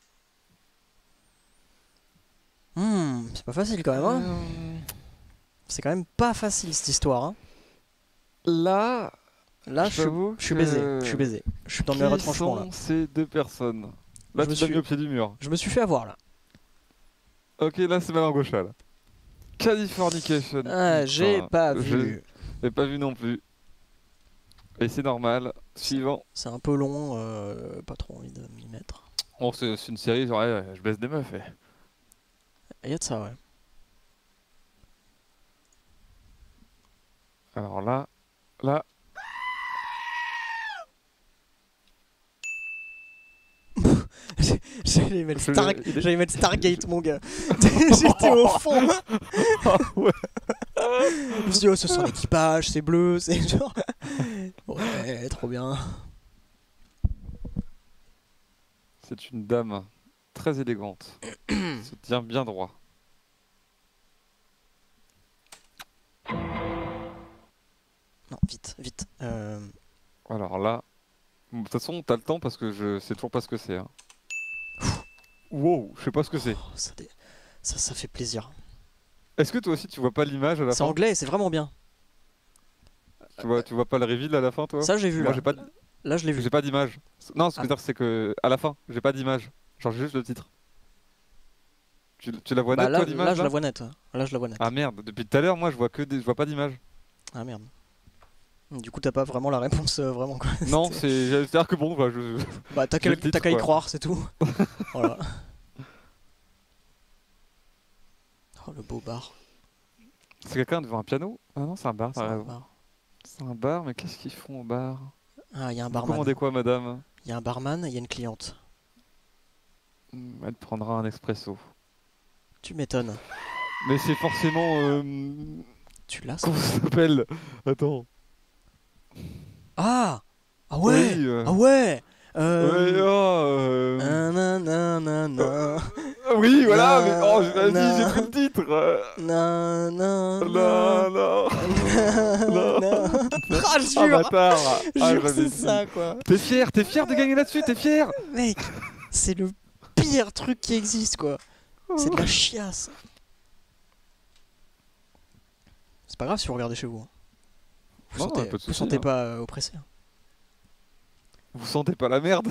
B: C'est pas facile quand même, hein. C'est quand même pas facile cette histoire, hein.
A: Là,
B: Là, je suis baisé. Je suis baisé. Je suis dans mes retranchements là.
A: Qui sont ces deux personnes? Là,
B: Je me
A: tu t'as mis
B: suis-
A: au pied du mur.
B: Je me suis fait avoir là.
A: Ok, là, c'est Malingocha, là. Californication.
B: Ah, j'ai
A: Putain,
B: pas
A: je
B: vu.
A: l'ai pas vu non plus. Et c'est normal. Suivant.
B: C'est un peu long, pas trop envie de m'y mettre.
A: Oh, c'est une série, genre, ouais, je baisse des meufs.
B: Il y a de ça, ouais.
A: Alors là,
B: J'allais mettre,
A: Il est-
B: j'allais mettre Stargate, mon gars. J'étais au fond.
A: ah ouais.
B: Je me suis dit, oh, ce sont l'équipage, c'est bleu, c'est genre. Ouais, trop bien.
A: C'est une dame très élégante. Se tient bien droit.
B: Non, vite, vite.
A: Alors là, de toute façon, t'as le temps parce que je sais toujours pas ce que c'est. Hein. Wow, je sais pas ce que c'est.
B: Oh, ça fait plaisir.
A: Est-ce que toi aussi tu vois pas l'image à la
B: C'est
A: fin?
B: anglais, c'est vraiment bien.
A: Tu vois pas le reveal à la fin, toi?
B: Ça, j'ai vu
A: Moi,
B: là.
A: j'ai pas,
B: Là, je l'ai vu.
A: j'ai pas d'image. Non, ce que je veux
B: Ah.
A: dire, c'est que à la fin, j'ai pas d'image. Genre j'ai juste le titre. Tu la vois
B: Bah
A: net,
B: là,
A: toi, l'image
B: là, je la vois nette. Là, je la vois nette.
A: Ah merde, depuis tout à l'heure, moi, je vois je vois pas d'image.
B: Ah merde. Du coup, t'as pas vraiment la réponse, vraiment quoi.
A: Non,
B: C'était-
A: c'est-à-dire que bon, bah,
B: Bah, t'as
A: j'ai le
B: qu'à
A: titre,
B: t'as qu'à y
A: quoi.
B: croire, c'est tout. Voilà. Oh, le beau bar.
A: c'est quelqu'un devant un piano? Ah non, c'est un bar,
B: C'est
A: t'as
B: un
A: raison.
B: bar.
A: C'est un bar, mais qu'est-ce qu'ils font au bar?
B: Ah, il y a un
A: Vous
B: barman.
A: commandez quoi, madame?
B: Il y a un barman et il y a une cliente.
A: Elle prendra un expresso.
B: Tu m'étonnes.
A: Mais c'est forcément...
B: Tu l'as ça?
A: comment ça s'appelle? Attends.
B: Ah! Ah ouais!
A: Oui,
B: Ah ouais!
A: ouais,
B: Nananana.
A: ah oui, voilà, mais oh,
B: Na-
A: vas-y, j'ai pris le titre.
B: Nanana.
A: Non, non.
B: Nanana. Ah, je
A: Ah,
B: jure!
A: bâtard. Ah,
B: Jure,
A: j'avais
B: c'est
A: dit.
B: ça quoi!
A: T'es fier de gagner là-dessus, t'es fier?
B: Mec, c'est le pire truc qui existe quoi! C'est de la chiasse! C'est pas grave si vous regardez chez vous. Hein. Vous
A: Non,
B: sentez,
A: pas de
B: vous
A: souci,
B: sentez
A: hein.
B: pas oppressé. Hein.
A: Vous sentez pas la merde?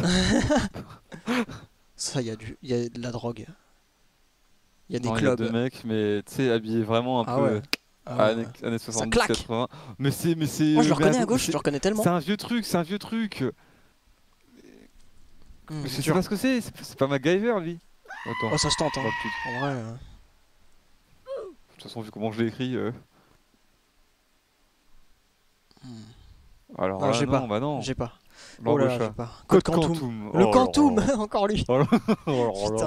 B: Ça, il y a de la drogue. Il y a des
A: Non, il y a
B: clubs.
A: deux mecs, mais tu sais, habillés vraiment un
B: Ah
A: peu
B: ouais. Ah ouais,
A: années,
B: ouais.
A: années
B: Ça
A: 70,
B: claque.
A: 80. Mais c'est.
B: Moi, je le reconnais à
A: mais
B: gauche, je le reconnais tellement.
A: c'est un vieux truc, c'est un vieux truc. Je sais
B: dur.
A: pas ce que c'est pas MacGyver lui. Attends.
B: Oh, ça se tente, hein.
A: Oh, putain.
B: En vrai.
A: De toute façon, vu comment je l'ai écrit. Alors
B: Non,
A: là,
B: j'ai
A: non,
B: pas.
A: bah non.
B: J'ai pas. Oh là là,
A: L'embaucha.
B: j'ai pas.
A: Code
B: Quantum.
A: Quantum.
B: Le
A: Oh là
B: Quantum,
A: là.
B: encore lui.
A: Oh là là.
B: Putain.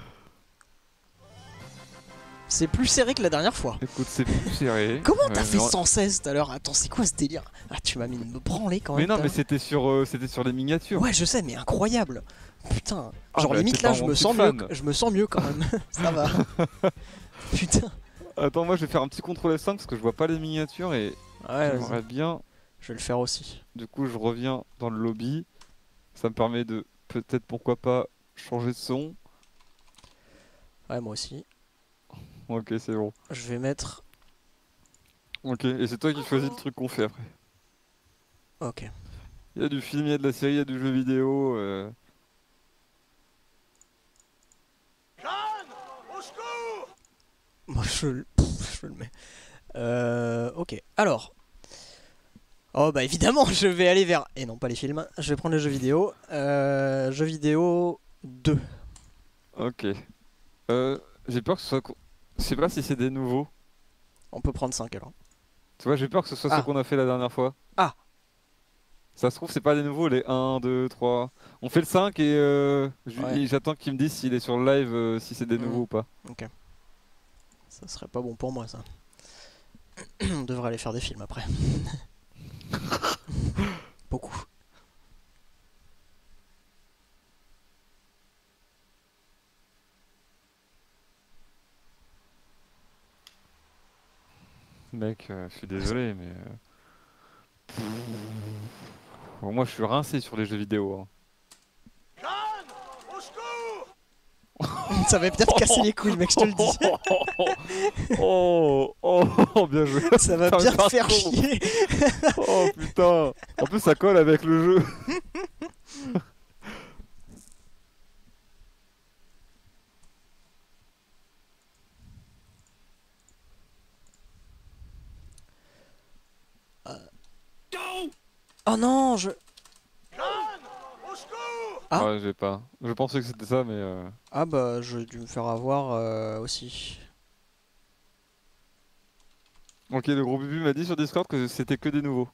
B: C'est plus serré que la dernière fois.
A: Écoute, c'est plus serré.
B: Comment t'as fait
A: mais-
B: 116 tout à l'heure? Attends, c'est quoi ce délire? Ah, tu m'as mis de me branler quand
A: Mais
B: même.
A: non,
B: tout à
A: mais
B: l'heure.
A: c'était sur les miniatures.
B: Ouais, je sais, mais incroyable. Putain.
A: Ah,
B: Genre
A: bah,
B: limite
A: t'es
B: là,
A: pas
B: je
A: mon
B: me
A: petit
B: sens
A: fan.
B: mieux. Je me sens mieux quand même. Ça va. Putain.
A: Attends, moi je vais faire un petit contrôle F5 parce que je vois pas les miniatures et
B: Ouais, vas-y.
A: j'aimerais bien.
B: Je vais le faire aussi.
A: Du coup, je reviens dans le lobby. Ça me permet de peut-être, pourquoi pas, changer de son.
B: Ouais, moi aussi.
A: Ok, c'est bon.
B: Je vais mettre.
A: Ok, et c'est toi qui choisis le truc qu'on fait après.
B: Ok.
A: Il y a du film, il y a de la série, il y a du jeu vidéo.
B: Moi, je le mets. Ok. Alors. Oh, bah évidemment, je vais aller vers. Et non, pas les films. Je vais prendre les jeux vidéo. Jeux vidéo 2.
A: Ok. J'ai peur que ce soit. Je sais pas si c'est des nouveaux.
B: On peut prendre 5 alors.
A: Tu vois, j'ai peur que ce soit
B: Ah.
A: ce qu'on a fait la dernière fois.
B: Ah.
A: Ça se trouve, c'est pas des nouveaux, les 1, 2, 3. On fait le 5 et
B: Ouais.
A: j'attends qu'il me dise s'il est sur le live, si c'est des
B: Mhm.
A: nouveaux ou pas.
B: Ok. Ça serait pas bon pour moi, ça. On devrait aller faire des films après. Beaucoup.
A: Mec, je suis désolé, mais. Bon, moi, je suis rincé sur les jeux vidéo. Hein.
B: Ça va bien te casser les couilles, mec, je te le dis.
A: Oh, bien joué.
B: Ça va
A: Putain,
B: bien
A: mais
B: te faire
A: par contre.
B: chier.
A: Oh putain. En plus, ça colle avec le jeu.
B: Oh non, je... Ah.
A: Ouais, j'ai pas. Je pensais que c'était ça, mais.
B: Ah bah, j'ai dû me faire avoir aussi.
A: Ok, le gros Bubu m'a dit sur Discord que c'était que des nouveaux.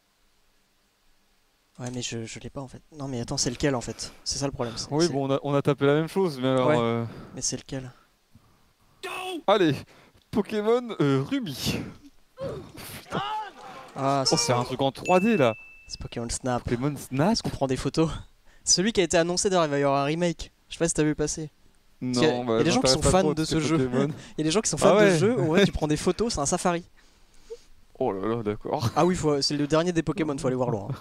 B: Ouais, mais je l'ai pas en fait. Non, mais attends, c'est lequel en fait? C'est ça le problème.
A: Oui, bon, on a tapé la même chose, mais alors.
B: Ouais. Mais c'est lequel?
A: Allez, Pokémon Ruby.
B: Ah,
A: Oh, c'est un truc en 3D là.
B: c'est Pokémon Snap.
A: Pokémon Snap.
B: On prend des photos. Celui qui a été annoncé d'ailleurs, il va y avoir un remake. Je sais pas si t'as vu passer.
A: Non,
B: y a-
A: bah,
B: y a des gens qui
A: m'intéresse
B: sont
A: pas
B: fans
A: trop,
B: de
A: tous
B: ce
A: ces
B: jeu.
A: Pokémon.
B: Il y a des gens qui sont fans
A: Ah ouais.
B: de ce jeu. Ouais, tu prends des photos, c'est un safari.
A: Oh là là, d'accord.
B: Ah oui, c'est le dernier des Pokémon, faut aller voir loin.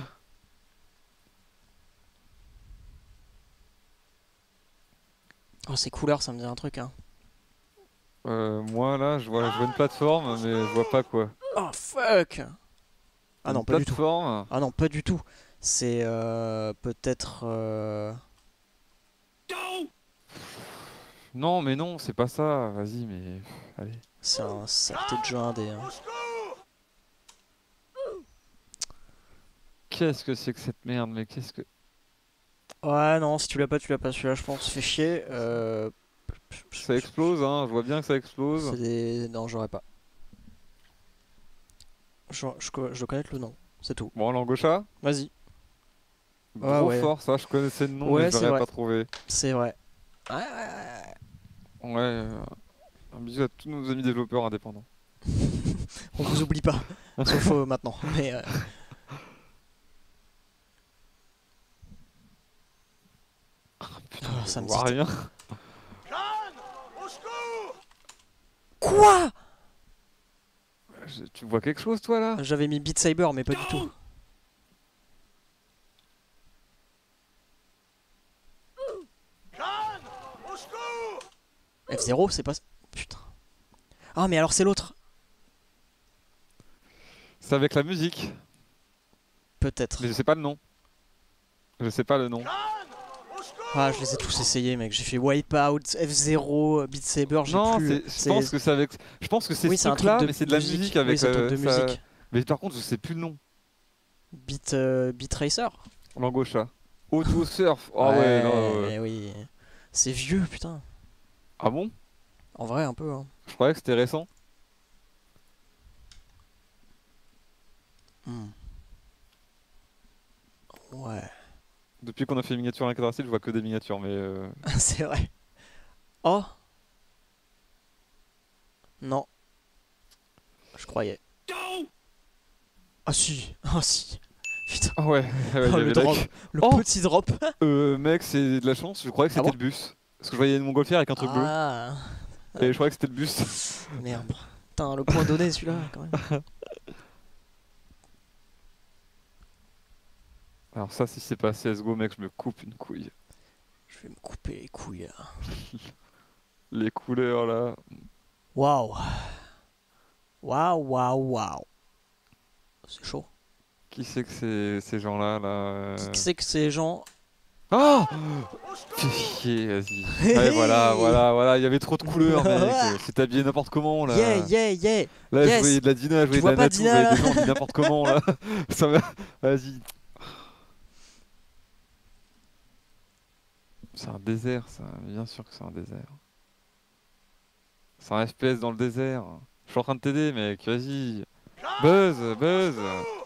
B: Oh, ces couleurs, ça me dit un truc, hein.
A: Moi là, je vois une plateforme, mais je vois pas quoi.
B: Oh fuck! Ah non,
A: Une
B: pas du tout.
A: plateforme.
B: Ah non, pas du tout. C'est peut-être.
A: Non, mais non, c'est pas ça. Vas-y, mais allez.
B: C'est un saleté de jeu indé. Hein.
A: Qu'est-ce que c'est que cette merde, mais qu'est-ce que.
B: Ouais, non, si tu l'as pas celui-là, je pense. Fais chier.
A: Ça explose, hein. Je vois bien que ça explose.
B: C'est des. Non, j'aurais pas. Je dois connaître le nom, c'est tout.
A: Bon, Langocha.
B: Vas-y,
A: Gros
B: ouais.
A: fort, ça, je connaissais le nom,
B: Ouais,
A: mais je
B: c'est
A: l'aurais
B: vrai.
A: pas trouvé.
B: c'est vrai. Ouais.
A: Ouais, un bisou à tous nos amis développeurs indépendants.
B: On vous oublie pas. Sauf maintenant. Mais.
A: Putain,
B: Ah,
A: je
B: ça me
A: vois
B: dit-
A: rien.
B: Quoi?
A: Tu vois quelque chose, toi, là?
B: J'avais mis Beat Saber, mais pas du tout. F0, c'est pas. Putain. Ah, mais alors c'est l'autre.
A: C'est avec la musique,
B: Peut-être.
A: mais je sais pas le nom. Je sais pas le nom.
B: Ah, je les ai tous essayés, mec. J'ai fait Wipeout, F0, Beat Saber, j'ai
A: Non,
B: plus.
A: je pense que c'est avec. Je pense que c'est
B: Oui,
A: ce
B: c'est un
A: truc-là,
B: truc de
A: mais c'est de la musique avec.
B: Oui, c'est un truc de
A: ça-
B: musique.
A: Mais par contre, je sais plus le nom.
B: Beat Racer.
A: Langocha. Auto Surf. Ah ouais, non,
B: oui. C'est vieux, putain.
A: Ah bon?
B: En vrai, un peu. Hein.
A: Je croyais que c'était récent.
B: Hmm. Ouais.
A: Depuis qu'on a fait miniature incarnacile, je vois que des miniatures, mais.
B: C'est vrai. Oh. Non. Je croyais. Ah si. Ah si. Putain.
A: Ah ouais, il y
B: Oh,
A: avait
B: le
A: la-
B: drop. Le
A: Oh.
B: petit drop.
A: Mec, c'est de la chance, je croyais que
B: Ah
A: c'était
B: bon
A: le bus. Parce que je voyais une montgolfière avec un truc bleu.
B: Ah.
A: Et je croyais que c'était le bus.
B: Merde. Putain, le point donné celui-là, quand même.
A: Alors ça, si c'est pas CSGO, mec, je me coupe une couille.
B: Je vais me couper les couilles là.
A: Les couleurs, là.
B: Waouh. Waouh. C'est chaud.
A: Qui c'est que ces gens-là, là
B: Qui c'est que ces gens.
A: Oh Fais chier, vas-y. Ouais, voilà, il y avait trop de couleurs, mec. C'est habillé n'importe comment, là.
B: Yeah.
A: Là, je
B: yes.
A: voyais de la Dina, je voyais de
B: vois
A: la
B: pas
A: Natou, je
B: Dina,
A: voyais
B: là
A: des gens habillés n'importe comment, là. Ça va... Vas-y. C'est un désert, ça. Bien sûr que c'est un désert. C'est un FPS dans le désert. Je suis en train de t'aider, mec. Vas-y. Buzz.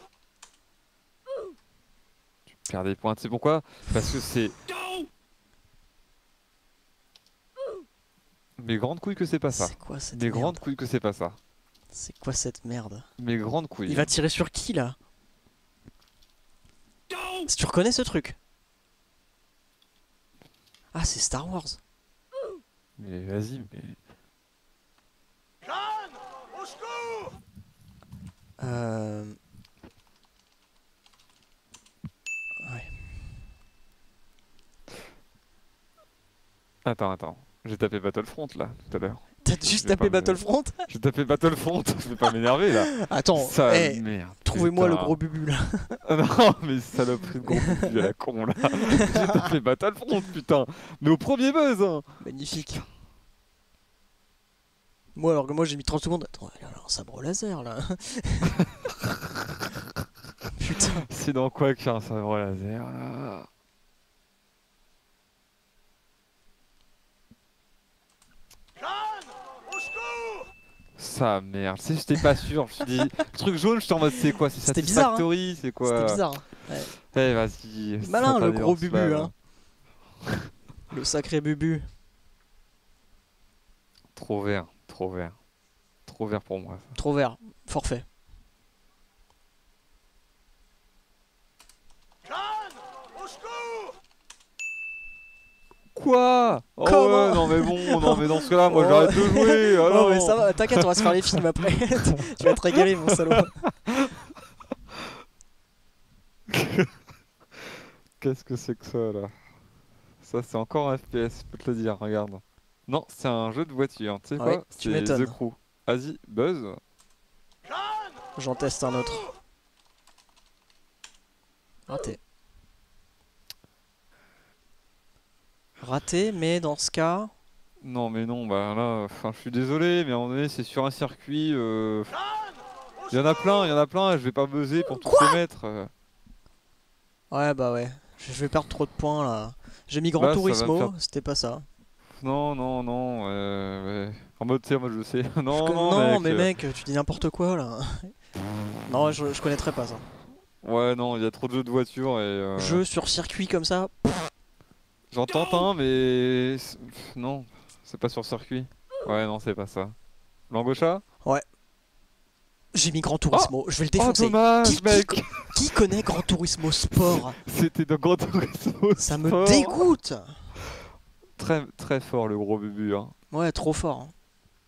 A: Tu perds des points. Tu sais pourquoi? Parce que c'est... Mes grandes couilles que c'est pas ça.
B: C'est quoi cette
A: Mes
B: merde?
A: grandes couilles que c'est pas ça.
B: C'est quoi cette merde?
A: Mes grandes couilles.
B: Il va tirer sur qui là? Si tu reconnais ce truc. Ah, c'est Star Wars.
A: Mais vas-y, mais...
B: Ouais.
A: Attends. J'ai tapé Battlefront là tout à l'heure.
B: T'as juste
A: Je vais
B: tapé
A: pas me-
B: Battlefront?
A: J'ai tapé Battlefront, je vais pas m'énerver là.
B: Attends,
A: Ça,
B: eh,
A: merde.
B: trouvez-moi le
A: putain.
B: gros bubu là.
A: Ah non, mais saloperie de gros bubu à la con là. J'ai tapé Battlefront, putain. Mais au premier buzz, hein.
B: Magnifique. Moi alors que moi j'ai mis 30 secondes. Attends, il a un sabre laser là. Putain.
A: C'est dans quoi qu'il y a un sabre laser là? Ça merde, tu sais, j'étais pas sûr, je me suis dit, le truc jaune, j'étais en mode c'est quoi? C'est
B: C'était bizarre, hein.
A: Satisfactory, c'est quoi?
B: C'était bizarre. Hein. Ouais.
A: Eh vas-y.
B: Malin le
A: satané
B: gros
A: en
B: bubu
A: slave.
B: hein. Le sacré bubu.
A: Trop vert, trop vert. Trop vert pour moi. Ça.
B: Trop vert. Forfait.
A: Quoi? Oh
B: Comment?
A: ouais, non mais bon, non mais dans ce cas-là, moi
B: Oh.
A: j'arrête de jouer. Ah
B: Non
A: non.
B: mais ça va, t'inquiète, on va se faire les films après. Tu vas te régaler mon salaud.
A: Qu'est-ce que c'est que ça là? Ça c'est encore un FPS, je peux te le dire, regarde. Non, c'est un jeu de voiture, tu sais
B: Ouais,
A: quoi?
B: tu
A: C'est
B: m'étonnes.
A: The Crew. Vas-y, buzz.
B: J'en teste un autre. Raté. Raté, mais dans ce cas...
A: Non mais non, bah là, enfin je suis désolé, mais à un moment donné c'est sur un circuit. Il y en a plein, et je vais pas buzzer pour tous les mettre.
B: Ouais bah ouais, je vais perdre trop de points là. J'ai mis Gran
A: Là, ça va me
B: Turismo,
A: faire-
B: c'était pas ça.
A: Non, non, non, ouais. En mode, tu sais, moi je sais. Non,
B: Non,
A: mec,
B: mais mec, tu dis n'importe quoi là. Non, je connaîtrais pas ça.
A: Ouais, non, il y a trop de jeux de voiture et.
B: Jeu sur circuit comme ça.
A: J'en tente un, mais. Non, c'est pas sur circuit. Ouais, non, c'est pas ça. Langocha?
B: J'ai mis Gran Turismo, je vais le
A: Oh,
B: défoncer.
A: dommage, mec!
B: Qui connaît Gran Turismo Sport?
A: C'était dans Gran Turismo
B: Ça me
A: Sport.
B: dégoûte.
A: Très, très fort le gros bubu, hein.
B: Ouais, trop fort. Hein.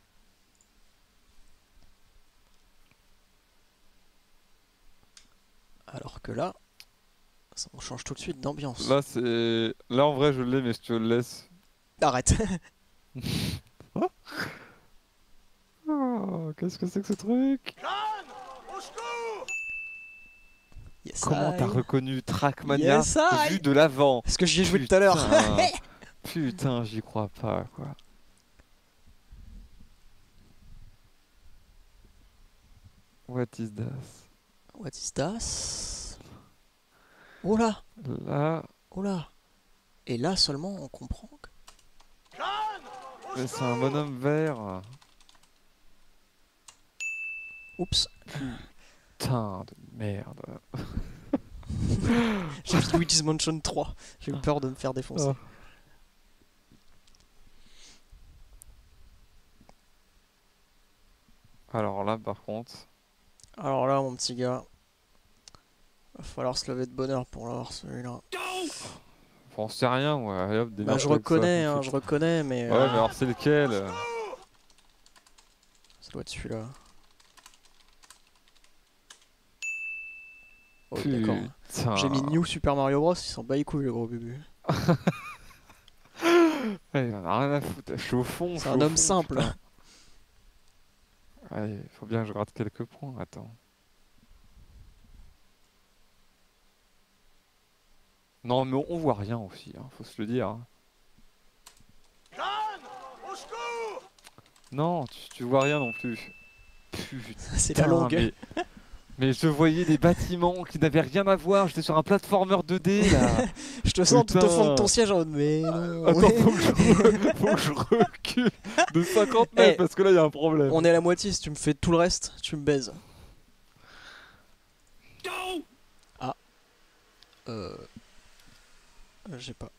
B: Alors que là, on change tout de suite d'ambiance.
A: Là, c'est. Là, en vrai, je l'ai, mais je te le laisse.
B: Arrête.
A: Oh, qu'est-ce que c'est que ce truc?
B: Yes,
A: Comment t'as
B: I.
A: reconnu Trackmania
B: Yes, I.
A: vu de l'avant?
B: Parce que j'y ai joué tout à l'heure.
A: Putain. Putain, j'y crois pas, quoi. What is that?
B: What is that? Oh là,
A: Là,
B: oh là. Et là seulement on comprend que...
A: mais c'est un bonhomme vert.
B: Oups.
A: Putain de merde.
B: J'ai vu Luigi's Mansion 3. J'ai eu peur de me faire défoncer.
A: Oh. Alors là, par contre,
B: Alors là mon petit gars, va falloir se lever de bonheur pour l'avoir celui-là.
A: j'en sais rien, moi. Allez, hop,
B: Bah
A: démerde-toi
B: je
A: avec ça,
B: reconnais,
A: tout de
B: hein,
A: suite.
B: je reconnais, mais
A: Ouais, mais alors c'est lequel?
B: ça doit être celui-là. Oh d'accord.
A: Putain.
B: J'ai mis New Super Mario Bros, il s'en bat les couilles le gros bubu.
A: Ouais, il en a rien à foutre. Je suis au fond. je
B: C'est
A: suis
B: un
A: au
B: homme
A: fond,
B: simple.
A: putain. Allez, faut bien que je gratte quelques points. Attends. Non, mais on voit rien aussi, hein, faut se le dire. Hein. Non, tu vois rien non plus. Putain,
B: C'est la longue.
A: mais je voyais des bâtiments qui n'avaient rien à voir. J'étais sur un platformer 2D là.
B: Je te sens tout au fond de ton
A: Putain.
B: siège en mode mais non.
A: Attends,
B: ouais.
A: faut que je recule de 50 mètres
B: Eh,
A: parce que là il y a un problème.
B: On est à la moitié, si tu me fais tout le reste, tu me baises. Ah. J'ai pas.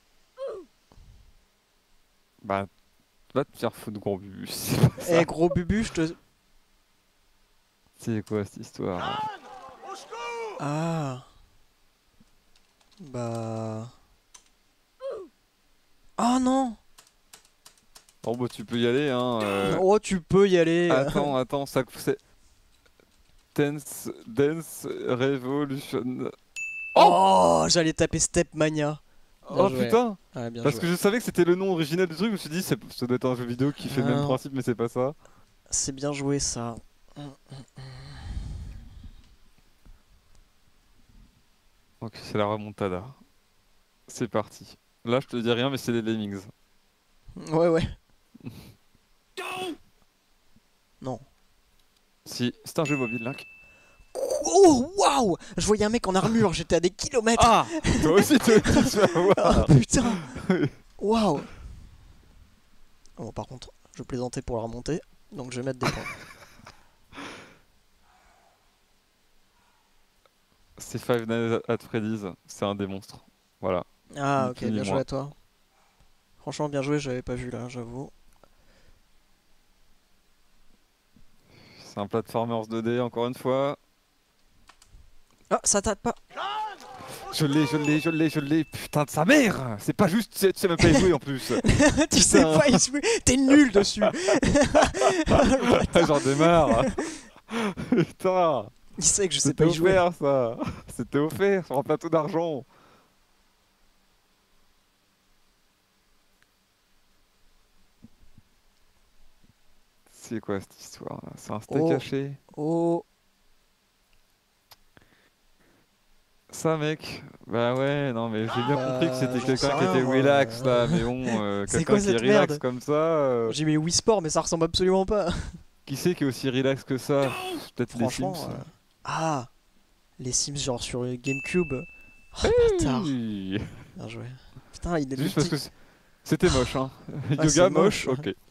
A: Bah, va te faire foutre, gros bubu.
B: Eh gros bubu, je te...
A: C'est quoi cette histoire?
B: Ah. Bah... Ah non.
A: Oh bah tu peux y aller hein.
B: Oh tu peux y aller.
A: Attends, ça c'est... Dance Revolution.
B: Oh, j'allais taper Step Mania.
A: Oh
B: joué.
A: putain!
B: Ouais, bien
A: Parce
B: joué.
A: que je savais que c'était le nom original du truc, je me suis dit, ça doit être un jeu vidéo qui fait le même
B: Non.
A: principe, mais c'est pas ça.
B: C'est bien joué ça.
A: Ok, c'est la remontada. C'est parti. Là, je te dis rien, mais c'est les Lemmings.
B: Ouais, ouais. Non.
A: Si, c'est un jeu mobile, Link.
B: Oh, waouh! Je voyais un mec en armure, j'étais à des kilomètres.
A: Ah! Toi aussi, tu vas
B: Oh
A: voir.
B: putain! Waouh! Bon, par contre, je plaisantais pour la remonter, donc je vais mettre des points.
A: C'est Five Nights at Freddy's, c'est un des monstres. Voilà.
B: Ah,
A: Ni
B: ok,
A: plus ni
B: bien joué
A: moins.
B: à toi. Franchement, bien joué, j'avais pas vu là, j'avoue.
A: C'est un platformers 2D, encore une fois.
B: Ah, ça tape pas!
A: Je l'ai. Putain de sa mère! C'est pas juste, tu sais même pas y jouer en plus.
B: Tu sais pas y jouer, t'es nul dessus!
A: J'en démarre. Putain!
B: Il sait que je sais
A: C'était
B: pas y jouer.
A: offert ça! C'était offert sur un plateau d'argent! C'est quoi cette histoire là? C'est un steak
B: Oh.
A: haché?
B: Oh,
A: Ça mec? Bah ouais, non mais j'ai bien compris que c'était
B: j'en
A: quelqu'un
B: sais
A: qui
B: rien,
A: était
B: moi.
A: relax là, mais bon,
B: C'est
A: quelqu'un
B: quoi
A: qui est
B: cette
A: relax
B: merde?
A: comme ça,
B: j'ai mis Wii Sport, mais ça ressemble absolument pas.
A: qui c'est qui est aussi relax que ça? Peut-être les
B: Franchement.
A: Sims.
B: Ah! Les Sims, genre sur le GameCube. Oh, bâtard!
A: Oui.
B: Bien joué. Putain, il est
A: Juste parce que
B: multi.
A: c'était moche, hein.
B: Ah,
A: Yoga
B: c'est
A: moche,
B: moche.
A: ok.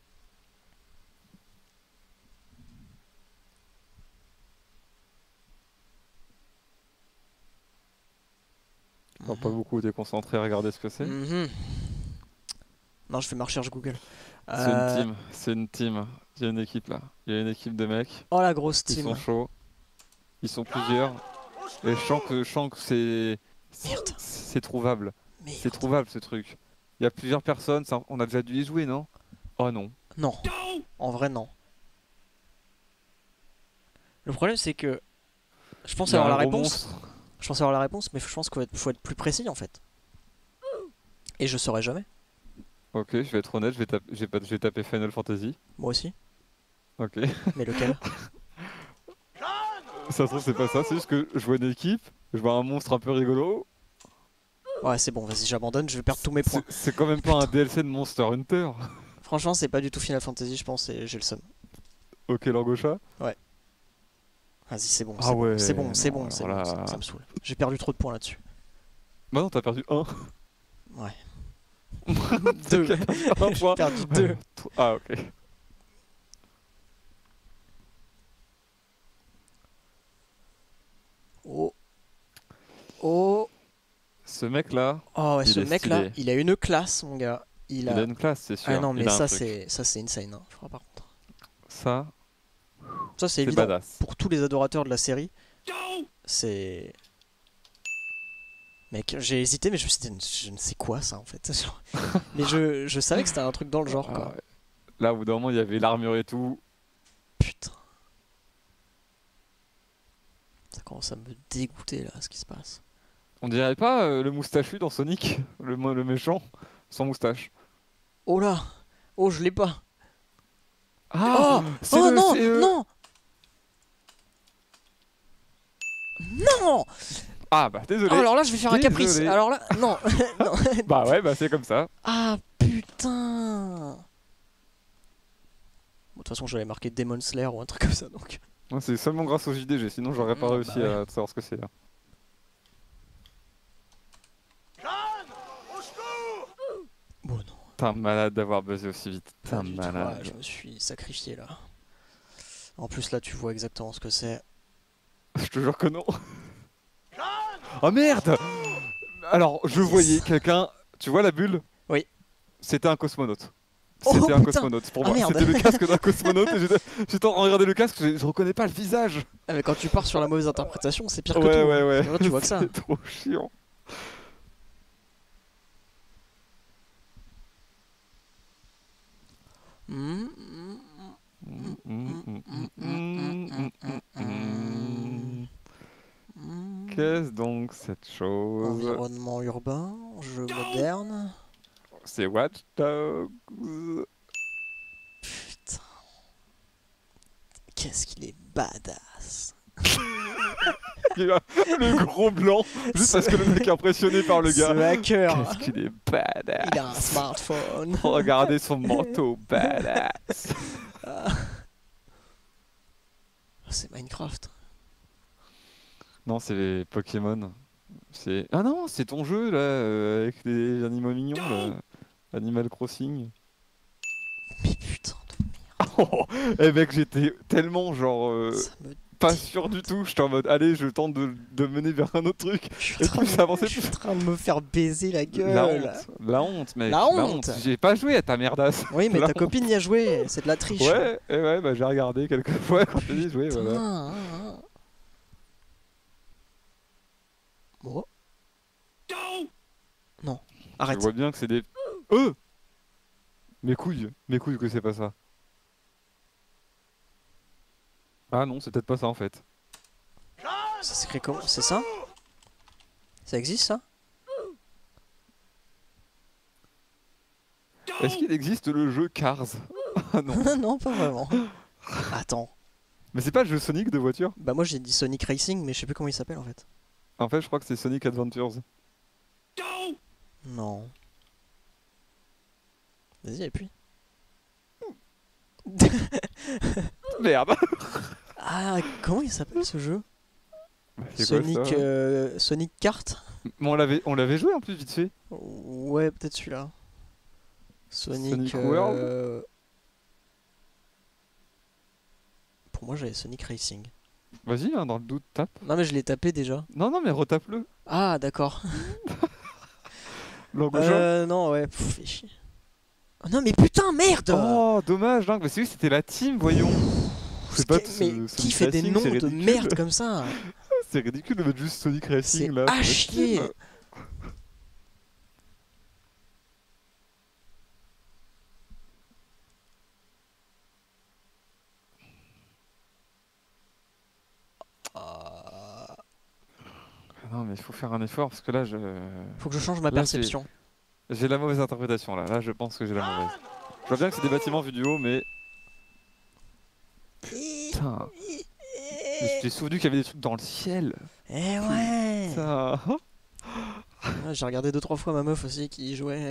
A: Pas beaucoup, t'es concentré à regarder ce que c'est.
B: Mhm. Non, je fais ma recherche Google.
A: C'est une team, c'est une team. Il y a une équipe là. Il y a une équipe de mecs.
B: Oh la grosse
A: Ils
B: team.
A: sont chauds. Ils sont plusieurs. Et je sens que c'est.
B: Merde.
A: C'est trouvable. C'est
B: Merde.
A: trouvable ce truc. Il y a plusieurs personnes, on a déjà dû y jouer, non? Oh non.
B: Non. En vrai, non. Le problème, c'est que. Je pense
A: Il y a
B: avoir
A: un
B: la
A: gros
B: réponse.
A: monstre.
B: Je pense avoir la réponse, mais je pense qu'il faut être plus précis en fait. Et je saurais jamais.
A: Ok, je vais être honnête, je vais taper Final Fantasy.
B: Moi aussi.
A: Ok.
B: Mais lequel?
A: Ça se trouve, c'est pas ça, c'est juste que je vois une équipe, je vois un monstre un peu rigolo.
B: Ouais, c'est bon, vas-y, j'abandonne, je vais perdre tous mes points.
A: C'est quand même pas un DLC de Monster Hunter.
B: Franchement, c'est pas du tout Final Fantasy, je pense, et j'ai le seum.
A: Ok, Langosha.
B: Vas-y, c'est bon,
A: Ah
B: c'est bon,
A: ouais,
B: c'est bon, c'est
A: non,
B: bon, c'est
A: alors
B: bon,
A: là-
B: ça me saoule. J'ai perdu trop de points là-dessus.
A: Bah non, t'as perdu un.
B: Ouais.
A: C'est
B: Deux.
A: qu'il y a un
B: J'ai
A: point.
B: perdu 2.
A: Ah ok.
B: Oh. Oh.
A: Ce mec là,
B: Oh, ouais,
A: Il
B: ce
A: est
B: mec-là,
A: stylé.
B: il a une classe, mon gars.
A: il a une classe, c'est sûr.
B: Ah non,
A: Il
B: mais
A: a un
B: ça,
A: truc.
B: c'est insane, hein, je crois, par contre.
A: Ça,
B: Ça, c'est
A: c'est
B: évident.
A: badass.
B: Pour tous les adorateurs de la série, c'est. Mec, j'ai hésité, mais je me suis dit, je ne sais quoi ça en fait. Genre, mais je savais que c'était un truc dans le genre,
A: Ah
B: quoi.
A: ouais. Là, au bout d'un moment, il y avait l'armure et tout.
B: Putain. Ça commence à me dégoûter là, ce qui se passe.
A: On dirait pas le moustachu dans Sonic, le méchant, sans moustache.
B: Oh là! Oh, je l'ai pas!
A: Ah,
B: Oh!
A: c'est
B: Oh
A: le-
B: non!
A: c'est,
B: Non! Non!
A: Ah bah désolé.
B: Oh, alors là, je vais faire un caprice.
A: Désolé.
B: Alors là, non. Non.
A: Bah ouais, bah c'est comme ça.
B: Ah putain! Bon, de toute façon, j'avais marqué Demon Slayer ou un truc comme ça donc.
A: Moi, c'est seulement grâce au JDG, sinon j'aurais pas
B: Bah
A: réussi
B: ouais.
A: à savoir ce que c'est là.
B: Bon, non.
A: T'es un malade d'avoir buzzé aussi vite. T'es
B: Pas
A: un
B: du tout,
A: malade.
B: ouais, je me suis sacrifié là. En plus, là, tu vois exactement ce que c'est.
A: Je te jure que non. Oh merde! Alors, je
B: Yes.
A: voyais quelqu'un. Tu vois la bulle?
B: Oui.
A: C'était un cosmonaute.
B: Oh,
A: C'était un
B: putain.
A: cosmonaute pour
B: Ah,
A: moi.
B: merde.
A: C'était le casque d'un cosmonaute. Et j'étais en train de regarder le casque, je reconnais pas le visage.
B: Ah, mais quand tu pars sur la mauvaise interprétation, c'est pire que tout.
A: Ouais,
B: hein.
A: ouais, ouais.
B: C'est vrai, tu vois que ça.
A: C'est trop chiant.
B: Hmm, hmm.
A: Qu'est-ce donc cette chose?
B: Environnement urbain, Jeu moderne.
A: C'est Watch Dogs.
B: Putain. Qu'est-ce qu'il est badass.
A: Le gros blanc, juste parce que le mec est impressionné par le gars.
B: Ce hacker.
A: Qu'est-ce qu'il est badass.
B: Il a un smartphone.
A: Regardez son manteau badass.
B: C'est Minecraft.
A: Non, c'est les Pokémon. C'est... Ah non, c'est ton jeu là, avec les animaux mignons là. Animal Crossing.
B: Mais putain
A: Oh, eh mec, j'étais tellement genre
B: ça me...
A: pas sûr du tout. J'étais en mode, allez, je tente de mener vers un autre truc.
B: Je suis
A: Et
B: en train
A: plus ça avançait,
B: je suis en train de me faire baiser la
A: La
B: gueule.
A: honte, mec.
B: La honte.
A: J'ai pas joué à ta merdasse.
B: Oui, mais
A: La
B: ta
A: honte.
B: copine y a joué. C'est de la triche.
A: Ouais, et ouais, bah j'ai regardé quelques fois quand j'ai dit jouer, voilà.
B: Putain. Bon. Non.
A: Je
B: Arrête.
A: vois bien que c'est des... Mes couilles que c'est pas ça. Ah non, c'est peut-être pas ça en fait.
B: Ça s'écrit comment? C'est ça? Ça existe ça?
A: Est-ce qu'il existe le jeu Cars? Ah non.
B: Non, pas vraiment. Attends.
A: Mais c'est pas le jeu Sonic de voiture?
B: Bah moi j'ai dit Sonic Racing, mais je sais plus comment il s'appelle en fait.
A: En fait, je crois que c'est Sonic Adventures.
B: Non. Vas-y, appuie.
A: Merde.
B: Ah, comment il s'appelle ce jeu?
A: C'est quoi,
B: Sonic,
A: ça
B: Sonic Kart?
A: Mais on l'avait joué en plus vite fait.
B: Ouais, peut-être celui-là. Sonic,
A: Sonic World?
B: Pour moi j'avais Sonic Racing.
A: Vas-y, hein, dans le doute, tape.
B: Non mais je l'ai tapé déjà.
A: Non, mais retape-le.
B: Ah d'accord.
A: L'angoissant.
B: Non ouais, pff, fais chier. Oh, non mais putain merde.
A: Oh, dommage, hein. Mais c'est oui, c'était la team, voyons. C'est pas
B: Mais
A: ce-
B: qui
A: Sonic
B: fait des
A: Racing,
B: noms
A: c'est
B: de
A: ridicule.
B: merde comme ça?
A: C'est ridicule de mettre juste Sonic
B: C'est
A: Racing là.
B: à
A: pour la
B: chier.
A: team. Ah non, mais il faut faire un effort parce que là,
B: Faut que je change ma
A: Là,
B: perception.
A: j'ai la mauvaise interprétation là. Là, je pense que j'ai la mauvaise. Je vois bien que c'est des bâtiments vus du haut, mais. Putain. Je t'ai souvenu qu'il y avait des trucs dans le ciel.
B: Eh ouais.
A: Putain.
B: Ah, j'ai regardé 2-3 fois ma meuf aussi qui y jouait.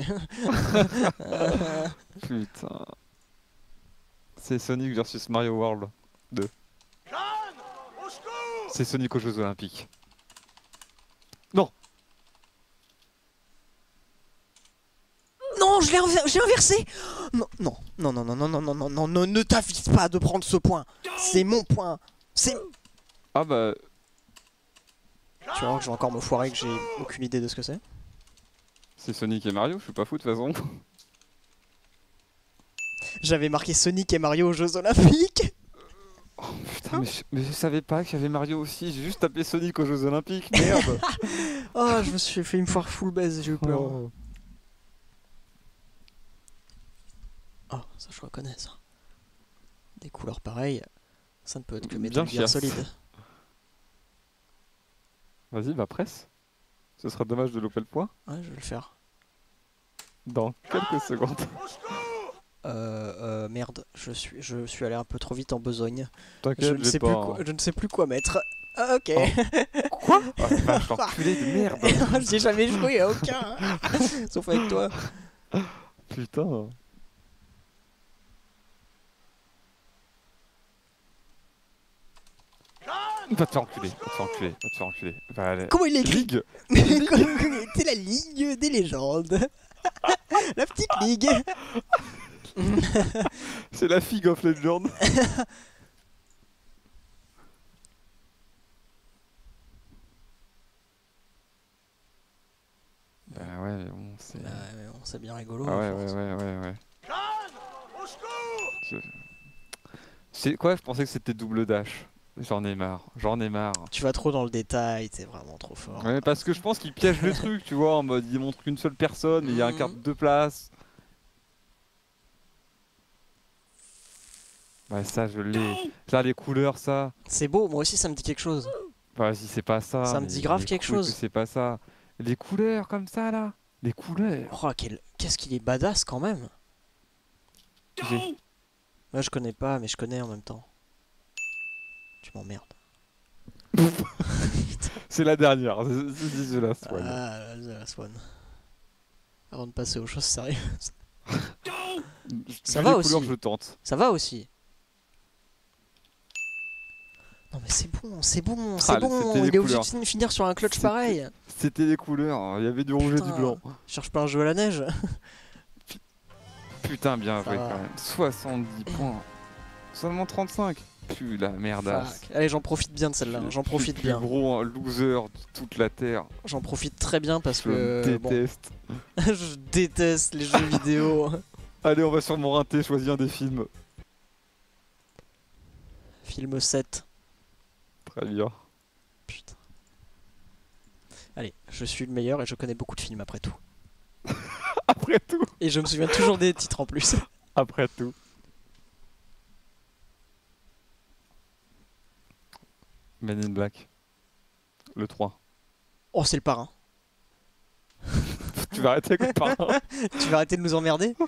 A: Putain. C'est Sonic versus Mario World 2. C'est Sonic aux Jeux Olympiques. Non.
B: Non, j'ai inversé. Non, non, non, non, non, non, non, non, non, non, non, ne t'avise pas de prendre ce point. C'est mon point. C'est.
A: Ah bah.
B: Tu vois que je vais encore me foirer que j'ai aucune idée de ce que c'est.
A: C'est Sonic et Mario, je suis pas fou de toute façon.
B: J'avais marqué Sonic et Mario aux Jeux Olympiques.
A: Oh putain, mais je savais pas qu'il y avait Mario aussi, j'ai juste tapé Sonic aux Jeux Olympiques, merde.
B: Oh, je me suis fait une foire full base, j'ai eu peur.
A: Oh.
B: Oh, ça je reconnais ça. Des couleurs pareilles, ça ne peut être que
A: Bien
B: Metal Gear
A: fier.
B: Solid.
A: Vas-y, bah presse. Ce sera dommage de louper le point.
B: Ouais, je vais le faire.
A: Dans quelques secondes.
B: Merde, je suis allé un peu trop vite en besogne. Je
A: T'inquiète,
B: ne
A: j'ai
B: sais
A: pas.
B: plus quoi, je ne sais plus quoi mettre. Ah, ok.
A: Quoi? Oh la vache, l'enculé de merde.
B: J'ai jamais joué à aucun. Sauf avec toi.
A: Putain. Va te faire enculer, va te faire enculer, va te faire enculer. Va aller.
B: Comment il est écrit?
A: Ligue.
B: C'est la ligue des légendes. La petite ligue.
A: C'est la Fig of Legend. Bah ouais, mais bon, c'est...
B: Bah, mais bon, c'est bien rigolo.
A: Ah ouais,
B: à
A: ouais,
B: force.
A: ouais. Je... C'est quoi? Je pensais que c'était double dash. J'en ai marre, j'en ai marre.
B: Tu vas trop dans le détail, t'es vraiment trop fort.
A: Ouais, parce que je pense qu'il piège le truc, tu vois, en mode il montre qu'une seule personne, mais il y a un carte de 2 places. Ouais, ça je l'ai. Là, les couleurs, ça.
B: C'est beau, moi aussi ça me dit quelque chose.
A: Vas-y, c'est pas ça.
B: Ça me
A: mais
B: dit grave
A: les
B: quelque
A: couilles
B: chose.
A: que c'est pas ça. Les couleurs comme ça, là. Les couleurs.
B: Oh, qu'est-ce qu'il est badass quand même.
A: J'ai-
B: Moi je connais pas, mais je connais en même temps. Tu m'emmerdes.
A: C'est la dernière. C'est The Last One.
B: Ah, The Last One. Avant de passer aux choses sérieuses. Ça
A: Vu
B: va
A: les
B: aussi.
A: couleurs, je tente.
B: Ça va aussi. Non mais c'est bon, c'est bon, c'est
A: Ah,
B: bon.
A: c'était les
B: Il est obligé
A: couleurs.
B: de finir sur un clutch
A: C'était-
B: pareil.
A: C'était les couleurs. Il y avait du rouge et du
B: Putain.
A: blanc.
B: Je cherche pas un jeu à la neige.
A: Putain, bien
B: Ça
A: joué
B: va.
A: quand même. 70 points. Seulement 35. Puh, la merdasse.
B: Fuck. Allez, j'en profite bien de celle-là. J'en profite
A: Le
B: bien.
A: plus gros loser de toute la Terre.
B: J'en profite très bien parce
A: Je
B: que bon,
A: déteste.
B: je déteste les jeux vidéo.
A: Allez, on va sur mon rinté, choisir un des films.
B: Film 7.
A: Très bien.
B: Putain. Allez, je suis le meilleur et je connais beaucoup de films après tout.
A: Après tout.
B: Et je me souviens toujours des titres en plus.
A: Après tout. Men in Black. Le 3.
B: Oh, c'est le parrain.
A: Tu vas arrêter avec le parrain.
B: Tu vas arrêter de nous emmerder?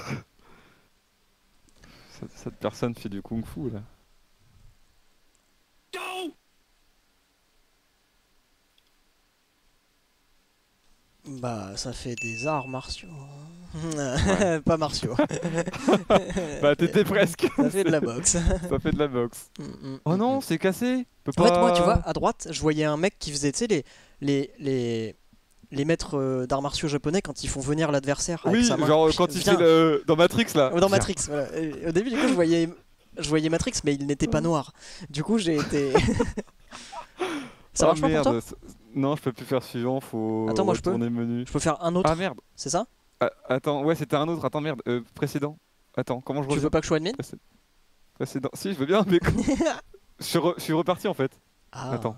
A: Cette personne fait du kung-fu là.
B: Bah, ça fait des arts martiaux. Pas martiaux.
A: Bah t'étais presque.
B: Ça fait de la boxe.
A: Ça fait de la boxe.
B: Mm,
A: Oh
B: mm,
A: non,
B: mm.
A: c'est cassé. Peut
B: En fait,
A: pas-
B: moi, tu vois, à droite, je voyais un mec qui faisait, tu sais, les maîtres d'arts martiaux japonais quand ils font venir l'adversaire avec
A: Oui,
B: sa main.
A: genre quand il
B: Viens.
A: fait le... dans Matrix là.
B: Dans
A: Viens.
B: Matrix, voilà. Et au début, du coup, je voyais Matrix, mais il n'était pas noir. Du coup, j'ai été. Ça
A: Ah,
B: marche pas pour toi?
A: merde. Non, je peux plus faire suivant, faut
B: Attends, moi, je peux.
A: retourner menu.
B: Je peux faire un autre,
A: Ah merde.
B: c'est ça?
A: Ah, attends, ouais, c'était un autre. Attends, merde. Précédent. Attends, comment je
B: Tu veux
A: reviens
B: pas que je sois admin?
A: Précédent. Si, je veux bien, mais je suis reparti en fait.
B: Ah.
A: Attends.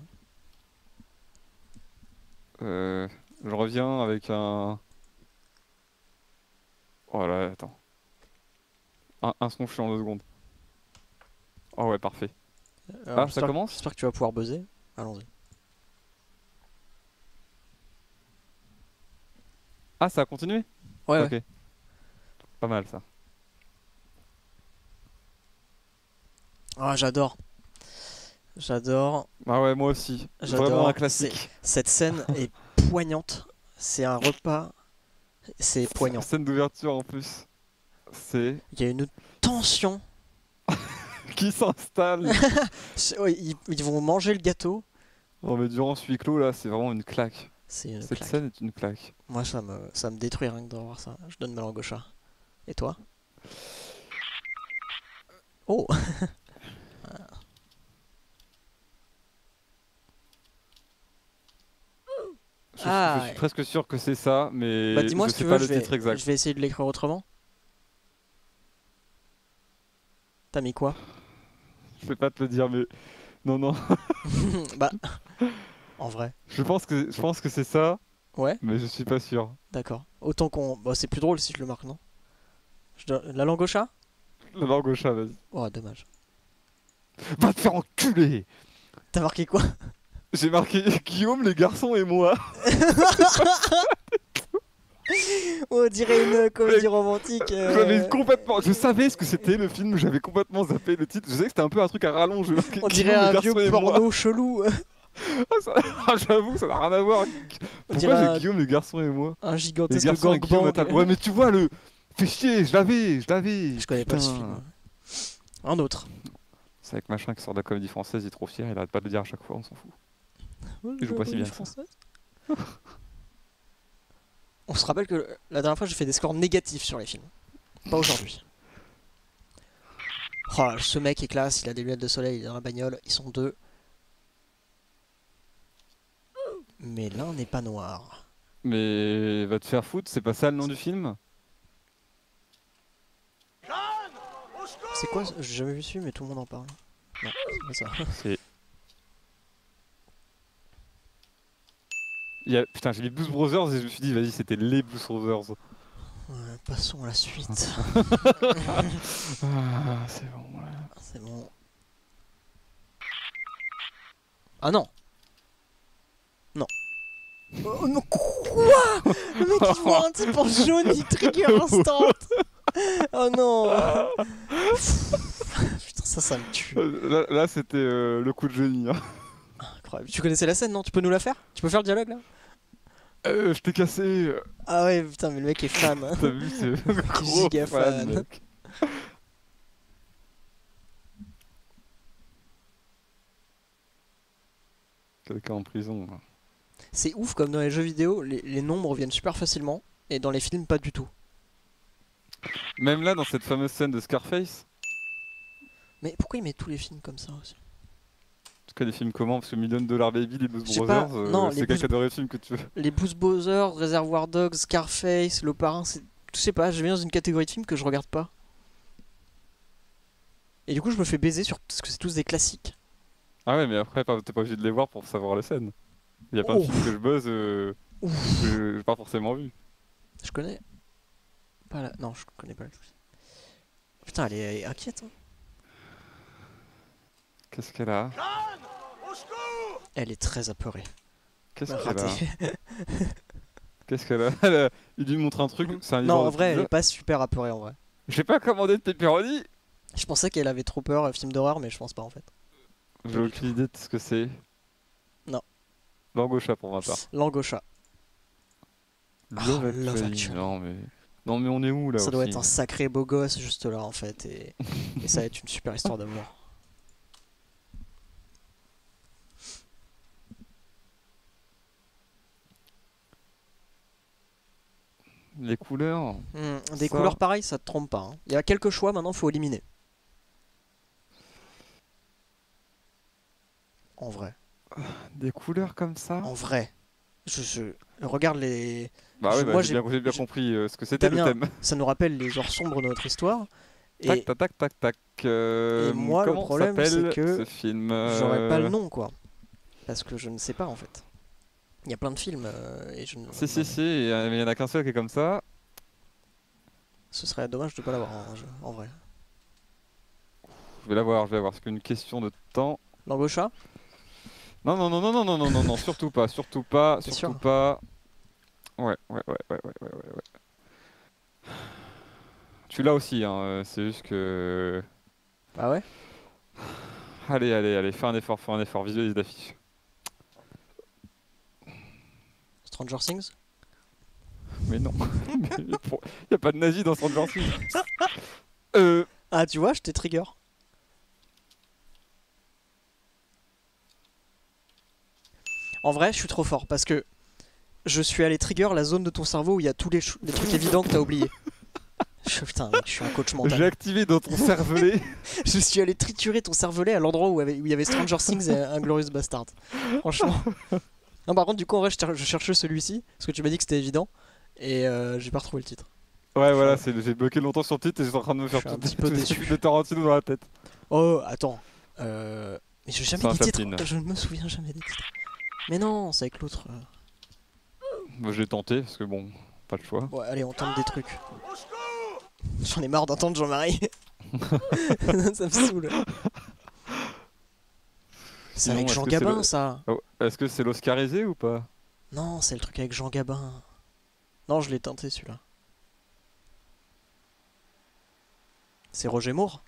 A: Je reviens avec un. Voilà, attends. Un son chiant en 2 secondes. Oh ouais, parfait.
B: Alors,
A: Ah, ça
B: j'espère-
A: commence?
B: J'espère que tu vas pouvoir buzzer. Allons-y.
A: Ah, ça a continué?
B: Ouais,
A: Ok.
B: ouais.
A: Pas mal ça.
B: Ah, j'adore. J'adore.
A: Ah ouais, moi aussi.
B: J'adore.
A: Vraiment un classique.
B: Cette scène est poignante. C'est un repas. C'est poignant.
A: Scène d'ouverture en plus. C'est.
B: Il y a une tension.
A: Qui s'installe?
B: Ouais, ils vont manger le gâteau.
A: Oh, mais durant ce huis clos là, c'est vraiment une claque.
B: C'est une
A: Cette
B: claque.
A: scène est une claque.
B: Moi, ça me détruit rien que de voir ça. Je donne ma langue au chat. Et toi? Oh!
A: Je suis presque sûr que c'est ça, mais
B: Bah, dis-moi
A: je
B: si
A: sais
B: tu
A: pas
B: veux,
A: le titre exact.
B: je vais essayer de l'écrire autrement. T'as mis quoi?
A: Je vais pas te le dire, mais non, non.
B: Bah, en vrai.
A: Je pense que c'est ça,
B: Ouais,
A: mais je suis pas sûr.
B: d'accord. Autant qu'on. Bah, c'est plus drôle si je le marque, non? La langue au chat?
A: La langue au chat, vas-y.
B: Oh, dommage.
A: Va te faire enculer!
B: T'as marqué quoi?
A: J'ai marqué Guillaume, les garçons et moi.
B: On dirait une comédie romantique.
A: J'avais complètement. Je savais ce que c'était le film, j'avais complètement zappé le titre. Je savais que c'était un peu un truc à rallonge.
B: On dirait un vieux porno chelou.
A: Ah, j'avoue, ça n'a rien à voir.
B: dirait
A: Pourquoi
B: un-
A: j'ai Guillaume, les garçons et moi?
B: Un
A: Les
B: gigantesque
A: garçons et Guillaume
B: gangbang.
A: Attal. Ouais, mais tu vois, le. Fais chier, je l'avais.
B: Je connais pas ce
A: Putain.
B: film. Un autre.
A: C'est avec machin qui sort de la comédie française, il est trop fier, il arrête pas de le dire à chaque fois, on s'en fout. Il joue pas si bien que ça.
B: Française. On se rappelle que la dernière fois j'ai fait des scores négatifs sur les films. Pas aujourd'hui. Oh, ce mec est classe, il a des lunettes de soleil, il est dans la bagnole, ils sont deux. Mais l'un n'est pas noir.
A: Mais va te faire foutre, c'est pas ça le nom du film?
B: C'est quoi? J'ai jamais vu celui mais tout le monde en parle. Non, c'est pas ça.
A: C'est. Putain, j'ai mis Blues Brothers et je me suis dit, vas-y, c'était les Blues Brothers.
B: Ouais, passons à la suite.
A: Ah, c'est bon, ouais.
B: C'est bon. Ah non! Non! Oh non! Quoi? Le mec il voit un type en jaune, il trigger instant. Oh non. Putain, ça me tue.
A: Là c'était le coup de génie. Hein.
B: Incroyable. Tu connaissais la scène, non? Tu peux nous la faire? Tu peux faire le dialogue là?
A: Je t'ai cassé.
B: Ah ouais, putain, mais le mec est fan. Hein.
A: T'as vu, c'est gros
B: Giga fan.
A: mec. Quelqu'un en prison. Là.
B: C'est ouf comme dans les jeux vidéo, les nombres reviennent super facilement et dans les films pas du tout.
A: Même là, dans cette fameuse scène de Scarface.
B: Mais pourquoi il met tous les films comme ça aussi?
A: En tout cas, des films comment? Parce que Million Dollar Baby, les Blues
B: Je sais pas,
A: Brothers,
B: non, les
A: c'est quel catégorie de film que tu veux?
B: Les Blues Brothers, Reservoir Dogs, Scarface, Le Parrain, c'est... Je sais pas, je viens dans une catégorie de films que je regarde pas. Et du coup je me fais baiser sur... parce que c'est tous des classiques.
A: Ah ouais, mais après, t'es pas obligé de les voir pour savoir les scènes. Il y a plein de films que je buzz que j'ai pas forcément vu.
B: Je connais... Pas la... Non, je connais pas la... Putain, elle est inquiète. Hein.
A: Qu'est-ce qu'elle a?
B: Elle est très apeurée.
A: Qu'est-ce
B: Raté.
A: qu'elle a? Qu'est-ce qu'elle a? Il lui montre un truc, c'est un
B: Non,
A: livre
B: en
A: de
B: vrai, elle
A: pizza.
B: est pas super apeurée en vrai.
A: J'ai pas commandé de pepperoni.
B: Je pensais qu'elle avait trop peur, film d'horreur, mais je pense pas en fait.
A: J'ai aucune idée de ce que c'est.
B: Non.
A: Langue au chat pour ma part.
B: Langue au chat. Love Actually.
A: Non mais on est où là?
B: Ça doit
A: aussi
B: être un sacré beau gosse juste là en fait, et ça va être une super histoire d'amour.
A: Les couleurs.
B: Des
A: Ça.
B: couleurs pareilles, ça te trompe pas. Hein. Il y a quelques choix maintenant, faut éliminer. En vrai.
A: Des couleurs comme ça?
B: En vrai. Je regarde les...
A: Bah ouais,
B: moi,
A: j'ai bien compris ce que c'était le
B: Damien,
A: thème.
B: Ça nous rappelle les heures sombres de notre histoire.
A: Tac
B: Et
A: tac tac tac tac.
B: et moi, le
A: comment
B: problème,
A: s'appelle
B: c'est que
A: ce film?
B: j'aurais pas le nom quoi. Parce que je ne sais pas en fait. Il y a plein de films et je ne...
A: Si, mais il y en a qu'un seul qui est comme ça.
B: Ce serait dommage de pas l'avoir en vrai.
A: Je vais l'avoir, c'est qu'une question de temps.
B: Langue au chat?
A: Non, surtout pas,
B: T'es sûr?
A: Ouais. Tu l'as aussi, hein, c'est juste que...
B: Ah ouais?
A: Allez, fais un effort, visualise l'affiche.
B: Stranger Things?
A: Mais non, il y a pas de nazi dans Stranger Things.
B: Ah tu vois, je t'ai trigger. En vrai, je suis trop fort parce que je suis allé trigger la zone de ton cerveau où il y a tous les trucs évidents que t'as oubliés. Putain, mec, je suis un coach
A: J'ai
B: mental.
A: activé dans ton cervelet.
B: Je suis allé triturer ton cervelet à l'endroit où il y avait Stranger Things et Inglourious Bastard. Franchement. Non, par contre, du coup, en vrai, je cherchais celui-ci parce que tu m'as dit que c'était évident et j'ai pas retrouvé le titre.
A: Ouais, voilà, j'ai bloqué longtemps sur le titre et j'étais en train de me faire
B: Je suis un
A: tous
B: petit peu
A: les
B: déçu.
A: films de Tarantino dans la tête.
B: Oh, attends. Mais je
A: C'est
B: jamais
A: un
B: des titres.
A: Chaplin.
B: Je ne me souviens jamais des titres. Mais non, c'est avec l'autre.
A: Moi, j'ai tenté parce que bon, pas le choix.
B: Ouais, allez, on tente des trucs. J'en ai marre d'entendre Jean-Marie. Ça me saoule. C'est
A: Sinon,
B: avec
A: est-ce
B: Jean
A: que c'est
B: Gabin,
A: le-
B: ça.
A: Oh, est-ce que c'est l'Oscarisé ou pas?
B: Non, c'est le truc avec Jean Gabin. Non, je l'ai tenté celui-là. C'est Roger Moore.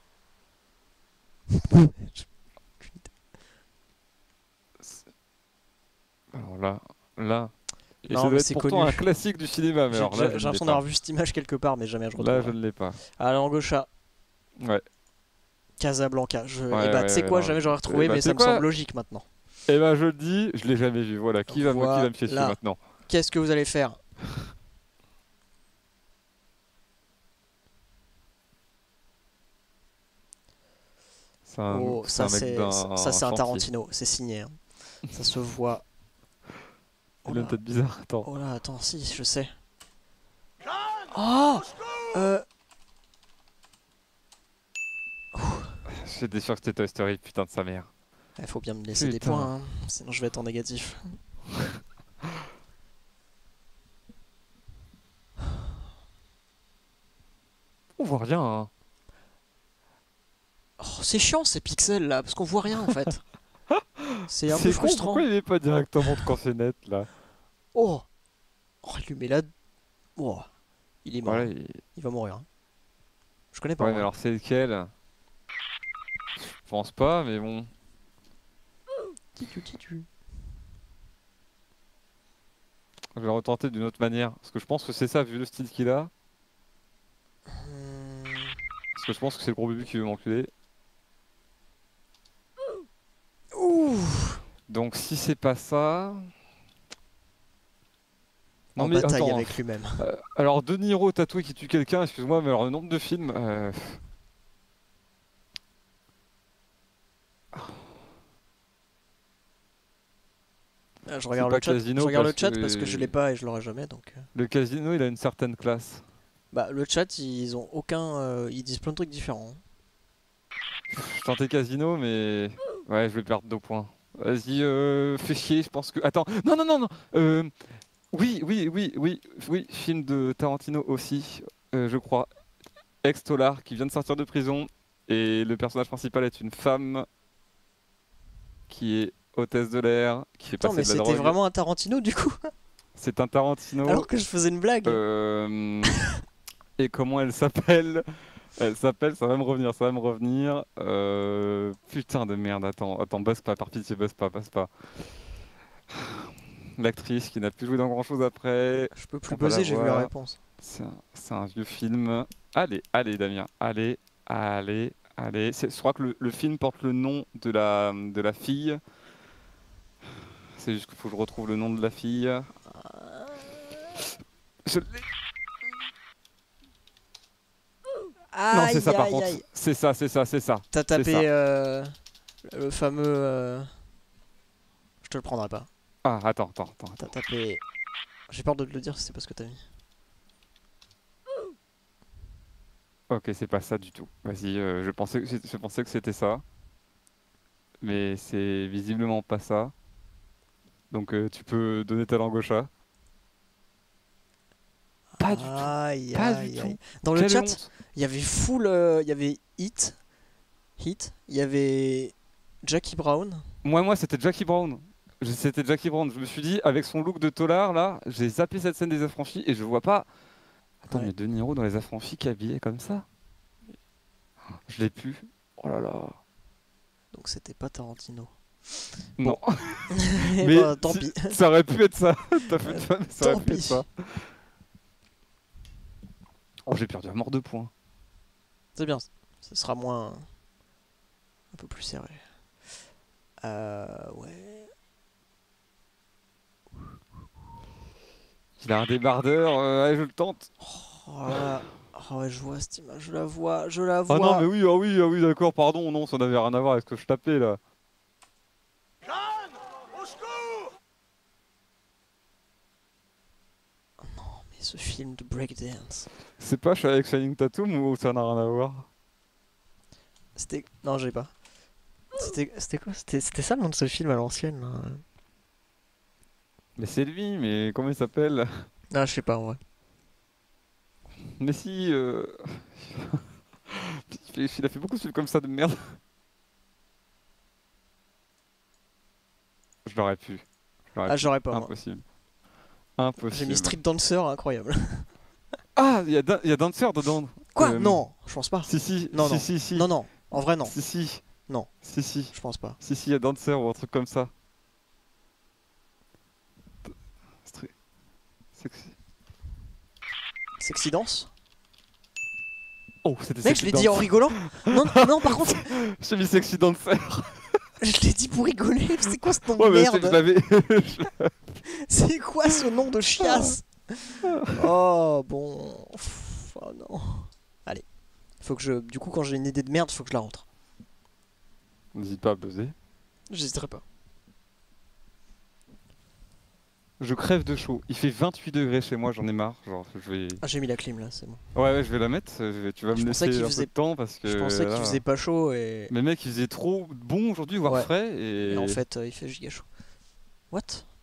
A: Alors là. Et
B: Non,
A: ça
B: mais
A: doit être
B: c'est
A: pourtant
B: connu.
A: un classique du cinéma, mais
B: J'ai
A: alors là, je ne l'ai
B: l'impression
A: pas.
B: d'avoir vu cette image quelque part, mais jamais je retrouve.
A: Là, je ne l'ai pas.
B: Ah, Langue au chat.
A: Ouais.
B: Casablanca.
A: Ouais,
B: Et bah, tu sais quoi,
A: non.
B: jamais j'aurais retrouvé,
A: bah,
B: mais
A: tu sais
B: ça me
A: quoi
B: semble logique maintenant.
A: Eh ben, je le dis, je l'ai jamais vu. Voilà, qui va me fier dessus
B: Voilà.
A: maintenant?
B: Qu'est-ce que vous allez faire? Oh,
A: c'est un mec d'un
B: ça c'est un
A: chantier.
B: Tarantino, c'est signé. Hein. Ça se voit.
A: Il a une tête bizarre. Attends.
B: Oh là, attends, si, je sais. Oh
A: J'étais sûr que c'était Toy Story, putain de sa mère.
B: Il faut bien me laisser des
A: Putain.
B: points, hein. Sinon je vais être en négatif.
A: On voit rien, hein.
B: Oh, c'est chiant ces pixels là, parce qu'on voit rien en fait. C'est un peu
A: C'est con,
B: frustrant.
A: pourquoi il est pas directement de quand c'est net là?
B: Oh Oh, il lui met là. Oh, il est mort.
A: Voilà,
B: Il va mourir. Hein. Je connais pas.
A: ouais,
B: moi.
A: mais alors c'est lequel? Je pense pas, mais bon.
B: Titu.
A: Je vais le retenter d'une autre manière. Parce que je pense que c'est ça, vu le style qu'il a. Parce que je pense que c'est le gros bébé qui veut m'enculer.
B: Ouh.
A: Donc si c'est pas ça...
B: En bataille
A: attends.
B: avec lui-même.
A: Alors De Niro tatoué qui tue quelqu'un, excuse-moi, mais alors le nombre de films...
B: Je regarde
A: pas
B: le chat.
A: Casino
B: Je regarde le
A: parce
B: chat
A: que-
B: parce que je l'ai pas et je l'aurai jamais donc.
A: Le casino, il a une certaine classe.
B: Bah le chat ils ont aucun. Ils disent plein de trucs différents.
A: Je tentais casino, mais... Ouais, je vais perdre 2 points. Vas-y, fais chier, je pense que... Attends, non. Oui, film de Tarantino aussi, je crois. Ex-Tolar, qui vient de sortir de prison. Et le personnage principal est une femme qui est hôtesse de l'air, qui fait
B: Attends mais
A: passer de la
B: c'était
A: drogue.
B: vraiment un Tarantino du coup.
A: C'est un Tarantino.
B: Alors que je faisais une blague.
A: Et comment elle s'appelle? Elle s'appelle, ça va me revenir. Putain de merde, attends, buzz pas, par pitié, buzz pas. L'actrice qui n'a plus joué dans grand chose après.
B: Je peux plus
A: on va la
B: buzzer, j'ai vu la
A: voir.
B: réponse.
A: C'est un vieux film. Allez, Damien, allez. Je crois que le film porte le nom de la fille. C'est juste qu'il faut que je retrouve le nom de la fille. Je l'ai. Non, c'est ça par contre. C'est ça.
B: T'as tapé
A: ça.
B: le fameux. Je te le prendrai pas.
A: Ah, attends.
B: T'as tapé. J'ai peur de te le dire si c'est pas ce que t'as mis.
A: Ok, c'est pas ça du tout. Vas-y, je pensais que c'était ça. Mais c'est visiblement pas ça. Donc tu peux donner ta langue au chat. Pas du tout.
B: Aïe,
A: Pas
B: aïe,
A: du
B: aïe.
A: tout.
B: Dans le
A: Quelle
B: chat,
A: honte.
B: il y avait full. Il y avait Hit. Il y avait Jackie Brown.
A: Moi, c'était Jackie Brown. C'était Jackie Brown. Je me suis dit, avec son look de tolard, là, j'ai zappé cette scène des affranchis et je vois pas. Attends,
B: Ouais.
A: mais De Niro dans les affranchis qui est habillé comme ça? Je l'ai plus. Oh là là.
B: Donc c'était pas Tarantino.
A: Non.
B: Eh
A: Mais
B: bah, tant pis.
A: Ça aurait pu être ça. T'as fait de fun, ça
B: Tant
A: aurait pu être
B: pis.
A: ça. Oh, j'ai perdu à mort 2 points.
B: C'est bien. Ce sera moins. Un peu plus serré. Ouais.
A: Il a un débardeur, allez, je le tente.
B: Oh là. Oh ouais, je vois cette image, je la vois.
A: Ah non, mais oui, ah oui, d'accord, pardon, non, ça n'avait rien à voir avec ce que je tapais là.
B: Mais ce film de breakdance.
A: C'est pas avec Shining Tatum ou ça n'a rien à voir?
B: C'était. Non, j'ai pas. C'était quoi? C'était ça le nom de ce film à l'ancienne là.
A: Mais c'est lui, mais comment il s'appelle?
B: Ah, je sais pas en vrai.
A: Mais si, il a fait beaucoup de films comme ça de merde. Je l'aurais pu.
B: Ah, j'aurais pas moi.
A: Impossible.
B: J'ai
A: Impossible.
B: mis Street Dancer, incroyable.
A: Ah, il y a Dancer dedans.
B: Quoi?
A: Euh,
B: Non, je pense pas.
A: Si.
B: Non, non.
A: Si.
B: Non, non. En vrai, non.
A: Si.
B: Non.
A: Si.
B: Je pense pas.
A: Si, il y a Dancer ou un truc comme ça. Sexy.
B: Sexy Dance?
A: Oh, c'était
B: Mec, je
A: Sexy
B: l'ai dit en
A: Dancer.
B: rigolant. Non, non, par contre,
A: J'ai mis Sexy Dancer.
B: je l'ai dit pour rigoler. C'est quoi ce nom
A: Ouais,
B: de
A: mais
B: merde?
A: je l'avais.
B: C'est quoi ce nom de chiasse? Oh, bon. Oh non. Allez. Faut que je. Du coup, quand j'ai une idée de merde, faut que je la rentre.
A: N'hésite pas à buzzer.
B: J'hésiterai pas.
A: Je crève de chaud. Il fait 28 degrés chez moi, j'en ai marre. Genre, je vais.
B: Ah, j'ai mis la clim là, c'est bon.
A: Ouais, je vais la mettre. Tu vas
B: Je
A: me
B: pensais
A: laisser
B: qu'il
A: un peu
B: faisait-
A: de temps parce que.
B: Je pensais qu'il
A: là,
B: faisait pas chaud et.
A: Mais mec, il faisait trop bon aujourd'hui, voire
B: Ouais.
A: frais. Et...
B: Et en fait, il fait giga chaud. What?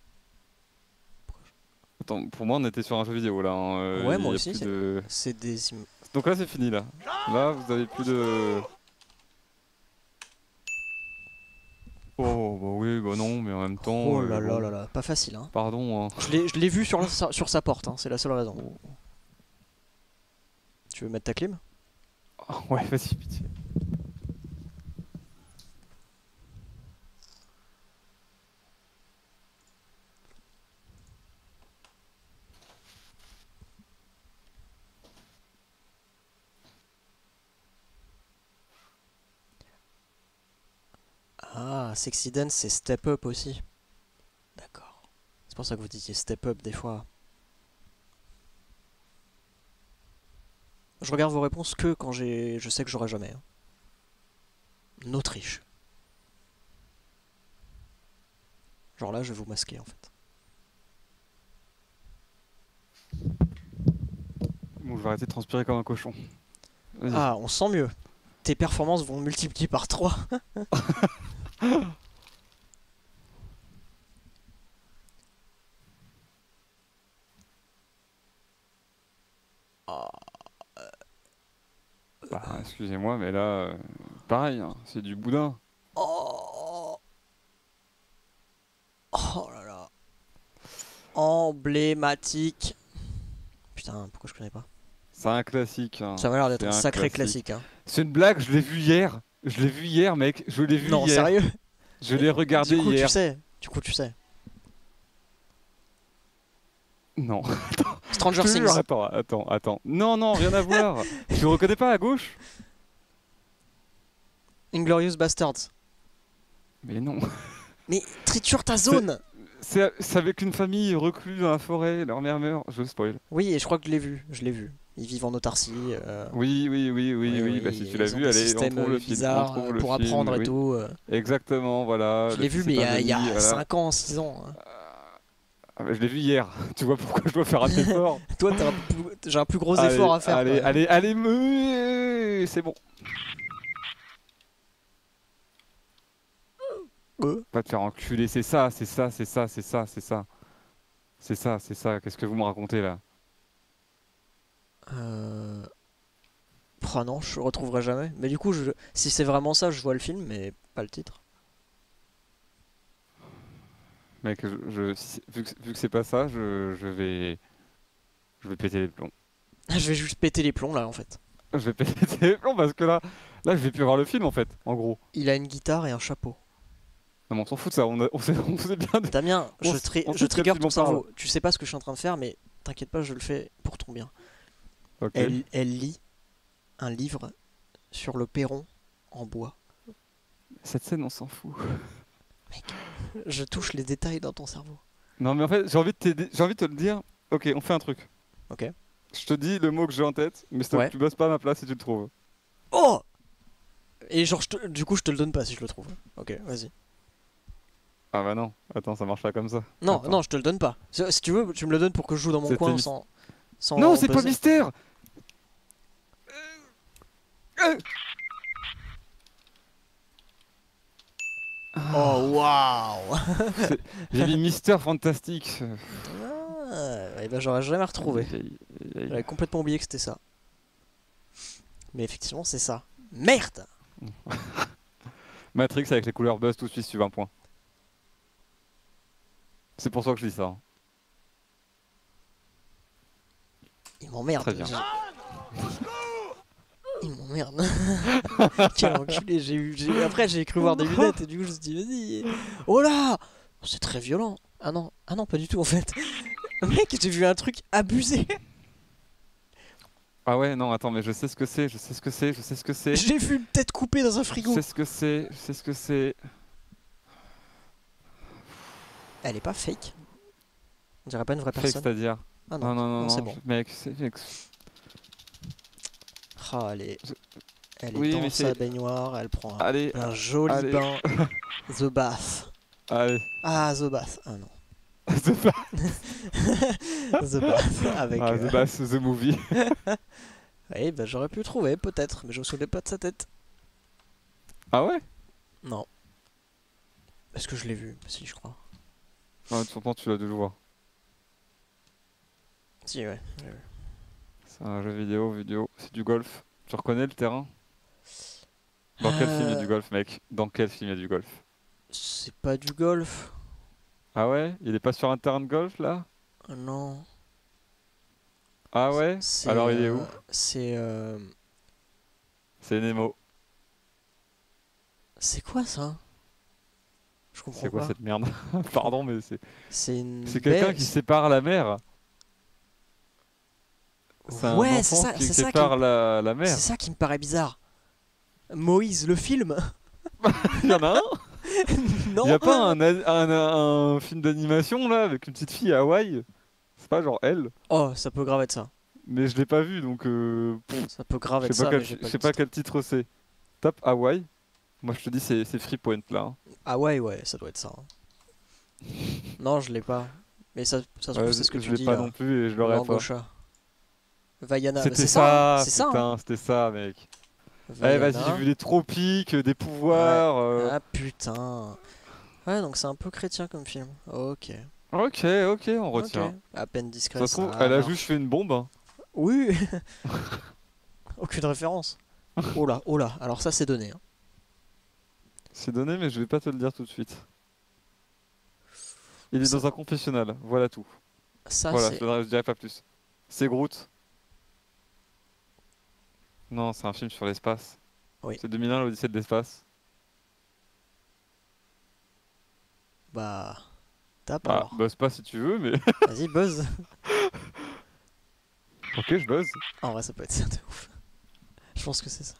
A: Attends, pour moi, on était sur un jeu vidéo là. Hein.
B: Ouais,
A: Il
B: moi
A: y a
B: aussi,
A: plus
B: c'est-
A: de-
B: C'est des.
A: Donc là, c'est fini là. Là, vous avez plus de. Oh, bah oui, Oui, bah non, mais en même temps.
B: Oh là là
A: bon,
B: là là, pas facile hein.
A: Pardon. Hein.
B: Je l'ai vu sur sa porte, hein, c'est la seule raison. Tu veux mettre ta clim?
A: Ouais, vas-y, pitié.
B: Ah, Sexy Dance c'est Step Up aussi. D'accord. C'est pour ça que vous disiez Step Up des fois. Je regarde vos réponses que quand je sais que j'aurai jamais. Hein. Autriche. Genre là, je vais vous masquer en fait.
A: Bon, je vais arrêter de transpirer comme un cochon. Vas-y.
B: Ah, on sent mieux. Tes performances vont multiplier par 3.
A: Bah, excusez-moi, mais là, pareil, hein, c'est du boudin.
B: Oh. Oh là là. Emblématique. Putain, pourquoi je connais pas?
A: C'est un classique. Hein.
B: Ça m'a l'air d'être
A: C'est
B: un
A: un
B: sacré classique. Hein.
A: C'est une blague, je l'ai vu hier. Je l'ai vu hier, mec. Je l'ai vu
B: Non,
A: hier.
B: sérieux?
A: Je l'ai regardé
B: Du coup,
A: hier.
B: tu sais. Du coup, tu sais.
A: Non.
B: Stranger
A: Je te jure,
B: Things.
A: attends. Non, non, rien à voir. Je le reconnais pas à gauche.
B: Inglorious Bastards.
A: Mais non.
B: Mais triture ta zone.
A: C'est avec une famille recluse dans la forêt. Leur mère meurt. Je spoil.
B: Oui, et je crois que je l'ai vu. Je l'ai vu. Ils vivent en autarcie.
A: Oui. Bah, si tu l'as
B: ils ont
A: vu,
B: des
A: allez, on
B: systèmes
A: trouve le film.
B: bizarres
A: On trouve le
B: pour
A: film,
B: apprendre et
A: oui.
B: tout.
A: Exactement, voilà.
B: Je
A: Le
B: l'ai vu,
A: fils
B: mais
A: est
B: il y a
A: un génie, voilà.
B: 5 ans, 6 ans. Hein.
A: Ah bah, je l'ai vu hier. Tu vois pourquoi je dois faire un effort.
B: Toi, j'ai un plus gros effort à faire.
A: Allez,
B: quoi.
A: c'est bon. Pas te faire enculer, c'est ça. Qu'est-ce que vous me racontez là?
B: Oh non, je retrouverai jamais. Mais du coup, si c'est vraiment ça, je vois le film, mais pas le titre.
A: Mec, vu que c'est pas ça, je vais péter les plombs.
B: Je vais juste péter les plombs là en fait.
A: Je vais péter les plombs parce que là, je vais plus voir le film en fait, en gros.
B: Il a une guitare et un chapeau.
A: Non mais on s'en fout de ça, on sait bien.
B: Damien,
A: On
B: je
A: sait de quel
B: trigger
A: film
B: ton
A: on parle.
B: cerveau. Tu sais pas ce que je suis en train de faire, mais t'inquiète pas, je le fais pour ton bien.
A: Ok.
B: Elle lit un livre sur le perron en bois.
A: Cette scène, on s'en fout.
B: Je touche les détails dans ton cerveau.
A: Non mais en fait, j'ai envie de te le dire. Ok, on fait un truc.
B: Ok.
A: Je te dis le mot que j'ai en tête, mais
B: Ouais.
A: tu bosses pas à ma place si tu le trouves.
B: Oh! Et genre, du coup, je te le donne pas si je le trouve. Ok, vas-y.
A: Ah bah non, attends, ça marche pas comme ça.
B: Non,
A: Attends.
B: non, je te le donne pas. Si tu veux, tu me le donnes pour que je joue dans mon
A: C'était
B: coin
A: mis-
B: sans
A: Non, c'est pas
B: buzzer.
A: mystère.
B: Oh, waouh!
A: J'ai mis Mister Fantastique.
B: Ah, et ben j'aurais jamais retrouvé. J'avais complètement oublié que c'était ça. Mais effectivement, c'est ça. Merde!
A: Matrix avec les couleurs buzz tout de suite suivent un point. C'est pour ça que je dis ça. Hein.
B: Il m'emmerde.
A: Très bien.
B: Il m'emmerde. Quel enculé. Après, j'ai cru voir des lunettes et du coup, je me suis dit, vas-y. Oh là! C'est très violent. Ah non, pas du tout en fait. Mec, j'ai vu un truc abusé.
A: Ah ouais, non, attends, mais je sais ce que c'est.
B: J'ai vu une tête coupée dans un frigo.
A: Je sais ce que c'est.
B: Elle est pas fake. On dirait pas une vraie
A: Fake,
B: personne.
A: c'est-à-dire.
B: Ah
A: Non,
B: c'est bon.
A: mec,
B: Ah, elle est
A: Oui,
B: dans
A: mais
B: sa
A: c'est-
B: baignoire, elle prend
A: Allez,
B: un joli
A: allez.
B: bain. The Bath.
A: allez.
B: Ah, The Bath. Ah non.
A: The Bath,
B: The Bath. Avec.
A: The Bath, The Movie.
B: Oui, bah, j'aurais pu le trouver, peut-être, mais je me souvenais pas de sa tête.
A: Ah ouais?
B: Non. Est-ce que je l'ai vu? Si, je crois.
A: Ouais, pourtant, tu l'as dû le voir.
B: Si, ouais. je l'ai vu.
A: C'est un jeu vidéo, c'est du golf. Tu reconnais le terrain? Dans quel film il y a du golf, mec? Dans quel film il y a du golf?
B: C'est pas du golf.
A: Ah ouais? Il est pas sur un terrain de golf là?
B: Non.
A: Ah ouais?
B: C'est.
A: Alors il est où?
B: C'est.
A: C'est Nemo.
B: C'est quoi ça? Je comprends
A: C'est quoi
B: pas.
A: cette merde? Pardon, mais
B: C'est une.
A: c'est quelqu'un
B: baie-
A: qui sépare la mer. C'est un
B: Ouais, c'est
A: enfant
B: ça,
A: qui
B: c'est ça qui
A: sépare la mer.
B: c'est ça qui me paraît bizarre. Moïse, le film?
A: Il y en a un?
B: Non.
A: Il y a pas un film d'animation là avec une petite fille à Hawaï? C'est pas genre elle?
B: Oh, ça peut grave être ça.
A: Mais je l'ai pas vu donc
B: Ça peut grave
A: je
B: être
A: sais pas
B: ça,
A: quel,
B: mais j'ai pas
A: je
B: le
A: sais pas
B: titre.
A: quel titre c'est. Tape Hawaï. Moi je te dis c'est Free Point là, hein.
B: Ah ouais, ouais, ça doit être ça, hein. Non, je l'ai pas. Mais ça se trouve,
A: Ouais,
B: c'est ce que
A: je
B: tu
A: l'ai
B: dis
A: pas
B: là.
A: non plus et je l'aurais pas.
B: Langosha. Vaiana,
A: C'était
B: c'est ça, hein,
A: ça,
B: c'est ça, hein.
A: putain, c'était ça mec. Eh vas-y, j'ai
B: Vaiana.
A: vu les tropiques, des
B: Ouais.
A: pouvoirs.
B: Ah putain. Ouais, donc c'est un peu chrétien comme film. Ok.
A: Ok, ok, on
B: Ok.
A: retient.
B: À peine discret.
A: Ça se trouve,
B: Ça
A: elle a
B: marche.
A: juste fait une bombe, hein.
B: Oui. Aucune référence. Oh là. Alors ça, c'est donné, hein.
A: C'est donné, mais je vais pas te le dire tout de suite. Il est
B: Ça-
A: dans un confessionnal, voilà tout.
B: Ça,
A: Voilà,
B: c'est.
A: je dirais pas plus. C'est Groot. Non, c'est un film sur l'espace.
B: Oui.
A: C'est 2001, l'Odyssée de l'espace.
B: Bah. Tape
A: Bah,
B: alors.
A: buzz pas si tu veux, mais.
B: Vas-y, buzz.
A: Ok, je buzz.
B: En vrai, ça peut être ça de ouf. Je pense que c'est ça.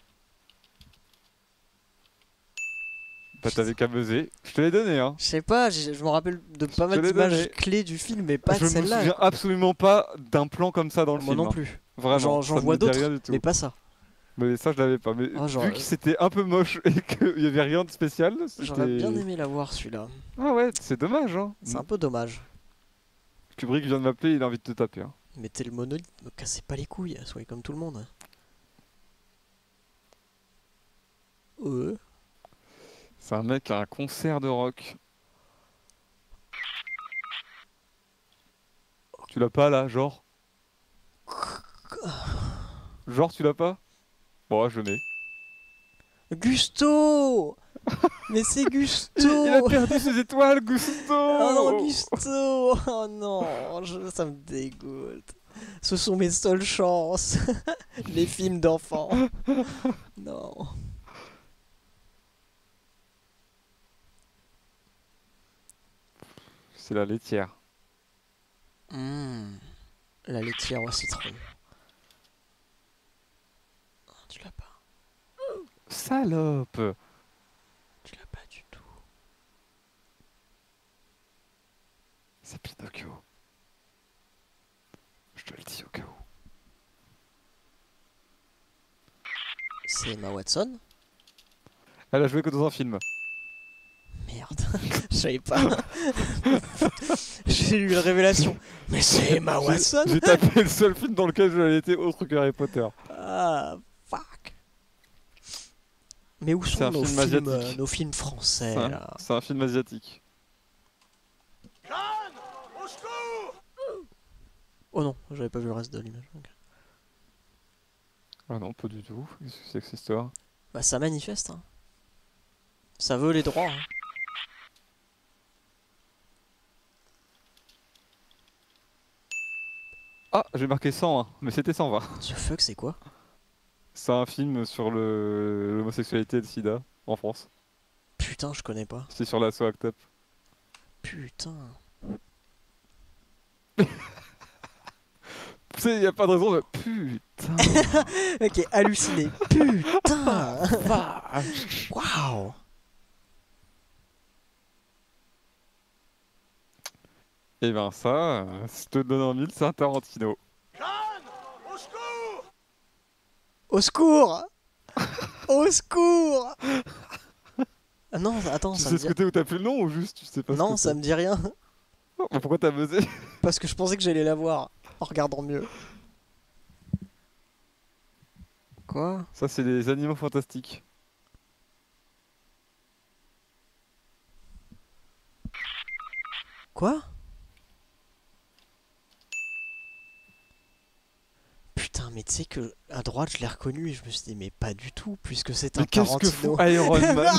A: Bah, t'avais qu'à buzzer. Je te l'ai donné, hein.
B: Je sais pas, je me rappelle de pas
A: te
B: mal
A: l'ai
B: d'images
A: donné.
B: clés du film, mais pas
A: Je
B: de
A: me
B: celle-là.
A: souviens absolument pas d'un plan comme ça dans le
B: Moi
A: film,
B: non
A: hein.
B: plus.
A: Vraiment,
B: J'en
A: ça ne
B: vois
A: me dit
B: d'autres,
A: rien du tout.
B: mais pas ça.
A: Mais ça, je l'avais pas. Mais
B: Ah, genre,
A: vu que c'était un peu moche et qu'il y avait rien de spécial,
B: J'aurais bien
A: c'était.
B: aimé la voir celui-là.
A: Ah ouais, c'est dommage, hein.
B: C'est un peu dommage.
A: Kubrick vient de m'appeler, il a envie de te taper, hein.
B: Mettez le monolithe, me cassez pas les couilles, soyez comme tout le monde.
A: C'est un mec à un concert de rock. Tu l'as pas là, genre? Genre, tu l'as pas? Bon, ouais, je le mets.
B: Gusto. Mais c'est Gusto.
A: Il a perdu ses étoiles, Gusto!
B: Oh non, Gusto. Oh non, ça me dégoûte. Ce sont mes seules chances. Les films d'enfants. Non.
A: C'est la laitière.
B: La laitière au citron. Oh, tu l'as pas.
A: Salope!
B: Tu l'as pas du tout.
A: C'est Pinocchio. Je te le dis au cas où.
B: C'est Emma Watson.
A: Elle a joué que dans un film.
B: Merde, je savais pas. J'ai eu la révélation. Mais c'est Emma Watson.
A: J'ai tapé le seul film dans lequel je l'ai été autre que Harry Potter.
B: Ah, fuck. Mais où
A: C'est
B: sont
A: un
B: nos
A: film
B: films,
A: asiatique.
B: nos films français
A: C'est un,
B: là?
A: c'est un film asiatique.
C: Au secours!
B: Oh non, j'avais pas vu le reste de l'image. Ok.
A: Ah non, pas du tout. Qu'est-ce que c'est que cette histoire?
B: Bah ça manifeste. Hein. Ça veut les droits. Hein.
A: Ah, j'ai marqué 101, mais c'était 120.
B: The fuck, c'est quoi?
A: C'est un film sur l'homosexualité et le sida en France.
B: Putain, je connais pas.
A: C'est sur l'assaut ACT UP.
B: Putain.
A: Tu sais, y a pas de raison de. Putain!
B: Ok, halluciné. Putain. Waouh.
A: Et ben ça, si je te donne en mille, c'est un Tarantino.
C: Au secours!
B: Au secours. Au secours. Ah non, attends,
A: Tu
B: ça
A: sais
B: me
A: ce
B: dit...
A: que t'es ou t'as plus le nom ou juste tu sais pas
B: Non,
A: ce
B: ça
A: que
B: me dit rien.
A: c'est? Mais pourquoi t'as buzzé?
B: Parce que je pensais que j'allais la voir en regardant mieux. Quoi?
A: Ça, c'est les animaux fantastiques.
B: Quoi? Putain, Mais tu sais que à droite, je l'ai reconnu et je me suis dit, mais pas du tout, puisque c'est un
A: Mais qu'est-ce que
B: Tarantino.
A: fout Iron Man?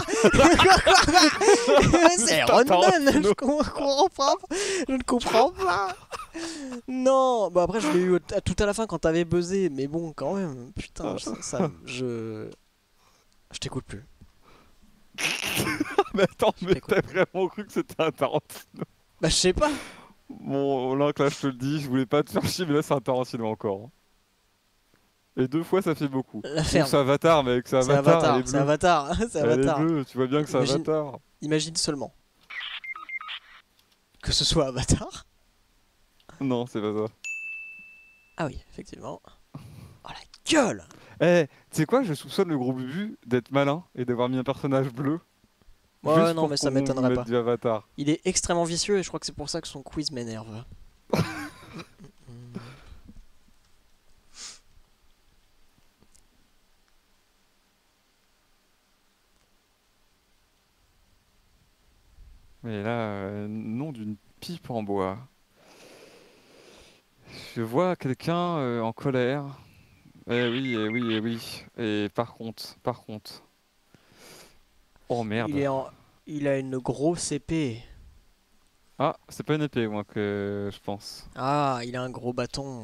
B: C'est Iron Man,
A: Tarantino.
B: je comprends pas. Je ne comprends pas. Non, bah après je l'ai eu tout à la fin quand t'avais buzzé, mais bon quand même, putain, je t'écoute plus.
A: Mais attends, mais
B: t'écoute.
A: t'as vraiment cru que c'était un Tarantino?
B: Bah je sais pas.
A: Bon, là, je te le dis, je voulais pas te faire chier, mais là, c'est un Tarantino encore, hein. Et 2 fois, ça fait beaucoup.
B: La
A: Bon,
B: ferme.
A: c'est Avatar, mec, c'est
B: C'est
A: Avatar,
B: Avatar,
A: elle est
B: c'est
A: bleue.
B: Avatar, c'est
A: Elle est
B: Avatar.
A: bleue, tu vois bien que c'est
B: Imagine-
A: Avatar.
B: Imagine seulement que ce soit Avatar.
A: Non, c'est pas ça.
B: Ah oui, effectivement. Oh la gueule!
A: Eh, tu sais quoi, je soupçonne le gros Bubu d'être malin et d'avoir mis un personnage bleu.
B: Ouais,
A: juste
B: non,
A: pour
B: mais ça
A: qu'on
B: m'étonnerait
A: mette
B: pas.
A: du Avatar.
B: Il est extrêmement vicieux et je crois que c'est pour ça que son quiz m'énerve.
A: Mais là, nom d'une pipe en bois. Je vois quelqu'un en colère. Eh oui, eh oui, eh oui. Et par contre. Oh merde.
B: Il a une grosse épée.
A: Ah, c'est pas une épée, moi, que je pense.
B: Ah, il a un gros bâton.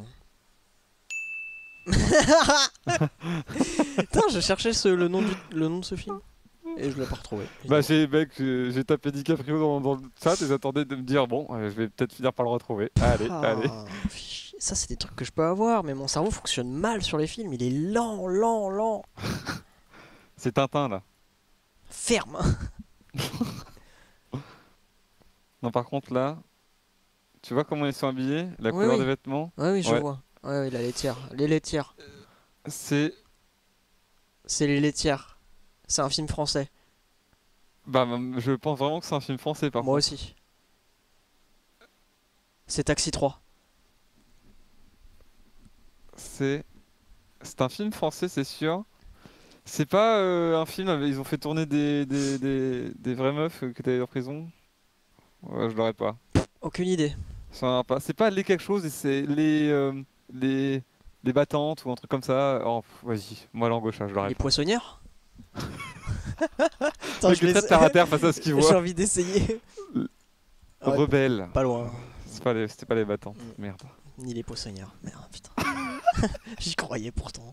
B: Putain, je cherchais le nom de ce film et je l'ai pas retrouvé.
A: Bah, j'ai tapé DiCaprio dans le chat et j'attendais de me dire, bon, je vais peut-être finir par le retrouver. Allez, allez.
B: Ça, c'est des trucs que je peux avoir, mais mon cerveau fonctionne mal sur les films. Il est lent.
A: C'est Tintin, là.
B: Ferme.
A: Non, par contre, là, tu vois comment ils sont habillés? La
B: Oui,
A: couleur
B: oui.
A: des vêtements?
B: Ouais, oui, je
A: Ouais.
B: vois. Ouais, la laitière. Les laitières.
A: C'est...
B: C'est les laitières. C'est un film français.
A: Bah, je pense vraiment que c'est un film français, par
B: Moi
A: contre.
B: aussi. C'est Taxi 3.
A: C'est un film français, c'est sûr. C'est pas un film, ils ont fait tourner des vraies meufs qui étaient en prison? Ouais, je l'aurais pas.
B: Aucune idée.
A: C'est pas les quelque chose, et c'est les, les battantes ou un truc comme ça. Oh, vas-y, moi l'angocha, je l'aurais
B: Les
A: pas.
B: poissonnières.
A: Le mec est très terre à terre face à ce qu'il
B: J'ai
A: voit.
B: envie d'essayer. Ah ouais,
A: Rebelle.
B: pas loin.
A: C'était pas les battantes,
B: Mm.
A: merde.
B: Ni les poissonnières. Merde, putain. J'y croyais pourtant.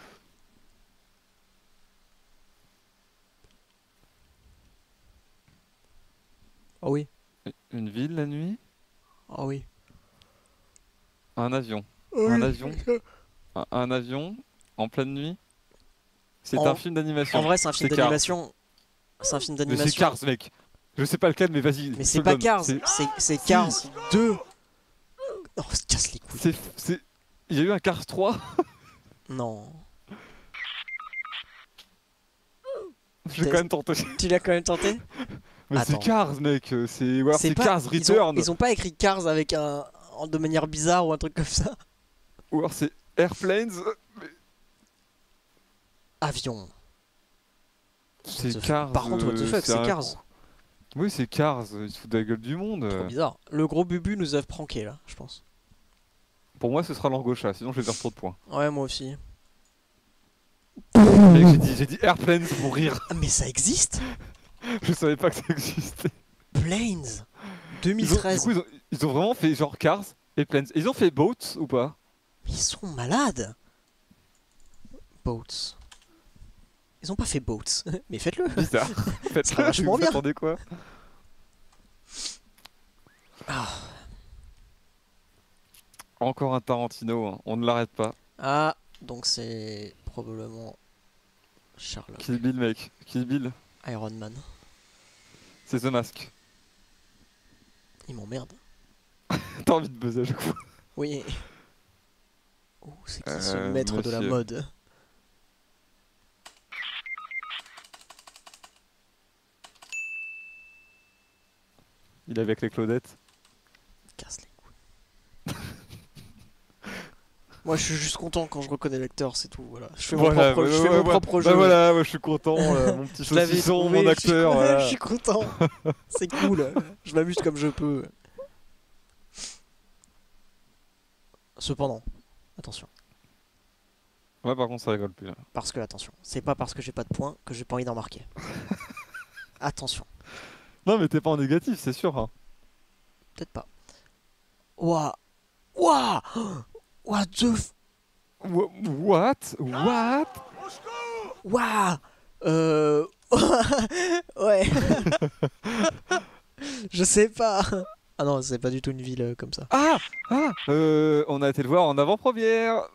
B: Oh oui.
A: Une ville la nuit?
B: Oh oui.
A: Un avion.
B: Oh
A: Un
B: oui.
A: avion. Un avion en pleine nuit? C'est
B: En-
A: un film d'animation.
B: En vrai, c'est un film
A: C'est Cars.
B: d'animation. C'est un film
A: Mais c'est
B: d'animation.
A: Cars, mec. Je sais pas lequel, mais vas-y.
B: Mais
A: je
B: c'est
A: te
B: pas
A: le donne.
B: Cars. C'est Cars 2. Oh, se casse les couilles.
A: Il y a eu un Cars 3?
B: Non.
A: J'ai quand même tenté.
B: Tu l'as quand même tenté?
A: Mais c'est
B: Attends.
A: Cars, mec. C'est
B: pas-
A: Cars
B: ils ont-
A: Return.
B: Ils ont pas écrit Cars avec de manière bizarre ou un truc comme ça.
A: Ou alors c'est Airplanes.
B: Avion.
A: C'est
B: What the
A: Cars.
B: fuck. Par contre, what the fuck, c'est
A: un-
B: Cars.
A: Oui, c'est Cars. Ils se foutent de la gueule du monde.
B: Trop bizarre. Le gros Bubu nous a pranké là, je pense.
A: Pour moi, ce sera l'angocha. Sinon, je vais faire trop de points.
B: Ouais, moi aussi.
A: Mec, j'ai dit Airplanes pour rire.
B: Ah, mais ça existe?
A: Je savais pas que ça existait.
B: Planes.
A: Du
B: 2013.
A: coup, ils ont vraiment fait genre Cars et Planes. Ils ont fait Boats ou pas?
B: Ils sont malades. Boats. Ils ont pas fait Boats, mais faites-le.
A: Bizarre. Faites-le.
B: sera vachement
A: Vous
B: bien.
A: attendez quoi?
B: Ah.
A: Encore un Tarantino. Hein. On ne l'arrête pas.
B: Ah, donc c'est probablement Sherlock.
A: Kill Bill, mec. Kill Bill.
B: Iron Man.
A: C'est The Mask.
B: Il m'emmerde.
A: T'as envie de buzzer à chaque fois.
B: Oui. Oh, c'est qui ce maître de la
A: monsieur.
B: mode?
A: Il est avec les Claudettes.
B: Casse les couilles. Moi, je suis juste content quand je reconnais l'acteur, c'est tout. Voilà. Je fais mon propre, je fais mon propre jeu.
A: Bah voilà, moi je suis content. Mon petit
B: Je l'avais
A: saucisson,
B: trouvé,
A: mon acteur.
B: Je
A: Voilà.
B: suis content. C'est cool. Je m'amuse comme je peux. Cependant, attention.
A: Ouais, par contre, ça rigole plus là.
B: Parce que, attention, c'est pas parce que j'ai pas de points que j'ai pas envie d'en marquer. Attention,
A: Non, mais t'es pas en négatif, c'est sûr. Hein.
B: peut-être pas. Ouah. Ouah. What the f...
A: What? What?
C: Au secours!
B: Ouah. Ouais. Je sais pas. Ah non, c'est pas du tout une ville comme ça.
A: Ah! Ah! On a été le voir en avant-première.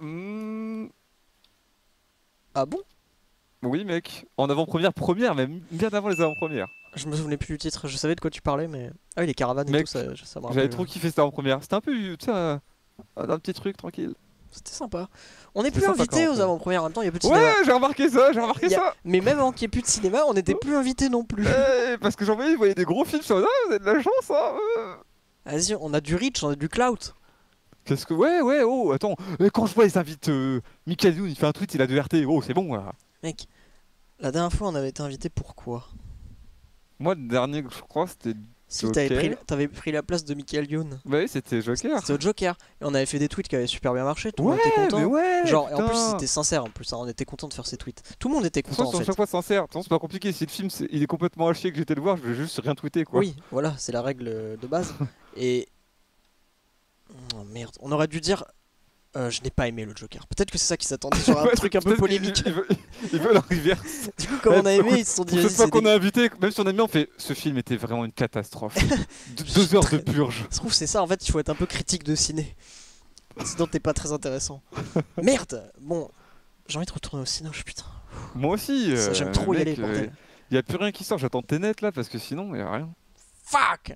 B: Ah bon?
A: Oui, mec. En avant-première, première, même bien avant les avant-premières.
B: Je me souvenais plus du titre, je savais de quoi tu parlais, mais... Ah oui, les caravanes et
A: Mec,
B: tout, ça me
A: J'avais
B: rappelle.
A: trop kiffé cette avant-première. C'était un peu, tu sais, un petit truc tranquille.
B: C'était sympa. On n'est
A: C'était
B: plus
A: sympa
B: invités
A: quand
B: aux
A: même.
B: avant-premières, en même temps, il y a plus de cinéma.
A: Ouais, j'ai remarqué ça, j'ai remarqué
B: Il y a-
A: ça.
B: Mais même avant qu'il n'y ait plus de cinéma, on n'était plus invités non plus.
A: Parce que j'en voyais des gros films sur. Ah, vous avez de la chance, hein.
B: Vas-y, on a du reach, on a du clout.
A: Qu'est-ce que. Ouais, ouais, oh, attends. Quand je vois, ils invitent Michael Youn, il fait un tweet, il a de RT. Oh, c'est bon, là.
B: Mec, la dernière fois, on avait été invités pour quoi?
A: Moi, le dernier que je crois, c'était.
B: Si
A: Joker.
B: t'avais pris la place de Michael Youn.
A: Bah oui, c'était Joker.
B: C'était au Joker. Et on avait fait des tweets qui avaient super bien marché, tout le
A: Ouais,
B: monde était content.
A: mais ouais.
B: Genre, et en plus,
A: putain.
B: c'était sincère en plus, hein, on était content de faire ces tweets. Tout le monde était
A: De toute façon,
B: content en
A: sur
B: fait.
A: chaque fois sincère. De toute façon, c'est pas compliqué. Si le film il est complètement haché que j'étais le voir, je vais juste rien tweeter quoi.
B: Oui, voilà, c'est la règle de base. Et. Oh merde, on aurait dû dire. Je n'ai pas aimé le Joker. Peut-être que c'est ça qui s'attendait sur un
A: Ouais,
B: truc un peu
A: peut-être
B: polémique.
A: Ils veulent un reverse.
B: Du coup, comme on a aimé, ils se sont dit.
A: Pour
B: vas-y,
A: cette fois
B: c'est
A: qu'on
B: dégueu.
A: a invité, même si on a mis, on fait ce film était vraiment une catastrophe. 2 heures de purge.
B: Je trouve que c'est ça, en fait, il faut être un peu critique de ciné. Sinon, t'es pas très intéressant. Merde. Bon, j'ai envie de retourner au ciné, putain.
A: Moi aussi.
B: Ça, J'aime trop y
A: mec,
B: aller, bordel.
A: y a plus rien qui sort. J'attends Tenet là parce que sinon y a rien.
B: Fuck.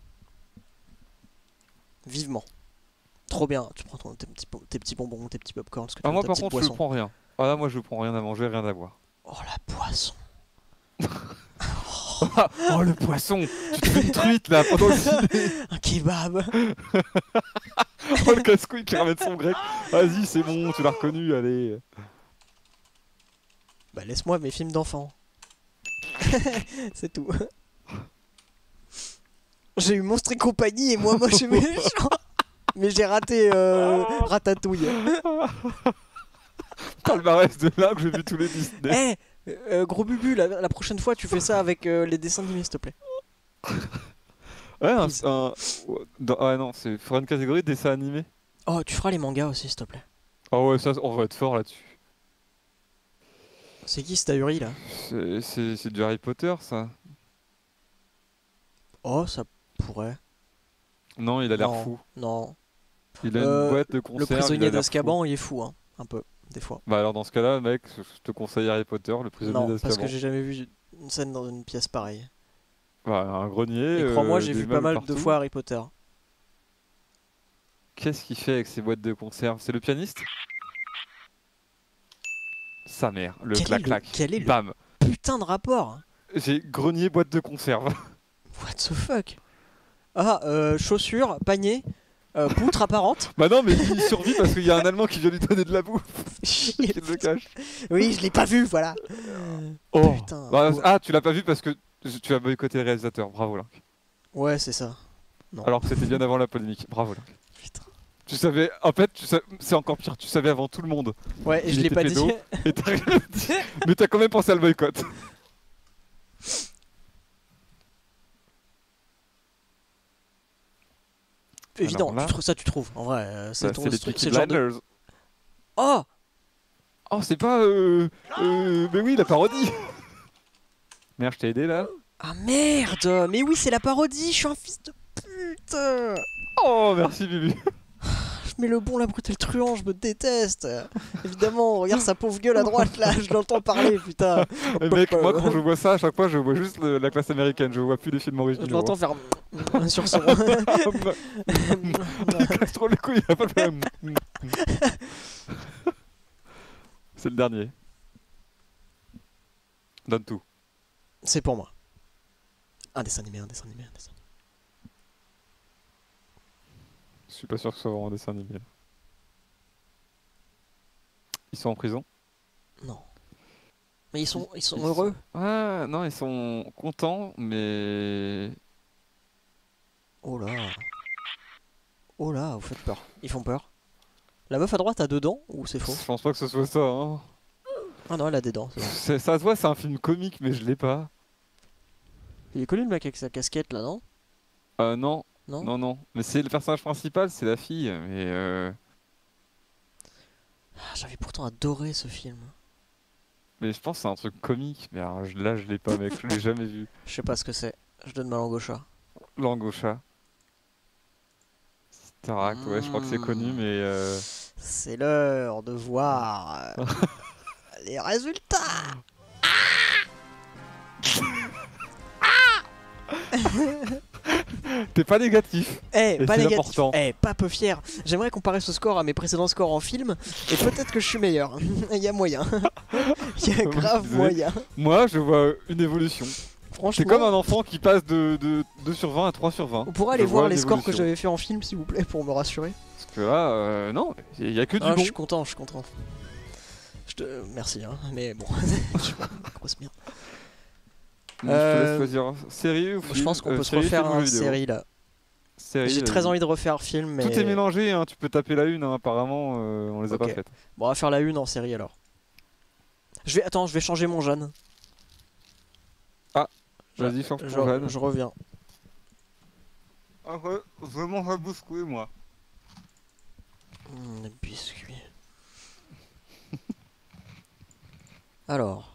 B: Vivement. Trop bien. Tu prends tes petits bonbons, tes petits popcorn, ce que tu
A: Ah
B: veux,
A: moi
B: ta
A: par
B: petite
A: contre je
B: boisson.
A: prends rien. Ah là moi je prends rien à manger, rien à boire.
B: Oh la boisson.
A: Oh le poisson. Tu te fais une truite là pendant le ciné.
B: Un kebab.
A: Oh le casse-couille qui ramène son grec. Vas-y c'est bon, tu l'as reconnu, allez.
B: Bah laisse-moi mes films d'enfants. C'est tout. J'ai eu Monstre et compagnie et moi moche et méchant. Mais j'ai raté Ratatouille.
A: Palmarès de là que j'ai vu tous les Disney.
B: Gros Bubu, la prochaine fois tu fais ça avec les dessins animés s'il te plaît.
A: Ouais,
B: Please.
A: ah non, c'est faire une catégorie de dessin animé.
B: Oh, tu feras les mangas aussi s'il te plaît.
A: Ah ouais, ça on va être fort là-dessus.
B: C'est qui cet ahuri là?
A: C'est du Harry Potter ça.
B: Oh, ça pourrait.
A: Non, il a l'air
B: Non,
A: fou.
B: Non.
A: Il a une boîte de
B: Le
A: conserve. il a
B: prisonnier
A: l'air
B: d'Azkaban, il est fou, hein. Un peu, des fois.
A: fou. Bah alors dans ce cas-là, mec, je te conseille Harry Potter, le prisonnier
B: Non, parce
A: d'Azkaban.
B: que j'ai jamais vu une scène dans une pièce pareille.
A: Bah, un grenier.
B: Et crois-moi, j'ai
A: des
B: vu pas
A: meubles
B: mal de
A: partout.
B: fois Harry Potter.
A: Qu'est-ce qu'il fait avec ses boîtes de conserve? C'est le pianiste? Sa mère, le clac-clac.
B: Quel est le
A: Bam.
B: putain de rapport?
A: J'ai grenier, boîte de conserve.
B: What the fuck? Ah, chaussures, panier, poutre apparente.
A: Bah non, mais il survit parce qu'il y a un Allemand qui vient lui donner de la bouffe. Il le cache.
B: Oui, je l'ai pas vu, voilà.
A: Oh.
B: Putain.
A: Bah,
B: Ouais.
A: ah, tu l'as pas vu parce que tu as boycotté le réalisateur. Bravo, Link.
B: Ouais, c'est ça. Non.
A: Alors que c'était bien avant la polémique. Bravo, Link.
B: Putain.
A: Tu savais, en fait, c'est encore pire. Tu savais avant tout le monde.
B: Ouais, et
A: Il
B: je l'ai
A: était
B: pas
A: pédo.
B: dit.
A: Et t'as rien dit. Mais t'as quand même pensé à le boycott.
B: Évident,
A: Alors là-
B: tu trouves. En vrai, c'est
A: Bah,
B: ton
A: c'est les
B: c'est
A: Peaky
B: le genre de...
A: Blinders.
B: Oh.
A: Oh, c'est pas. Mais oui, la parodie. Merde, je t'ai aidé là.
B: Ah merde. Mais oui, c'est la parodie, je suis un fils de pute.
A: Oh, merci, Bibi.
B: Je mets le bon, la brute et le truand, je me déteste. Évidemment, regarde sa pauvre gueule à droite là, je l'entends parler, putain.
A: Mais mec, moi quand je vois ça, à chaque fois, je vois juste la classe américaine. Je vois plus les films
B: Je
A: originaux.
B: l'entends faire un sursaut.
A: Il casse trop les couilles, il a pas le même. C'est le dernier. Donne tout.
B: C'est pour moi. Un dessin animé, un dessin animé, un dessin animé.
A: Je suis pas sûr que ce soit vraiment un dessin animé. Ils sont en prison?
B: Non. Mais ils sont
A: Ils
B: heureux.
A: Ah non, ils sont contents, mais.
B: Oh là. Oh là, vous faites peur. Ils font peur. La meuf à droite a deux dents ou c'est faux?
A: Je pense pas que ce soit ça. Hein.
B: Ah non, elle a des dents. C'est bon.
A: Ça se voit, c'est un film comique, mais je l'ai pas.
B: Il est connu le mec avec sa casquette là, non?
A: Non,
B: Non.
A: non, non. Mais c'est le personnage principal, c'est la fille. Mais
B: Ah, j'avais pourtant adoré ce film.
A: mais je pense que c'est un truc comique. Mais alors, là, je l'ai pas, mec. Je l'ai jamais vu.
B: Je sais pas ce que c'est. Je donne ma langue au chat.
A: Langue au chat. Starac, ouais, je crois que c'est connu, mais
B: C'est l'heure de voir les résultats.
A: t'es pas négatif.
B: Eh,
A: Et
B: pas
A: c'est
B: négatif.
A: important.
B: Eh, pas peu fier. J'aimerais comparer ce score à mes précédents scores en film. Et peut-être que je suis meilleur. Il y a moyen. Il y a
A: Moi, je
B: grave
A: suis désolé.
B: moyen.
A: Moi, je vois une évolution.
B: Franchement.
A: C'est comme un enfant qui passe de 2 sur 20 à 3 sur 20.
B: On pourrait aller
A: Je
B: voir
A: vois
B: les scores que
A: l'évolution.
B: j'avais fait en film, s'il vous plaît, pour me rassurer.
A: Parce que là, non, il y a que du
B: Ah,
A: bon.
B: je suis content, je suis content. Merci, hein, mais bon, je suis pas une grosse merde.
A: Donc, je te laisse choisir série ou film.
B: Je pense qu'on peut se
A: série,
B: refaire
A: film ou
B: une
A: vidéo.
B: série là.
A: Série,
B: J'ai très envie de refaire film, mais.
A: Tout est mélangé, hein. Tu peux taper la une, hein. Apparemment, on les a
B: Ok.
A: pas faites.
B: Bon, on va faire la une en série alors. Attends, je vais changer mon Jeanne.
A: Vas-y, change ton Jeanne.
B: Je reviens.
A: Ah ouais, vraiment pas bousculé, moi.
B: Des biscuits. Alors.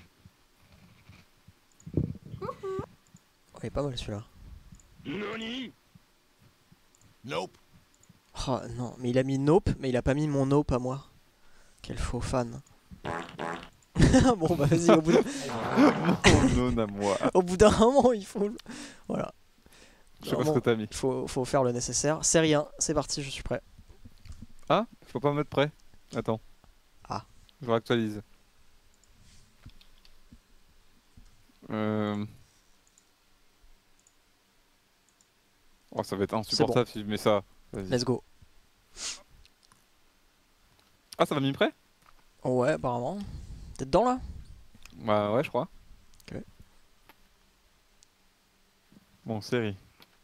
B: Oh, il est pas mal celui-là.
C: Nani? Nope.
B: Oh non, mais il a mis Nope, mais il a pas mis mon Nope à moi. Quel faux fan. Bon bah vas-y,
A: Mon non à moi.
B: au bout d'un moment il faut... Voilà.
A: Je sais pas ce
B: Vraiment,
A: que t'as mis.
B: faut faire le nécessaire. Série 1, c'est parti, je suis prêt.
A: Ah, je peux pas me mettre prêt. Attends.
B: Ah.
A: Je réactualise. Oh, ça va être insupportable si je mets ça. Vas-y.
B: Let's go.
A: Ah, ça va mis prêt?
B: Ouais, apparemment. T'es dedans là?
A: Bah ouais, je crois.
B: Ok.
A: Bon, série.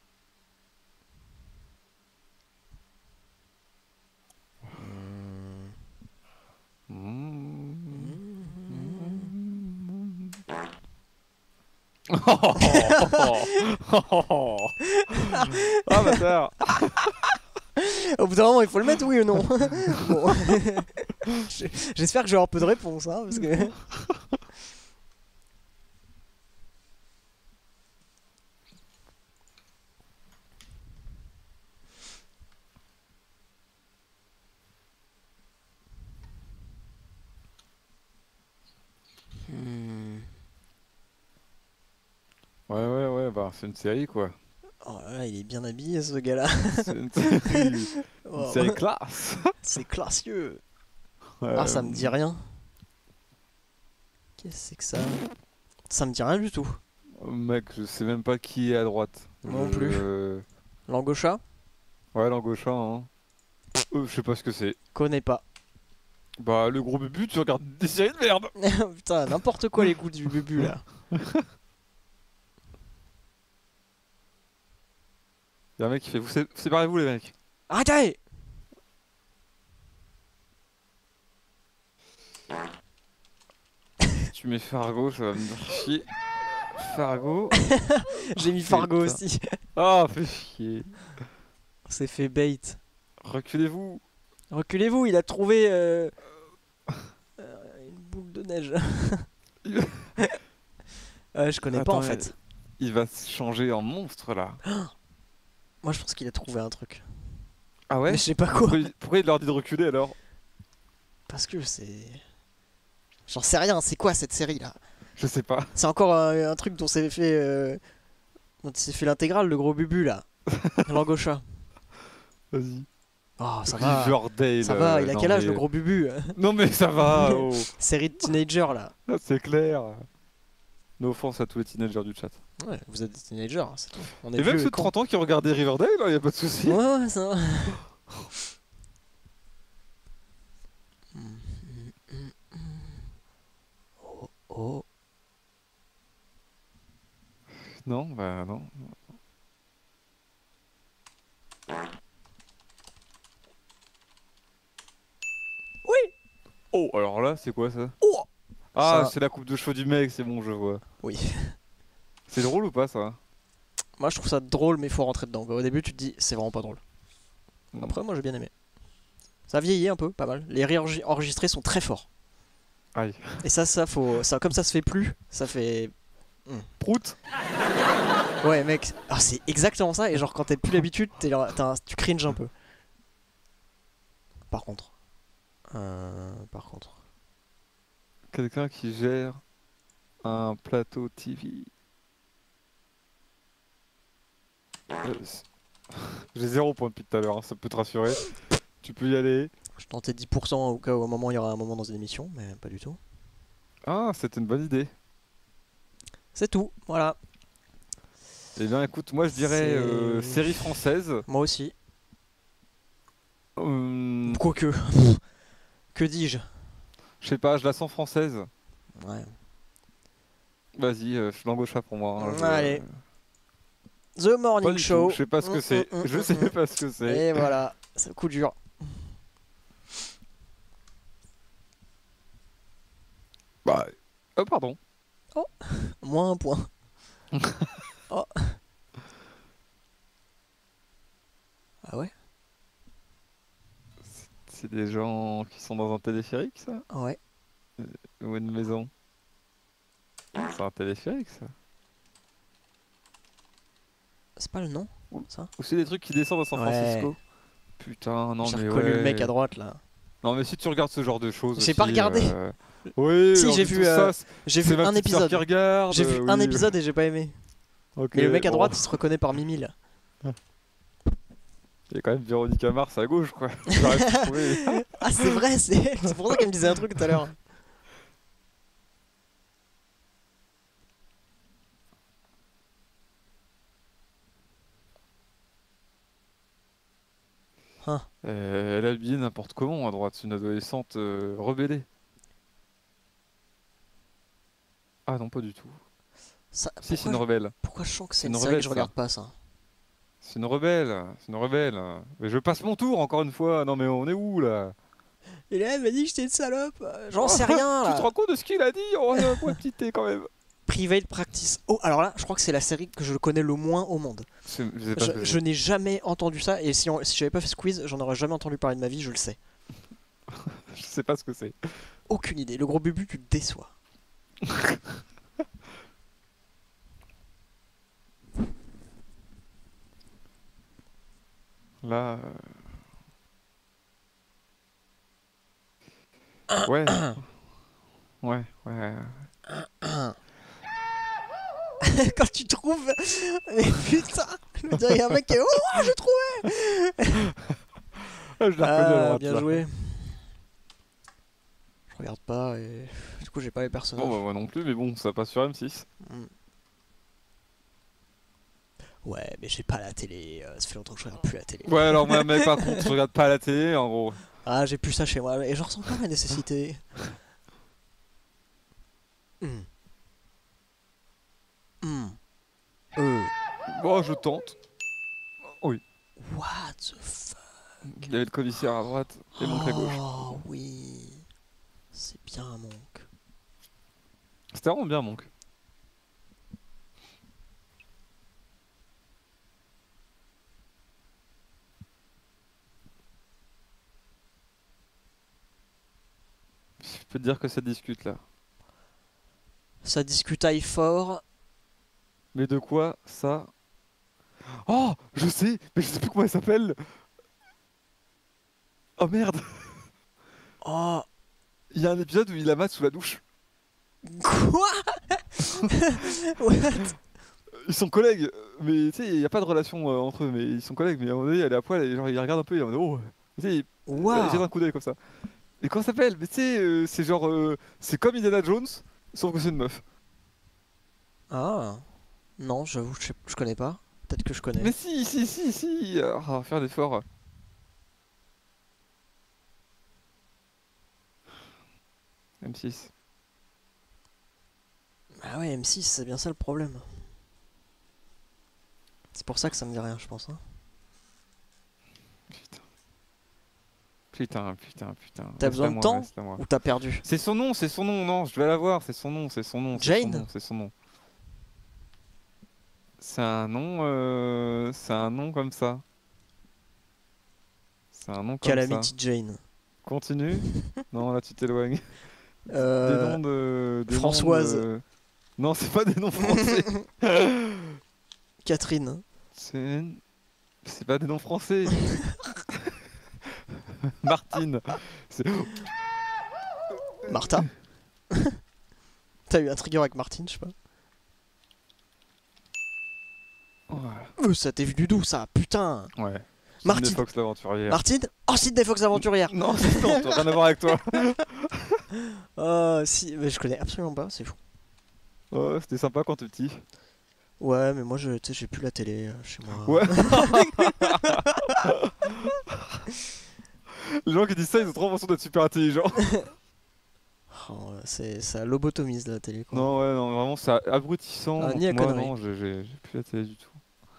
A: Ah, bâtard.
B: Au bout d'un moment, il faut le mettre, oui ou non? Bon. J'espère que je vais avoir peu de réponses, hein, parce que...
A: Ouais, bah c'est une série quoi.
B: Oh là là, il est bien habillé ce gars-là.
A: C'est une série,
B: Oh,
A: une série classe.
B: c'est classieux.
A: Ouais,
B: Ah, ça me dit rien. Qu'est-ce que c'est que ça? Ça me dit rien du tout.
A: Mec, je sais même pas qui est à droite.
B: Moi non plus. Langue au chat?
A: Ouais, l'angosha, hein. Je sais pas ce que c'est.
B: Connais pas.
A: Bah, le gros bubu, tu regardes des séries de merde.
B: Putain, n'importe quoi les goûts du bubu là.
A: Y'a un mec qui fait, séparez-vous les mecs.
B: Arrêtez!
A: Tu mets Fargo, ça va me faire chier. Fargo.
B: J'ai mis Fargo
A: Putain.
B: aussi.
A: Ah, fais chier.
B: C'est fait bait.
A: Reculez-vous.
B: Reculez-vous, il a trouvé une boule de neige. Je connais pas en
A: Attends,
B: fait.
A: Il va se changer en monstre là.
B: Moi je pense qu'il a trouvé un truc.
A: Ah ouais?
B: Mais je sais pas quoi.
A: Pourquoi il leur dit de reculer alors?
B: Parce que c'est... J'en sais rien, c'est quoi cette série là?
A: Je sais pas.
B: C'est encore un truc dont s'est fait... dont s'est fait l'intégrale, le gros bubu là. Langue au chat.
A: Vas-y.
B: Oh ça va.
A: Riverdale.
B: Ça va, il a
A: non,
B: quel âge
A: mais-
B: le gros bubu?
A: Non mais ça va. Oh.
B: Série de teenagers là.
A: Ah, c'est clair. No offense à tous les teenagers du chat.
B: Ouais, vous êtes des teenagers, hein, c'est tout. On est
A: Et même
B: vieux
A: ceux de
B: cons.
A: 30 ans qui regardaient Riverdale, y a pas de souci.
B: Ouais, ouais, ça va. Oh, oh.
A: Non, bah non. Oh, alors là, c'est quoi ça?
B: Oh
A: Ah,
B: Ça-
A: c'est la coupe de cheveux du mec, c'est bon, je vois.
B: Oui.
A: C'est drôle ou pas ça?
B: Moi je trouve ça drôle, mais il faut rentrer dedans. Au début, tu te dis, c'est vraiment pas drôle.
A: Mm.
B: Après, moi j'ai bien aimé. Ça vieillit un peu, pas mal. Les rires enregistrés sont très forts.
A: Aïe.
B: Et ça, faut. Ça, comme ça se fait plus, ça fait.
A: Prout.
B: Ouais, mec, ah, c'est exactement ça. Et genre, quand t'as plus l'habitude, tu cringes un peu. Par contre. Par contre.
A: Quelqu'un qui gère un plateau TV. J'ai 0 point depuis tout à l'heure, hein, ça peut te rassurer. Tu peux y aller.
B: Je tentais 10% au cas où, au moment il y aura un moment dans une émission, mais pas du tout.
A: Ah, c'était une bonne idée.
B: C'est tout, voilà.
A: Eh bien, écoute, moi je dirais
B: C'est-
A: série française.
B: Moi aussi.
A: Je
B: Quoique. Que dis-je?
A: sais pas, je la sens française.
B: Ouais.
A: Vas-y, je l'embauche pas pour moi, hein,
B: Allez. The
A: Pas
B: Morning
A: du
B: Show.
A: tout, je sais pas ce que c'est. Je sais pas ce que c'est.
B: Et voilà, c'est coup dur.
A: Bah. Oh, pardon.
B: Moins un point. Oh. Ah ouais?
A: C'est des gens qui sont dans un téléphérique, ça?
B: Ouais.
A: Ou une maison? C'est un téléphérique, ça?
B: C'est pas le nom, ça?
A: Ou c'est des trucs qui descendent à San
B: Ouais.
A: Francisco? Putain, non
B: J'ai
A: mais
B: reconnu
A: ouais.
B: le mec à droite là.
A: Non mais si tu regardes ce genre de choses
B: J'ai
A: aussi,
B: pas regardé.
A: Oui,
B: Si,
A: alors
B: j'ai
A: du
B: vu,
A: tout ça,
B: J'ai
A: c'est
B: vu
A: ma
B: un
A: petite sœur
B: épisode.
A: qui regarde,
B: J'ai vu
A: oui.
B: un épisode et j'ai pas aimé.
A: Ok,
B: Mais le mec à
A: bon.
B: droite, il se reconnaît par Mimi là.
A: Il y a quand même Véronica Mars à gauche, quoi. J'arrive pas à trouver.
B: Ah, c'est vrai, c'est pour ça qu'elle me disait un truc tout à l'heure. Hein.
A: Elle est habillée n'importe comment à droite, c'est une adolescente rebellée. Ah non, pas du tout.
B: Ça,
A: Si, c'est
B: pourquoi,
A: une rebelle.
B: pourquoi je sens que c'est
A: C'est
B: une
A: une
B: série que
A: rebelle,
B: je
A: ça.
B: regarde pas ça?
A: C'est une rebelle, c'est une rebelle. Mais je passe mon tour encore une fois. Non mais on est où là?
B: Et là, elle m'a dit que j'étais une salope. J'en sais rien
A: Tu te
B: là.
A: rends compte de ce qu'il a dit? Oh, il y a un point petit T quand même.
B: Private Practice. Oh, alors là, je crois que c'est la série que je connais le moins au monde.
A: Je sais pas ce que
B: Je n'ai jamais entendu ça. Et si j'avais pas fait ce quiz, j'en aurais jamais entendu parler de ma vie, je le sais.
A: je sais pas ce que c'est.
B: Aucune idée. Le gros bubu, tu te déçois.
A: Là. Ouais. Ouais, ouais.
B: Quand tu trouves. Mais putain, je me dirais, il y a un mec qui est. Oh, je trouvais.
A: Ah, je l'ai reconnu à droite,
B: Bien
A: là.
B: joué. Je regarde pas et. Du coup, j'ai pas les personnages.
A: Bon, bah, moi non plus, mais bon, ça passe sur M6.
B: Ouais, mais j'ai pas la télé. Ça fait longtemps que je regarde plus la télé.
A: Ouais, alors moi, mec, par contre, je regarde pas la télé, en gros.
B: Ah, j'ai plus ça chez moi et je ressens pas la nécessité. Hmm. Hmm.
A: Bon, je tente. Oui.
B: What the fuck?
A: Il y avait le commissaire à droite et Monk à gauche.
B: Oh oui. C'est bien, Monk.
A: C'était vraiment bien, Monk. Je peux te dire que ça discute là.
B: Ça discutaille fort.
A: Mais de quoi ça? Oh, je sais, mais je sais plus comment elle s'appelle. Oh merde,
B: Oh.
A: il y a un épisode où il la mate sous la douche.
B: Quoi? What?
A: Ils sont collègues, mais tu sais, il n'y a pas de relation entre eux, mais ils sont collègues, mais à un moment donné, elle est à poil et genre il regarde un peu et on dit oh, tu sais, il jette un
B: Waouh.
A: coup d'œil comme ça. Et comment ça s'appelle? Mais tu sais, c'est genre, c'est comme Indiana Jones, sauf que c'est une meuf.
B: Ah. Non, j'avoue, je connais pas. Peut-être que je connais.
A: Mais si, ah, faire d'efforts. M6.
B: Ah ouais, M6, c'est bien ça le problème. C'est pour ça que ça me dit rien, je pense. Hein.
A: Putain. Putain.
B: T'as
A: Reste
B: besoin
A: à
B: de
A: moi,
B: temps
A: reste à moi.
B: ou t'as perdu?
A: C'est son nom, non, je vais l'avoir, c'est son nom.
B: Jane?
A: C'est son nom. C'est un nom comme ça. C'est un nom comme ça.
B: Calamity Jane.
A: Continue. Non, là tu t'éloignes. Des
B: Euh,
A: noms de... Des
B: Françoise.
A: Noms de... Non, c'est pas des noms français.
B: Catherine.
A: C'est pas des noms français. Martine. C'est-
B: Martha. T'as eu un trigger avec Martine, je sais pas.
A: Ouais.
B: Ça t'est venu d'où ça? Putain.
A: Ouais.
B: Martine.
A: Sydney Fox l'aventurière.
B: Martine? Oh, Sydney Fox l'aventurière.
A: Non, non, t'as rien à voir avec toi.
B: Oh, si, mais je connais absolument pas, c'est fou.
A: Ouais, c'était sympa quand t'es petit.
B: Ouais, mais moi, tu sais, j'ai plus la télé chez moi.
A: Ouais. Les gens qui disent ça, ils ont trop l'impression d'être super intelligents.
B: Oh, ça lobotomise la télé, quoi.
A: Non, ouais, non, vraiment, c'est abrutissant.
B: Ah,
A: Donc
B: ni à
A: moi,
B: connerie.
A: non, j'ai plus la télé du tout.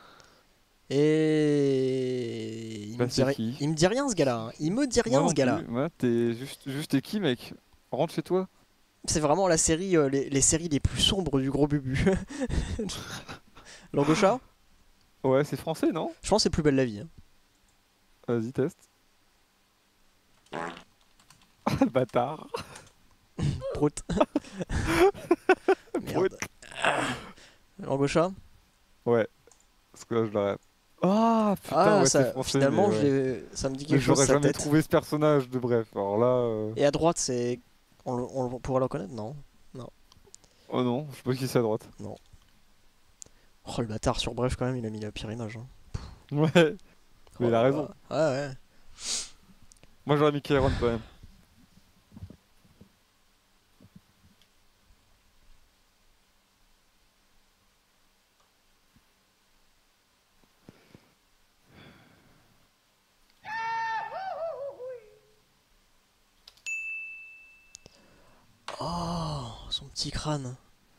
B: Et
A: Bah, c'est qui
B: il me dit rien ce gars-là. Hein. Il me dit rien
A: Moi
B: ce
A: non
B: gars-là.
A: plus. Ouais, t'es juste t'es qui, mec? Rentre chez toi.
B: C'est vraiment la série, les séries les plus sombres du gros bubu. Langosha?
A: Ouais, c'est français, non?
B: Je pense que c'est Plus belle la vie. Hein.
A: Vas-y, teste. Ah, le bâtard.
B: Prout. Merde. Langosha?
A: Ouais. Parce que là, je l'arrête. Ah, putain,
B: Ah,
A: ouais,
B: ça,
A: c'est français.
B: finalement,
A: mais ouais.
B: ça me dit
A: Mais
B: quelque chose
A: j'aurais
B: sa
A: jamais
B: tête.
A: trouvé ce personnage de bref. Alors là.
B: Et à droite, c'est. On pourra le reconnaître? Non.
A: Oh non, je sais pas qui c'est à droite.
B: Oh, le bâtard, sur bref, quand même, il a mis la pire image. Hein.
A: Ouais. Mais il a
B: Oh,
A: raison.
B: ouais.
A: Moi, j'aurais mis Kairon quand même.
B: Oh, son petit crâne.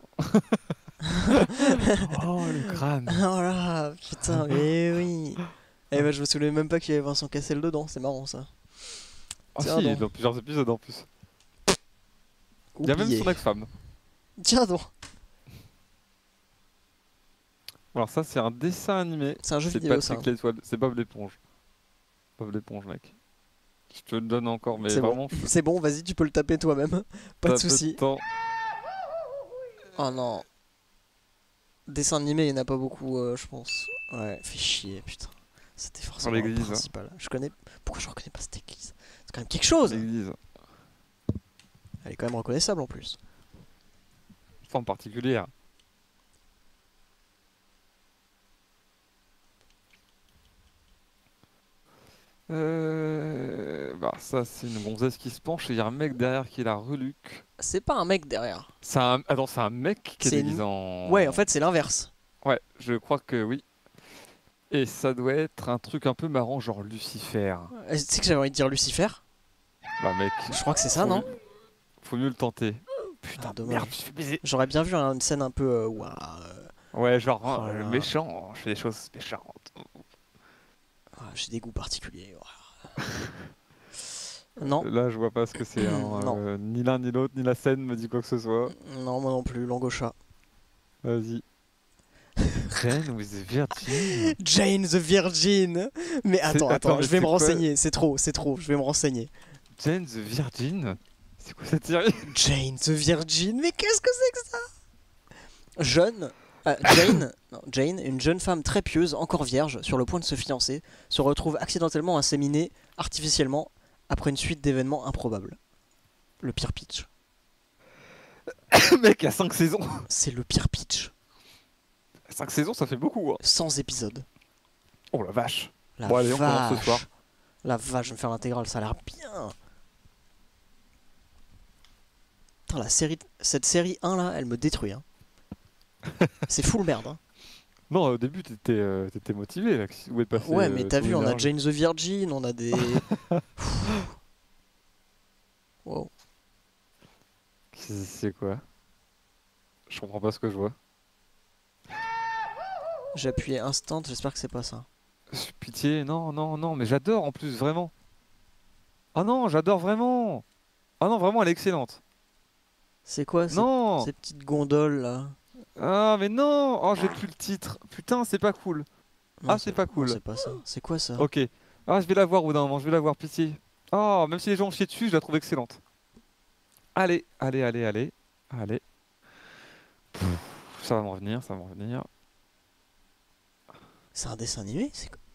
A: Oh, le crâne.
B: Oh là, putain, mais oui. Eh ben, je me souvenais même pas qu'il y avait Vincent Cassel dedans, c'est marrant ça.
A: Ah
B: Tiens
A: si, il est
B: donc.
A: dans plusieurs épisodes en plus. Il y a même
B: Oublié.
A: son ex-femme.
B: Tiens donc,
A: Alors ça, c'est un dessin animé.
B: c'est un jeu
A: C'est
B: vidéo ça.
A: Patrick l'étoile. C'est Bob l'éponge. Bob l'éponge, mec. Je te le donne encore, mais
B: C'est bon.
A: vraiment...
B: C'est bon, vas-y, tu peux le taper toi-même. Pas de
A: t'as peu
B: soucis.
A: temps.
B: Oh non. Dessin animé, il y en a pas beaucoup, je pense. Ouais, fait chier, putain. C'était forcément le
A: l'église, hein.
B: principal. Je connais. Pourquoi je reconnais pas cette église? C'est quand même quelque chose.
A: L'église.
B: Elle est quand même reconnaissable en plus.
A: Forme particulière. Bah ça c'est une gonzesse qui se penche et il y a un mec derrière qui la reluque.
B: C'est pas un mec derrière.
A: Attends, c'est un mec qui est
B: C'est
A: déguisé en...
B: Ouais, en fait, c'est l'inverse.
A: Ouais, je crois que oui. Et ça doit être un truc un peu marrant, genre Lucifer.
B: Tu sais que j'avais envie de dire Lucifer?
A: Bah mec,
B: Je crois que c'est ça,
A: faut
B: non?
A: mieux- faut mieux le tenter. Putain,
B: Ah, dommage.
A: merde, je me suis baisé.
B: J'aurais bien vu une scène un peu. Ouah,
A: Ouais, genre
B: Oh là là.
A: méchant, je fais des choses méchantes.
B: j'ai des goûts particuliers. Ouah. Non,
A: Là, je vois pas ce que c'est. Hein.
B: Non.
A: Ni l'un ni l'autre, ni la scène me dit quoi que ce soit.
B: non, moi non plus. Langosha.
A: Vas-y. Jane with the Virgin.
B: Jane the Virgin. Mais attends,
A: attends, mais
B: je vais
A: c'est
B: me
A: quoi
B: renseigner. C'est trop, je vais me renseigner.
A: Jane the Virgin. C'est quoi cette série?
B: Jane the Virgin. Mais qu'est-ce que c'est que ça? Jane, une jeune femme très pieuse, encore vierge, sur le point de se fiancer, se retrouve accidentellement inséminée artificiellement après une suite d'événements improbables. Le pire pitch.
A: Mec, il y a 5 saisons.
B: C'est le pire pitch.
A: 5 saisons, ça fait beaucoup. Hein.
B: 100 épisodes.
A: Oh la vache.
B: La
A: Bon, allez, on commence ce
B: vache.
A: soir.
B: La vache, je vais me faire l'intégrale, ça a l'air bien. Putain, cette série 1 là, elle me détruit. Hein. C'est full merde. Hein.
A: Non, au début, t'étais motivé là. Où est passé
B: Ouais, mais t'as
A: tout
B: vu, on a
A: l'énergie.
B: Jane the Virgin, on a des. Wow.
A: C'est quoi? Je comprends pas ce que je vois.
B: J'ai appuyé instant, j'espère que c'est pas ça.
A: Pitié, non, mais j'adore en plus, vraiment. Oh non, j'adore vraiment. Oh non, vraiment, elle est excellente.
B: C'est quoi
A: Non.
B: ces petites gondoles là?
A: Ah, mais non. Oh, j'ai plus le titre. Putain, c'est pas cool.
B: Non,
A: Ah, c'est pas
B: non,
A: cool.
B: c'est pas ça. C'est quoi ça?
A: Ok. Ah, je vais la voir au bout d'un moment, je vais la voir, pitié. Oh, même si les gens ont chié dessus, je la trouve excellente. Allez, allez, allez, allez. Allez. Ça va me revenir, ça va me revenir.
B: C'est un dessin animé?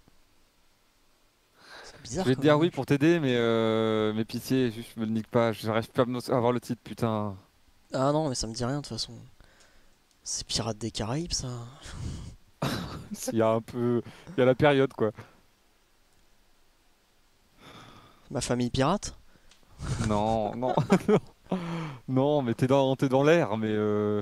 B: C'est
A: Je
B: bizarre
A: vais te
B: quand
A: dire
B: même.
A: oui pour t'aider, mais pitié, juste me le nique pas. J'arrive plus à avoir le titre, putain.
B: Ah non, mais ça me dit rien de toute façon. C'est Pirates des Caraïbes ça.
A: Il y a un peu. Il y a la période, quoi.
B: Ma famille pirate?
A: Non, non, non, mais t'es dans l'air, mais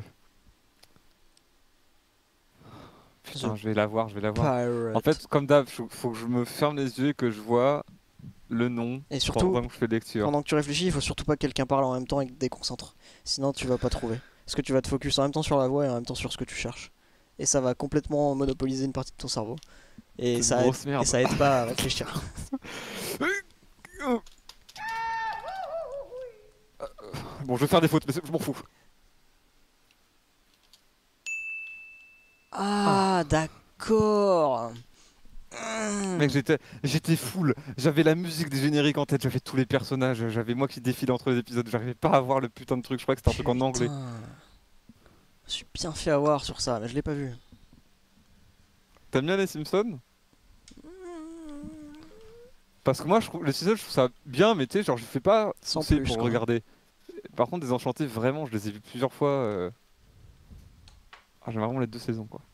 A: putain,
B: The
A: je vais la voir, je vais la voir. En
B: Pirate.
A: fait, comme d'hab, faut que je me ferme les yeux et que je vois le nom
B: Et surtout,
A: pendant que je fais lecture.
B: pendant que tu réfléchis, il faut surtout pas que quelqu'un parle en même temps et que te déconcentre. Sinon, tu vas pas trouver. Parce que tu vas te focus en même temps sur la voix et en même temps sur ce que tu cherches. Et ça va complètement monopoliser une partie de ton cerveau.
A: C'est
B: Et
A: une
B: ça aide,
A: grosse merde.
B: et ça aide pas à réfléchir.
A: Bon, je vais faire des fautes, mais je m'en fous.
B: Ah, d'accord.
A: Mec, j'étais full. J'avais la musique des génériques en tête, j'avais tous les personnages, j'avais moi qui défile entre les épisodes. J'arrivais pas à voir le putain de truc. Je crois que c'était un truc en anglais.
B: Putain. Je suis bien fait avoir sur ça, mais je l'ai pas vu.
A: T'aimes bien les Simpsons? Parce que moi, les Simpsons, je trouve ça bien, mais tu sais, genre, je fais pas
B: Sans
A: pousser
B: plus,
A: pour
B: quoi.
A: regarder. Par contre, Désenchantés, vraiment, je les ai vus plusieurs fois. Ah, j'aime vraiment les deux saisons, quoi.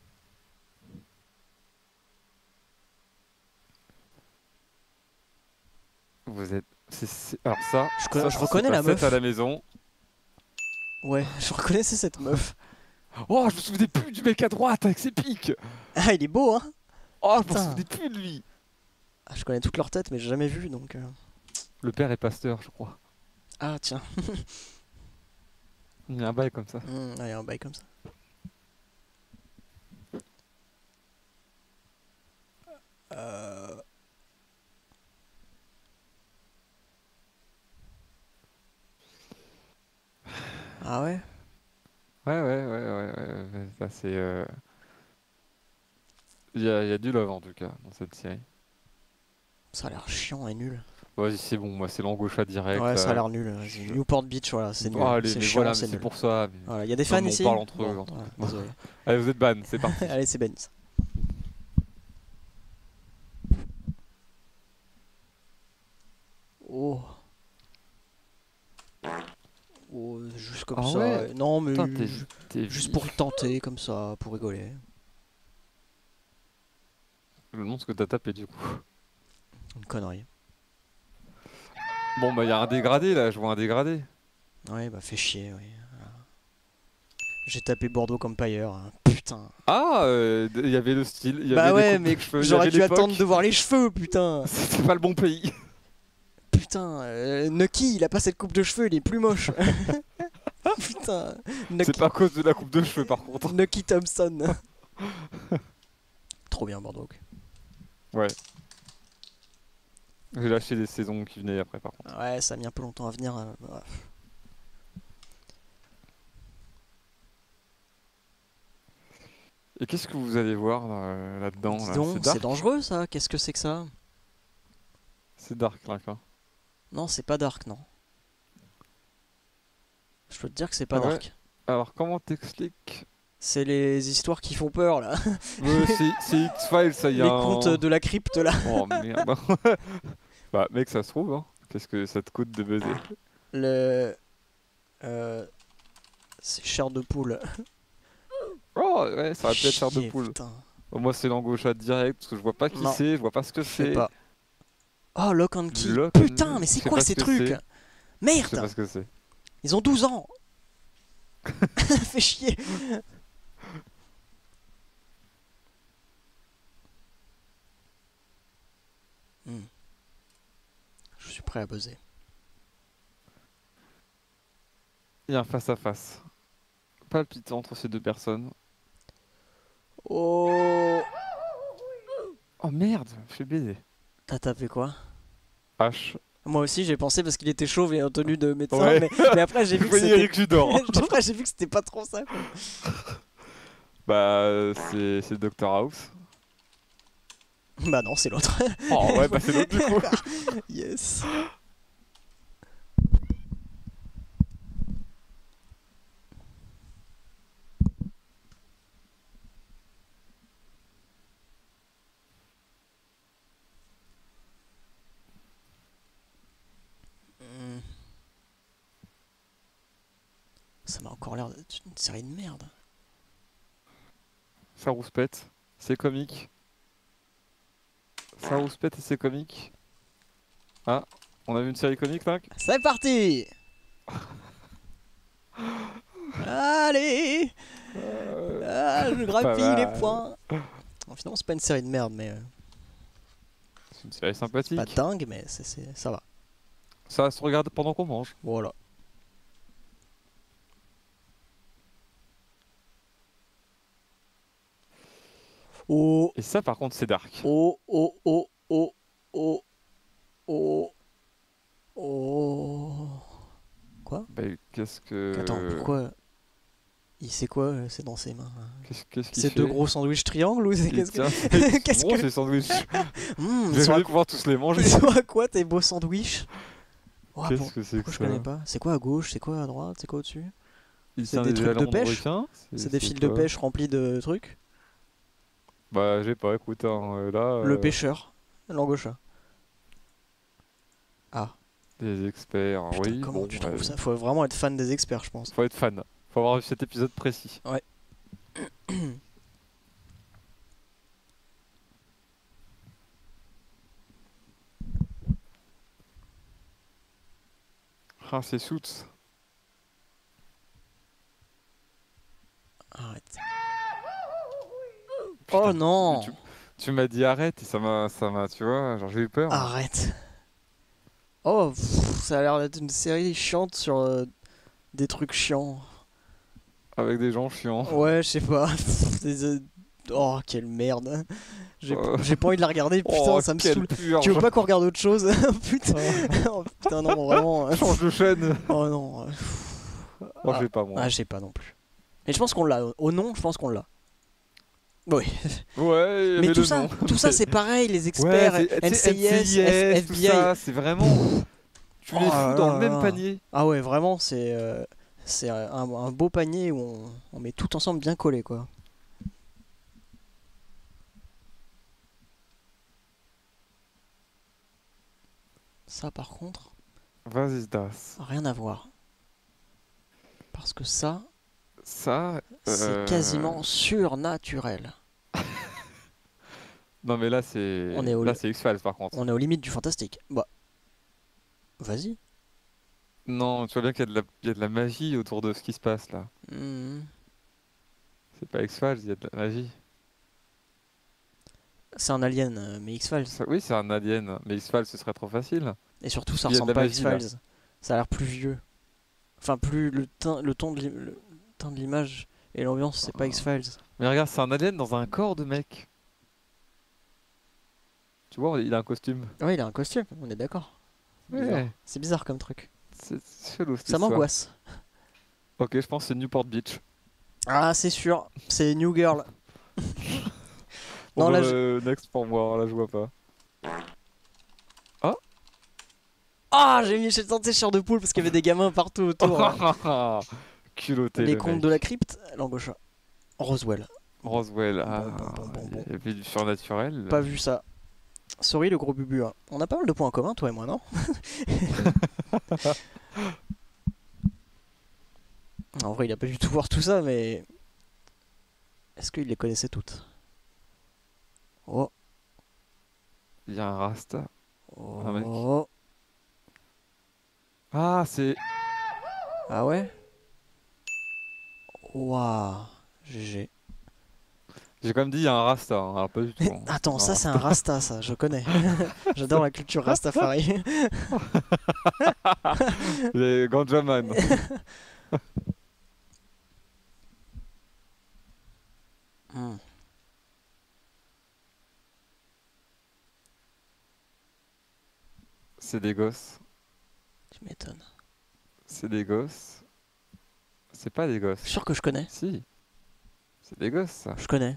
A: Vous êtes. Alors ça,
B: Je reconnais la meuf.
A: à la maison.
B: Ouais, je reconnaissais cette meuf.
A: Oh, je me souvenais plus du mec à droite avec ses pics.
B: Ah, il est beau, hein?
A: Oh, je me
B: Putain.
A: souvenais plus de lui.
B: Ah, je connais toutes leurs têtes, mais j'ai jamais vu donc.
A: Le père est pasteur, je crois.
B: Ah, tiens.
A: Il y a un bail comme ça.
B: Ah, il y a un bail comme ça. Euh... Ah ouais?
A: Ouais. Ça, c'est. Il y a du love en tout cas dans cette série.
B: Ça a l'air chiant et nul.
A: Vas-y, c'est bon, moi c'est l'angosha direct.
B: Ouais, ça a
A: là.
B: l'air nul. Vas-y. Newport Beach, voilà, c'est nul.
A: Oh, allez,
B: C'est
A: mais
B: chiant,
A: voilà, mais
B: c'est
A: c'est
B: nul.
A: pour ça. Mais...
B: Voilà, il y a des
A: Non,
B: fans
A: mais on
B: ici?
A: parle entre eux,
B: Bon,
A: entre
B: ouais,
A: eux.
B: désolé.
A: Allez, vous êtes ban, c'est parti.
B: Allez, c'est Ben. Oh. Oh, juste comme
A: Ah
B: ça.
A: ouais?
B: Non, mais
A: Putain, t'es
B: juste
A: vif.
B: pour le tenter, comme ça, pour rigoler.
A: Je me demande ce que t'as tapé du coup.
B: Une connerie.
A: Bon, bah, il y a un dégradé là, je vois un dégradé.
B: Ouais, bah, fait chier, oui. Voilà. J'ai tapé Bordeaux Empire, hein. Putain.
A: Ah, il y avait le style, il y
B: Bah
A: avait
B: ouais,
A: les coupes
B: mais
A: de cheveux, il y
B: j'aurais
A: avait
B: dû
A: l'époque.
B: attendre de voir les cheveux, putain.
A: C'était pas le bon pays.
B: Putain, Nucky, il a pas cette coupe de cheveux, il est plus moche. Putain,
A: C'est pas à cause de la coupe de cheveux par contre.
B: Nucky Thompson. Trop bien Bordeaux.
A: Ouais. J'ai lâché les saisons qui venaient après par contre.
B: Ouais, ça a mis un peu longtemps à venir. Ouais.
A: Et qu'est-ce que vous allez voir là-dedans
B: Dis
A: là
B: donc,
A: C'est dark.
B: c'est dangereux ça. Qu'est-ce que c'est que ça?
A: C'est dark là, quoi.
B: Non, c'est pas dark, non. Je peux te dire que c'est pas
A: Ah ouais.
B: dark.
A: Alors comment t'expliques?
B: C'est les histoires qui font peur là.
A: C'est X-Files, ça y
B: Les
A: a
B: contes de la crypte là.
A: Oh merde. Bah mec, ça se trouve, hein. Qu'est-ce que ça te coûte de baiser?
B: Le. C'est chair de poule.
A: Oh ouais, ça va peut-être faire de
B: Chier,
A: poule.
B: putain.
A: Bon, moi c'est l'angosha direct, parce que je vois pas qui
B: Non.
A: c'est, je vois pas ce que
B: Je sais
A: c'est.
B: pas. Oh, Lock and Key.
A: Lock and-
B: Putain, mais c'est
A: je sais
B: quoi
A: pas
B: ces
A: ce que
B: trucs?
A: c'est. Je sais pas
B: Merde.
A: ce que c'est.
B: Ils ont 12 ans. Fais chier. Je suis prêt à buzzer.
A: Il y a un face-à-face palpitant entre ces deux personnes.
B: Oh.
A: Oh merde, je suis baiser.
B: T'as tapé quoi?
A: H
B: Moi aussi j'ai pensé parce qu'il était chauve et en tenue de médecin,
A: Ouais.
B: mais après j'ai
A: Je
B: vu que
A: voyais
B: c'était...
A: Eric Judor.
B: Après j'ai vu que c'était pas trop ça quoi.
A: Bah, c'est Dr House.
B: Bah non c'est l'autre.
A: Oh ouais, bah c'est l'autre du coup.
B: Yes. Hmm. Ça m'a encore l'air d'être une série de merde.
A: Ça rouspète, c'est comique. Ça rouspète et c'est comique. Ah, on a vu une série comique, Link?
B: C'est parti. Allez. Ah, je
A: pas
B: grappille les
A: mal.
B: points. Bon, finalement c'est pas une série de merde mais
A: C'est une série
B: c'est pas
A: sympathique.
B: dingue mais ça va.
A: Ça se regarde pendant qu'on mange.
B: Voilà. Oh,
A: Et ça, par contre, c'est dark.
B: oh, oh, oh, oh, oh, oh, oh. Quoi?
A: Bah, qu'est-ce que.
B: Attends, pourquoi? Il sait quoi? C'est dans ses mains.
A: Qu'est-ce qu'il
B: C'est
A: fait?
B: deux gros sandwichs triangles ou c'est
A: Il
B: qu'est-ce que...
A: tient ses-
B: Qu'est-ce
A: Bon,
B: que...
A: ces sandwichs.
B: Mmh,
A: Je vais jamais pouvoir tous les manger.
B: ils sont à quoi tes beaux sandwichs? Oh,
A: Qu'est-ce que c'est que
B: pourquoi je
A: ça?
B: connais pas? C'est quoi à gauche? C'est quoi à droite? C'est quoi au-dessus?
A: Il
B: C'est
A: tient
B: des
A: des
B: trucs de
A: ailerons
B: pêche?
A: mauriciens.
B: C'est des fils de
A: quoi?
B: pêche remplis de trucs?
A: Bah, j'ai pas, écoute, hein, là.
B: Le pêcheur, l'angosha. Ah,
A: Des experts,
B: putain,
A: oui.
B: comment
A: Bon,
B: tu trouves ça? Faut vraiment être fan des experts, je pense.
A: faut être fan. Faut avoir vu cet épisode précis.
B: Ouais.
A: Ah, c'est Suits.
B: Arrête.
A: Putain,
B: Oh non!
A: Tu m'as dit arrête et tu vois, genre j'ai eu peur.
B: Arrête. Oh, ça a l'air d'être une série chiante sur des trucs chiants.
A: Avec des gens chiants.
B: Ouais, je sais pas. Oh, quelle merde.
A: Euh.
B: J'ai pas envie de la regarder, putain,
A: Oh,
B: ça me
A: quelle
B: saoule.
A: purge.
B: Tu veux pas qu'on regarde autre chose? Putain. Oh, putain, non, vraiment.
A: Change de chaîne.
B: Oh non.
A: Moi, j'ai pas, moi.
B: Ah, j'ai pas non plus. Et je pense qu'on l'a. Au nom, je pense qu'on l'a. Oui.
A: Ouais, il y
B: Mais
A: avait
B: tout
A: le
B: ça,
A: nom.
B: tout ça c'est pareil, les experts,
A: Ouais, tu sais,
B: NCIS,
A: tout
B: FBI.
A: ça, c'est vraiment. Tu les
B: Oh
A: fous
B: là
A: dans
B: là
A: le même
B: là.
A: panier.
B: Ah ouais, vraiment, c'est un beau panier où on met tout ensemble bien collé, quoi. Ça, par contre,
A: Was ist das?
B: rien à voir. Parce que ça,
A: Ça.
B: c'est quasiment surnaturel.
A: Non, mais là, c'est.
B: On est au-
A: Là, c'est X-Files par contre.
B: On est aux limites du fantastique. Bah, vas-y.
A: Non, tu vois bien qu'il y il y a de la magie autour de ce qui se passe là.
B: Hmm.
A: C'est pas X-Files, il y a de la magie.
B: C'est un alien, mais X-Files.
A: Oui, c'est un alien, mais X-Files ce serait trop facile.
B: Et surtout, ça
A: Il y a de
B: ressemble
A: la
B: pas à
A: magie, là.
B: X-Files. Ça a l'air plus vieux. Enfin, plus le ton le teint de l'image et l'ambiance, c'est pas X-Files.
A: Mais regarde, c'est un alien dans un corps de mec. Tu vois, il a un costume.
B: Ouais, il a un costume, on est d'accord. Bizarre.
A: Ouais,
B: C'est bizarre comme truc.
A: c'est chelou cette
B: Ça
A: histoire.
B: m'angoisse.
A: Ok, je pense que c'est Newport Beach.
B: Ah, c'est sûr, c'est New Girl.
A: Bon,
B: Non, là,
A: next pour moi, là je vois pas.
B: Ah, j'ai tenté chair de poule parce qu'il y avait des gamins partout autour. hein.
A: Culotté
B: Les
A: le
B: contes
A: mec.
B: de la crypte, l'angosha. Roswell.
A: Roswell,
B: Bon.
A: il y avait du surnaturel.
B: Pas vu ça. Sorry le gros bubu. Hein. On a pas mal de points en commun, toi et moi, non? En vrai, il a pas du tout voir tout ça, mais. Est-ce qu'il les connaissait toutes? Oh.
A: Il y a un Rasta. Un mec.
B: Oh.
A: Ah, c'est.
B: Ah ouais? Waouh. GG.
A: J'ai quand même dit il y a un Rasta, hein, alors pas du tout. hein.
B: Attends, ça
A: Un
B: c'est un Rasta, ça, je connais. J'adore la culture Rastafari.
A: Les Ganjaman.
B: Hmm.
A: C'est des gosses.
B: Tu m'étonnes.
A: C'est des gosses. C'est pas des
B: Je
A: gosses.
B: suis sûr que je connais.
A: Si. C'est des gosses, ça.
B: Je connais.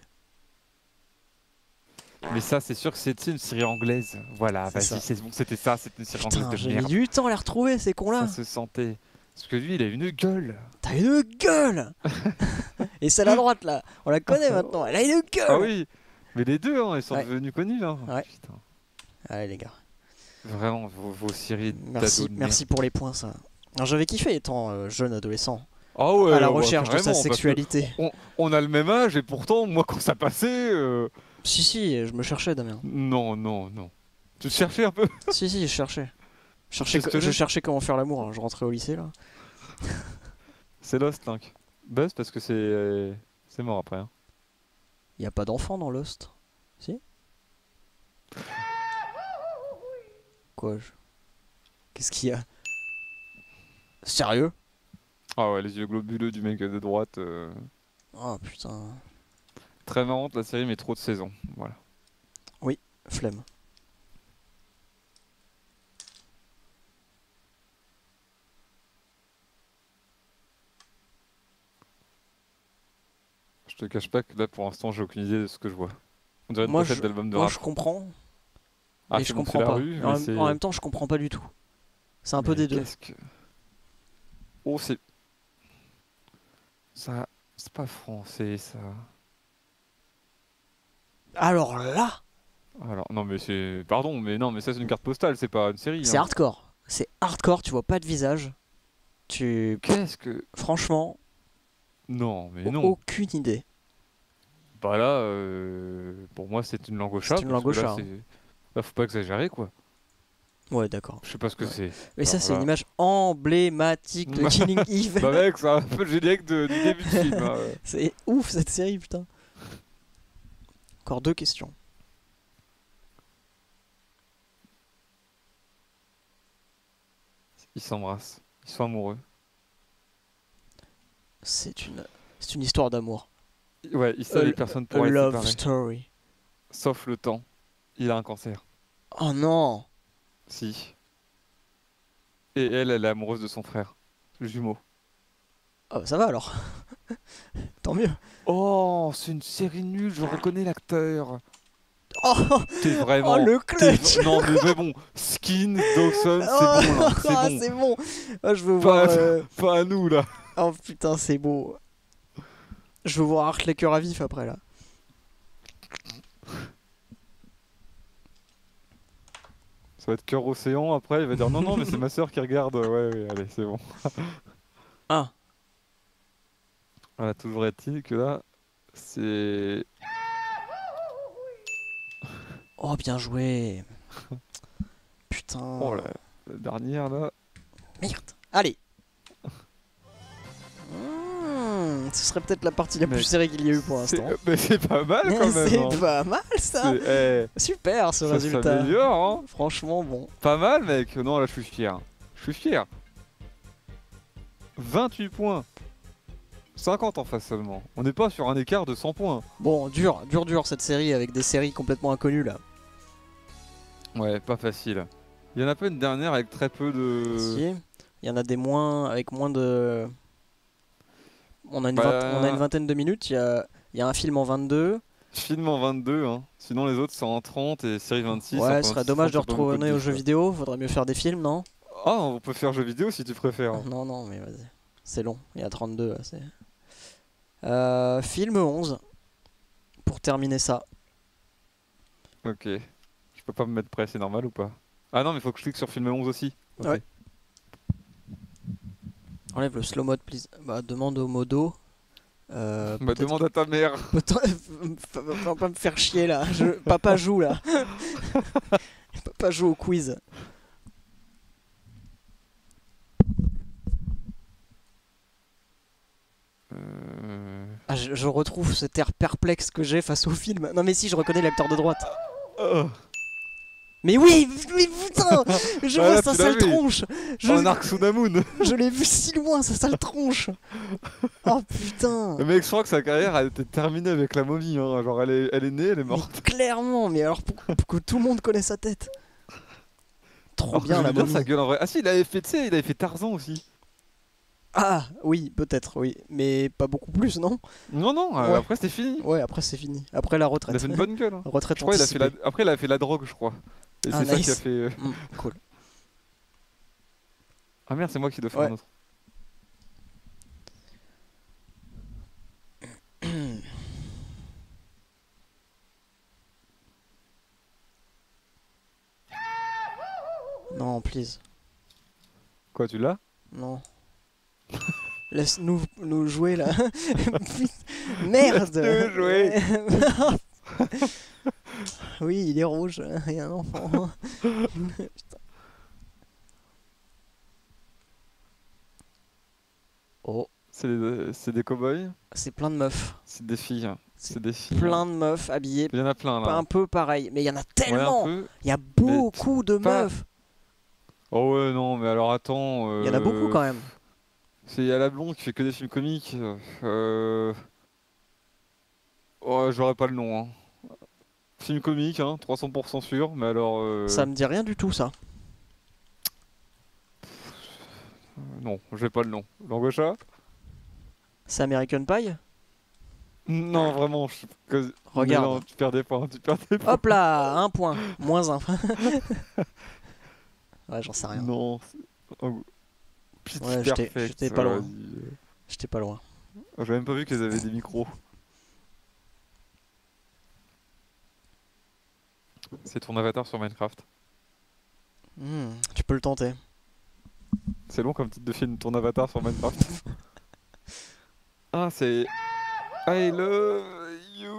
A: Mais ça, c'est sûr que c'était une série anglaise. Voilà,
B: C'est ça.
A: vas-y, c'est bon, c'était ça, c'était une série anglaise
B: Putain,
A: de
B: j'ai mis
A: merde.
B: du temps à les retrouver, ces cons-là.
A: Ça se sentait. Parce que lui, il a une gueule.
B: T'as une gueule. Et celle à droite, là, on la connaît maintenant. Elle a une gueule.
A: Ah oui. Mais les deux, hein, ils sont
B: Ouais.
A: devenus connus. Hein.
B: Ouais.
A: Putain.
B: Allez, les gars.
A: Vraiment, vos séries
B: Merci,
A: d'ados de
B: merci pour les points, ça. Alors, j'avais kiffé étant jeune adolescent,
A: Ah ouais,
B: à la
A: bah,
B: recherche de sa
A: carrément, parce que
B: sexualité.
A: on a le même âge et pourtant, moi, quand ça passait.
B: Si, je me cherchais, Damien.
A: Non, non, non. Tu te cherchais un peu?
B: Si, je cherchais.
A: Questionner.
B: Je cherchais comment faire l'amour. Hein. Je rentrais au lycée, là.
A: C'est Lost, Link. Buzz, parce que c'est mort après. Hein.
B: Y a pas d'enfant dans Lost. Si? Quoi Qu'est-ce qu'il y a? Sérieux?
A: Ah ouais, les yeux globuleux du mec de droite.
B: Oh putain.
A: Très marrante la série, mais trop de saisons. Voilà.
B: Flemme.
A: Je te cache pas que là, pour l'instant, j'ai aucune idée de ce que je vois. On dirait une
B: Moi,
A: pochette d'album de
B: Moi
A: rap.
B: je comprends,
A: Ah,
B: mais
A: c'est
B: je
A: bon,
B: comprends
A: c'est la
B: pas.
A: rue,
B: en,
A: mais c'est-
B: en même temps, je comprends pas du tout. C'est un peu
A: Mais
B: des deux.
A: qu'est-ce que... Oh, c'est... Ça... C'est pas français, ça.
B: Alors là,
A: Alors, non, mais c'est... Pardon, mais non, mais ça, c'est une carte postale, c'est pas une série.
B: c'est
A: hein.
B: hardcore. C'est hardcore, tu vois pas de visage. Tu.
A: Qu'est-ce que...
B: Franchement,
A: Non, mais non.
B: aucune idée.
A: Bah là, pour moi, c'est une langue au chat.
B: C'est une
A: parce
B: langue
A: que
B: au
A: là,
B: chat,
A: c'est- Là, faut pas exagérer, quoi.
B: Ouais, d'accord.
A: Je sais pas ce que
B: Ouais.
A: c'est.
B: Mais ça,
A: Alors
B: c'est
A: là-
B: une image emblématique de Killing Eve.
A: Bah mec, c'est un peu le générique du début du film. Hein.
B: C'est ouf cette série, putain. Encore deux questions.
A: Ils s'embrassent. Ils sont amoureux.
B: C'est une histoire d'amour.
A: Ouais, ils savent les personnes pour les
B: love
A: séparer.
B: story.
A: Sauf le temps. Il a un cancer.
B: Oh non.
A: Si. Et elle est amoureuse de son frère. Le jumeau.
B: Ah bah ça va alors. Tant mieux.
A: Oh, c'est une série nulle, je reconnais l'acteur.
B: Oh,
A: T'es vraiment...
B: oh le clutch.
A: Non mais c'est bon. Skin, Dawson, c'est
B: Oh,
A: bon là.
B: ah,
A: C'est bon.
B: c'est bon. Ah, je veux
A: Pas,
B: voir.
A: pas à nous là.
B: Oh putain, c'est beau. Je veux voir Art Laker à vif après là.
A: Ça va être cœur océan après, il va dire non non mais c'est ma soeur qui regarde. Ouais, allez c'est bon.
B: Ah.
A: Voilà, toujours est-il que là, c'est...
B: Oh bien joué. Putain.
A: Oh la dernière là.
B: Merde. Allez. Ce serait peut-être la partie la plus
A: Mais
B: serrée qu'il y a eu pour l'instant.
A: Mais c'est pas mal quand même.
B: C'est
A: hein.
B: pas mal ça. Super ce
A: Ça
B: résultat.
A: s'améliore hein.
B: Franchement bon.
A: Pas mal mec. Non là je suis fier. Je suis fier. 28 points. 50 en face seulement. On n'est pas sur un écart de 100 points.
B: Bon, dur cette série avec des séries complètement inconnues là.
A: Ouais, pas facile. Il y en a pas une dernière avec très peu de...
B: Si. Il y en a des moins avec moins de. On a une,
A: Bah,
B: on a une vingtaine de minutes. Il y a un film en 22.
A: Film en 22, hein. Sinon les autres sont en 30 et série 26.
B: Ouais,
A: enfin,
B: ce serait
A: 30,
B: dommage de
A: c'est pas beaucoup
B: retourner aux
A: dix,
B: jeux
A: quoi.
B: vidéo. Faudrait mieux faire des films, non?
A: Ah, on peut faire jeux vidéo si tu préfères.
B: Non, mais vas-y. C'est long. Il y a 32 là. Film 11. Pour terminer ça.
A: Ok. Je peux pas me mettre prêt, c'est normal ou pas? Ah non, mais faut que je clique sur film 11 aussi. Ok.
B: Ouais. Enlève le slow mode, please. Bah, demande au modo.
A: Bah
B: Peut-être-
A: demande à ta mère.
B: Va pas me faire chier là. Papa joue là. Papa joue au quiz. Ah, je retrouve cet air perplexe que j'ai face au film. Non mais si, je reconnais l'acteur de droite.
A: Oh.
B: Mais oui, mais putain, je
A: Ah,
B: vois
A: là,
B: sa
A: tu l'as
B: sale
A: vu.
B: tronche.
A: En Arc Sunamoon.
B: Je l'ai vu si loin, sa sale tronche. Oh putain.
A: Le mec, je crois que sa carrière a été terminée avec la momie. Hein. Genre, elle est née, elle est
B: Mais
A: morte.
B: clairement, mais alors pour que tout le monde connaisse sa tête. Trop
A: Alors que
B: bien la
A: j'aimais bien
B: momie.
A: sa gueule en vrai. Ah si, il avait fait, tu sais, il avait fait Tarzan aussi.
B: Ah oui, peut-être, oui. Mais pas beaucoup plus, non?
A: Non, non,
B: Ouais.
A: après c'était fini.
B: Ouais, après c'est fini. Après la
A: Il a
B: retraite.
A: fait une bonne gueule. Hein.
B: Retraite
A: Je crois qu'il a fait
B: anticipée.
A: Après, il a fait la drogue, je crois. Et
B: Ah,
A: c'est ça qui a
B: nice.
A: fait.
B: Cool.
A: Ah merde, c'est moi qui dois faire
B: Ouais.
A: un autre.
B: Non, please.
A: Quoi, tu l'as?
B: Non. Laisse-nous nous jouer là. Merde.
A: Laisse-nous jouer.
B: Oui, il est rouge. Il y a un enfant. Putain. Oh,
A: C'est des cow-boys?
B: c'est plein de meufs.
A: C'est des filles.
B: C'est
A: C'est des filles.
B: Plein de meufs habillées
A: Il y en a plein là.
B: pas un peu pareil. Mais il y en a
A: Ouais,
B: tellement.
A: un peu.
B: Il y a beaucoup de
A: pas-
B: meufs.
A: Oh ouais, non, mais alors attends.
B: Il y en a beaucoup quand même.
A: Il y a la blonde qui fait que des films comiques. Oh, j'aurais pas le nom. Hein. Film comique, hein, 300% sûr, mais alors.
B: Ça me dit rien du tout ça.
A: Non, j'ai pas le nom. Langocha?
B: C'est American Pie?
A: Non, vraiment.
B: Regarde.
A: Non, tu perds des points. Tu perds des points.
B: Hop là, un point. Moins un. Ouais, j'en sais rien.
A: Non. Oh, Pitch
B: Ouais,
A: Perfect,
B: j'étais pas loin.
A: vas-y.
B: J'étais pas loin.
A: J'ai même pas vu qu'ils avaient des micros. C'est ton avatar sur Minecraft.
B: Tu peux le tenter.
A: C'est long comme titre de film, ton avatar sur Minecraft. Ah, c'est. I love you.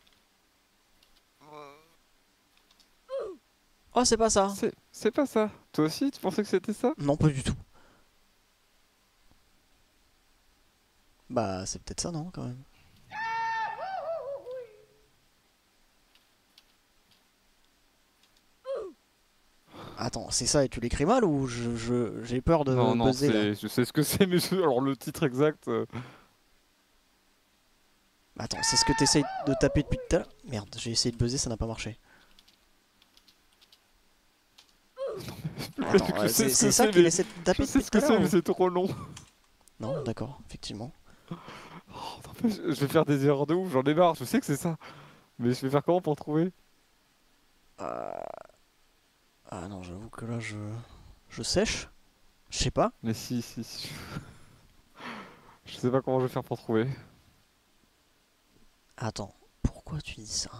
B: Oh, c'est pas ça.
A: C'est pas ça. Toi aussi, tu pensais que c'était ça?
B: Non, pas du tout. Bah, c'est peut-être ça, non, quand même. Attends, c'est ça et tu l'écris mal ou j'ai peur de
A: Non, non,
B: buzzer là.
A: je sais ce que c'est, mais alors le titre exact.
B: Attends, c'est ce que t'essayes de taper depuis tout à l'heure. Merde, j'ai essayé de buzzer, ça n'a pas marché. Attends,
A: Je sais ce
B: c'est
A: que
B: ça
A: c'est,
B: qu'il
A: mais
B: essaie de
A: Je
B: taper
A: sais
B: depuis
A: ce
B: tout à
A: que c'est,
B: l'heure
A: mais
B: ou-
A: c'est trop long.
B: Non, d'accord, effectivement.
A: Oh, non, je vais faire des erreurs de ouf, j'en ai marre, je sais que c'est ça. Mais je vais faire comment pour trouver?
B: Ah non, j'avoue que là, je sèche. Je sais pas.
A: Mais si. Je sais pas comment je vais faire pour trouver.
B: Attends, pourquoi tu dis ça?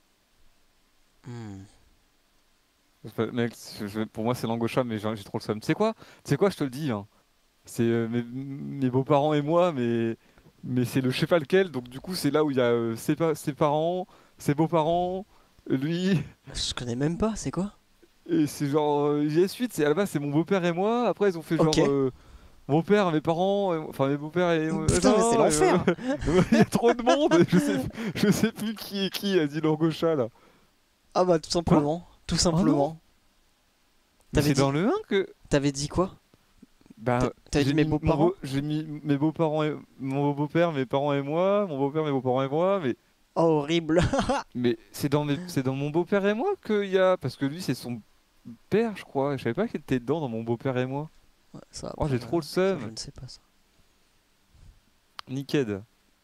A: Mec, pour moi c'est Langocha, mais j'ai trop le seum. Tu sais quoi, je te le dis. Hein. C'est mes beaux-parents et moi, mais c'est le je sais pas lequel. Donc du coup, c'est là où il y a ses parents, ses beaux-parents, lui.
B: Je connais même pas, c'est quoi?
A: Et c'est genre, il y a suite, à la base c'est mon beau-père et moi. Après, ils ont fait genre.
B: Ok.
A: Mon père, mes parents, enfin mes beaux-pères et
B: Putain, mais c'est
A: non,
B: l'enfer.
A: Il y a trop de monde. Je sais plus qui est qui a dit Langocha là.
B: Ah bah tout simplement. Tout simplement.
A: Mais
B: T'avais
A: c'est
B: dit-
A: dans le 1 que.
B: T'avais dit quoi?
A: Bah,
B: T'avais dit mes beaux-parents?
A: J'ai mis mes beaux-parents et mon beau-père, mes parents et moi, mon beau-père, mes beaux-parents et moi,
B: Oh, horrible.
A: mais c'est dans mon beau-père et moi qu'il y a parce que lui c'est son père, je crois. Je savais pas qu'il était dedans dans mon beau-père et moi.
B: Ouais, ça,
A: Oh, j'ai
B: après,
A: trop le
B: ça,
A: seum.
B: je ne sais pas ça.
A: Nicked.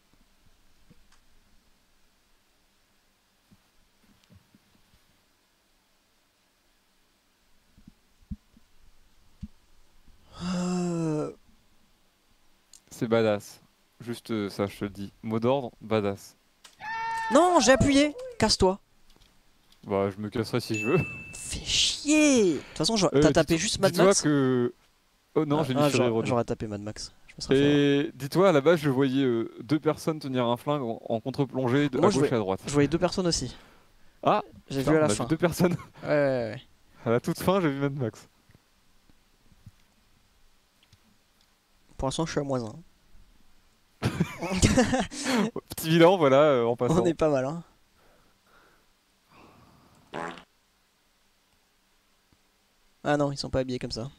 A: C'est badass. Juste ça, je te le dis. Mot d'ordre, badass.
B: Non, j'ai appuyé. Casse-toi.
A: Bah, je me casserai si je veux.
B: Fais chier. De toute façon, t'as tapé juste Mad
A: Dis-toi
B: Max.
A: que. Oh non, j'ai mis Fury Road.
B: J'aurais tapé Mad Max. Je me serais fait avoir.
A: Et dis-toi, à la base, je voyais deux personnes tenir un flingue en contre-plongée
B: Moi,
A: à
B: je
A: gauche et à droite.
B: Je voyais deux personnes aussi.
A: Ah,
B: J'ai
A: putain,
B: vu à la
A: on a
B: fin.
A: deux personnes.
B: Ouais.
A: À la toute fin, j'ai vu Mad Max.
B: Pour l'instant, je suis à moins 1.
A: Petit bilan, voilà, en passant.
B: On est pas mal, hein. Ah non, ils sont pas habillés comme ça.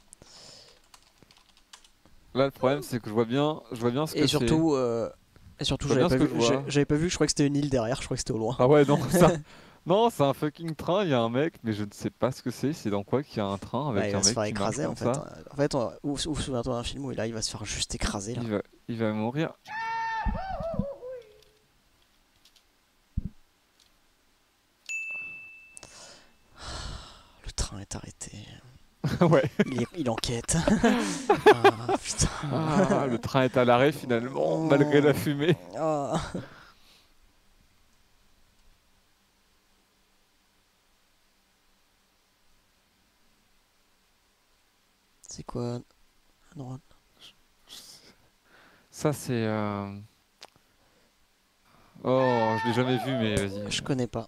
A: Là, le problème, c'est que je vois bien ce que
B: Et
A: c'est.
B: surtout,
A: Je vois bien ce que je vois.
B: j'avais pas vu, je crois que c'était une île derrière, je crois que c'était au loin.
A: Ah ouais, non, ça. Non, c'est un fucking train, il y a un mec, mais je ne sais pas ce que c'est. C'est dans quoi qu'il y a un train
B: Bah,
A: avec
B: il va
A: un
B: se
A: mec
B: faire
A: qui marche
B: écraser
A: comme
B: en fait.
A: ça.
B: En fait, ou souviens-toi d'un film où là il va se faire juste écraser là.
A: Il va mourir.
B: Le train est arrêté.
A: Ouais.
B: Il enquête. Ah putain.
A: Ah, le train est à l'arrêt finalement, malgré la fumée.
B: Ah. C'est quoi? À droite.
A: Ça c'est... Oh, je l'ai jamais vu, mais vas-y.
B: Je connais pas.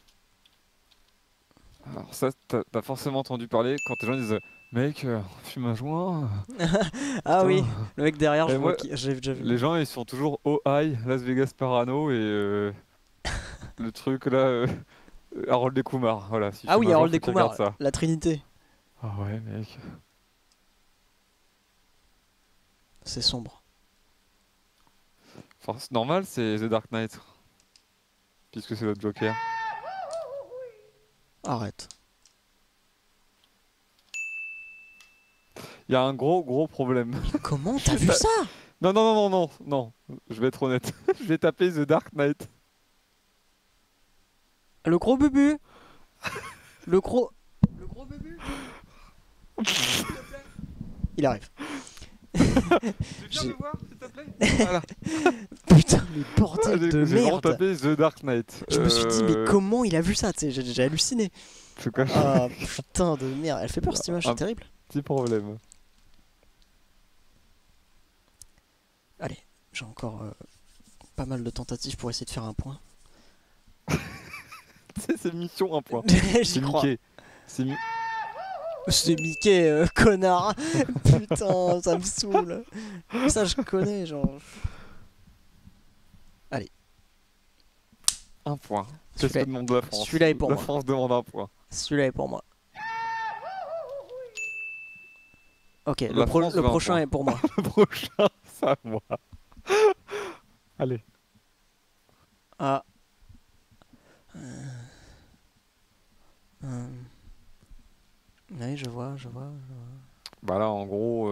A: Alors ça, t'as forcément entendu parler quand les gens disent mec, fume un joint.
B: Ah
A: Putain.
B: oui, le mec derrière,
A: Et
B: je vois
A: moi,
B: qui. J'ai déjà vu.
A: Les gens ils sont toujours au high, Las Vegas Parano et le truc là, Harold et Kumar. Voilà, si
B: Ah
A: fume
B: oui,
A: un joint,
B: Harold
A: faut
B: et
A: qu'il regarde
B: Kumar,
A: ça.
B: la Trinité.
A: Ah ouais, mec.
B: C'est sombre.
A: Enfin, c'est normal, c'est The Dark Knight. Puisque c'est le Joker.
B: Arrête.
A: Il y a un gros problème.
B: Comment t'as vu ça?
A: Non. Je vais être honnête. Je vais taper The Dark Knight.
B: Le gros bubu. Le gros bubu. Il arrive.
A: Tu viens
B: J'ai-
A: me voir, s'il te plaît. Voilà.
B: Putain, mais bordel de
A: J'ai vraiment
B: merde.
A: tapé The Dark Knight.
B: Je me suis dit, mais comment il a vu ça? Tu sais, j'ai halluciné.
A: C'est quoi
B: Ah putain de merde. Elle fait peur cette image,
A: Un
B: c'est terrible.
A: petit problème.
B: Allez, j'ai encore pas mal de tentatives pour essayer de faire un point.
A: C'est mission un point.
B: J'y
A: C'est
B: crois.
A: Mickey.
B: C'est Mickey, connard. Putain, ça me saoule. Ça, je connais, genre.
A: Un point. C'est ce que
B: Celui-là-
A: demande la France.
B: celui-là est pour
A: La
B: moi.
A: France demande un point.
B: Celui-là est pour moi. Ok,
A: La
B: le
A: France veut un
B: prochain
A: point.
B: est pour moi.
A: Le prochain, c'est à moi. Allez.
B: Ah. Oui, je vois.
A: Bah là, en gros,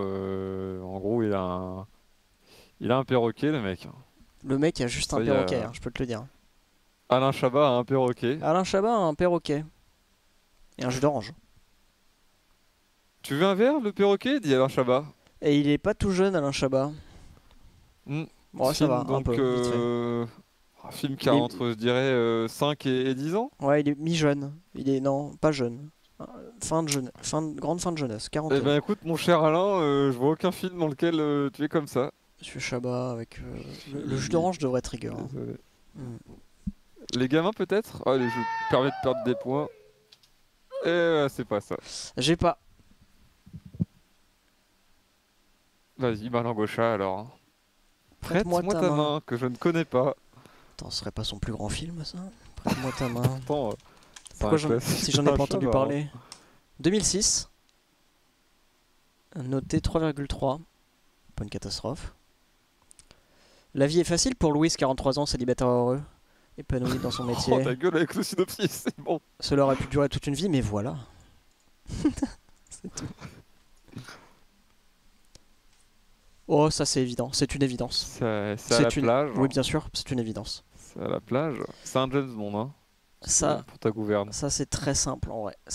A: il a un perroquet, le mec.
B: Le mec a juste
A: Ça,
B: un
A: y a-
B: perroquet, hein, je peux te le dire.
A: Alain Chabat a un perroquet.
B: Alain Chabat a un perroquet. Et un jus d'orange.
A: Tu veux un verre, le perroquet dit Alain Chabat.
B: Et il est pas tout jeune, Alain Chabat.
A: Hmm.
B: Bon, ça
A: Film,
B: va, un
A: donc,
B: peu. Vite fait.
A: un film qui a
B: Il est-
A: entre, je dirais, 5 et 10 ans.
B: Ouais, il est mi-jeune. Il est, non, pas jeune. Grande fin de jeunesse,
A: Eh
B: 41.
A: ben écoute, mon cher Alain, je vois aucun film dans lequel tu es comme ça.
B: Monsieur Chabat avec le jus d'orange devrait trigger. Hein.
A: Désolé.
B: Mm.
A: Les gamins peut-être. Allez, je permets de perdre des points. Et c'est pas ça.
B: J'ai pas.
A: Vas-y, Malin Gaucha alors.
B: Prête-moi
A: Prête-moi ta main que je ne connais pas.
B: Attends, ce serait pas son plus grand film, ça? Prête-moi ta main.
A: Pourtant, c'est
B: Pourquoi
A: un classique
B: si j'en ai pas
A: d'Alain
B: entendu
A: Chabat, hein.
B: parler? 2006. Noté 3,3. Pas une catastrophe. La vie est facile pour Louis, 43 ans, célibataire heureux. Épanoui dans son
A: Oh
B: métier.
A: ta gueule avec le synopsis, c'est bon.
B: Cela aurait pu durer toute une vie, mais voilà. C'est tout. Oh, ça c'est évident, c'est une évidence.
A: C'est à
B: C'est
A: la
B: une-
A: plage.
B: Oui, bien sûr, c'est une évidence.
A: C'est à la plage. C'est un James Bond, hein.
B: Ça,
A: Pour ta gouverne.
B: ça c'est très simple en vrai.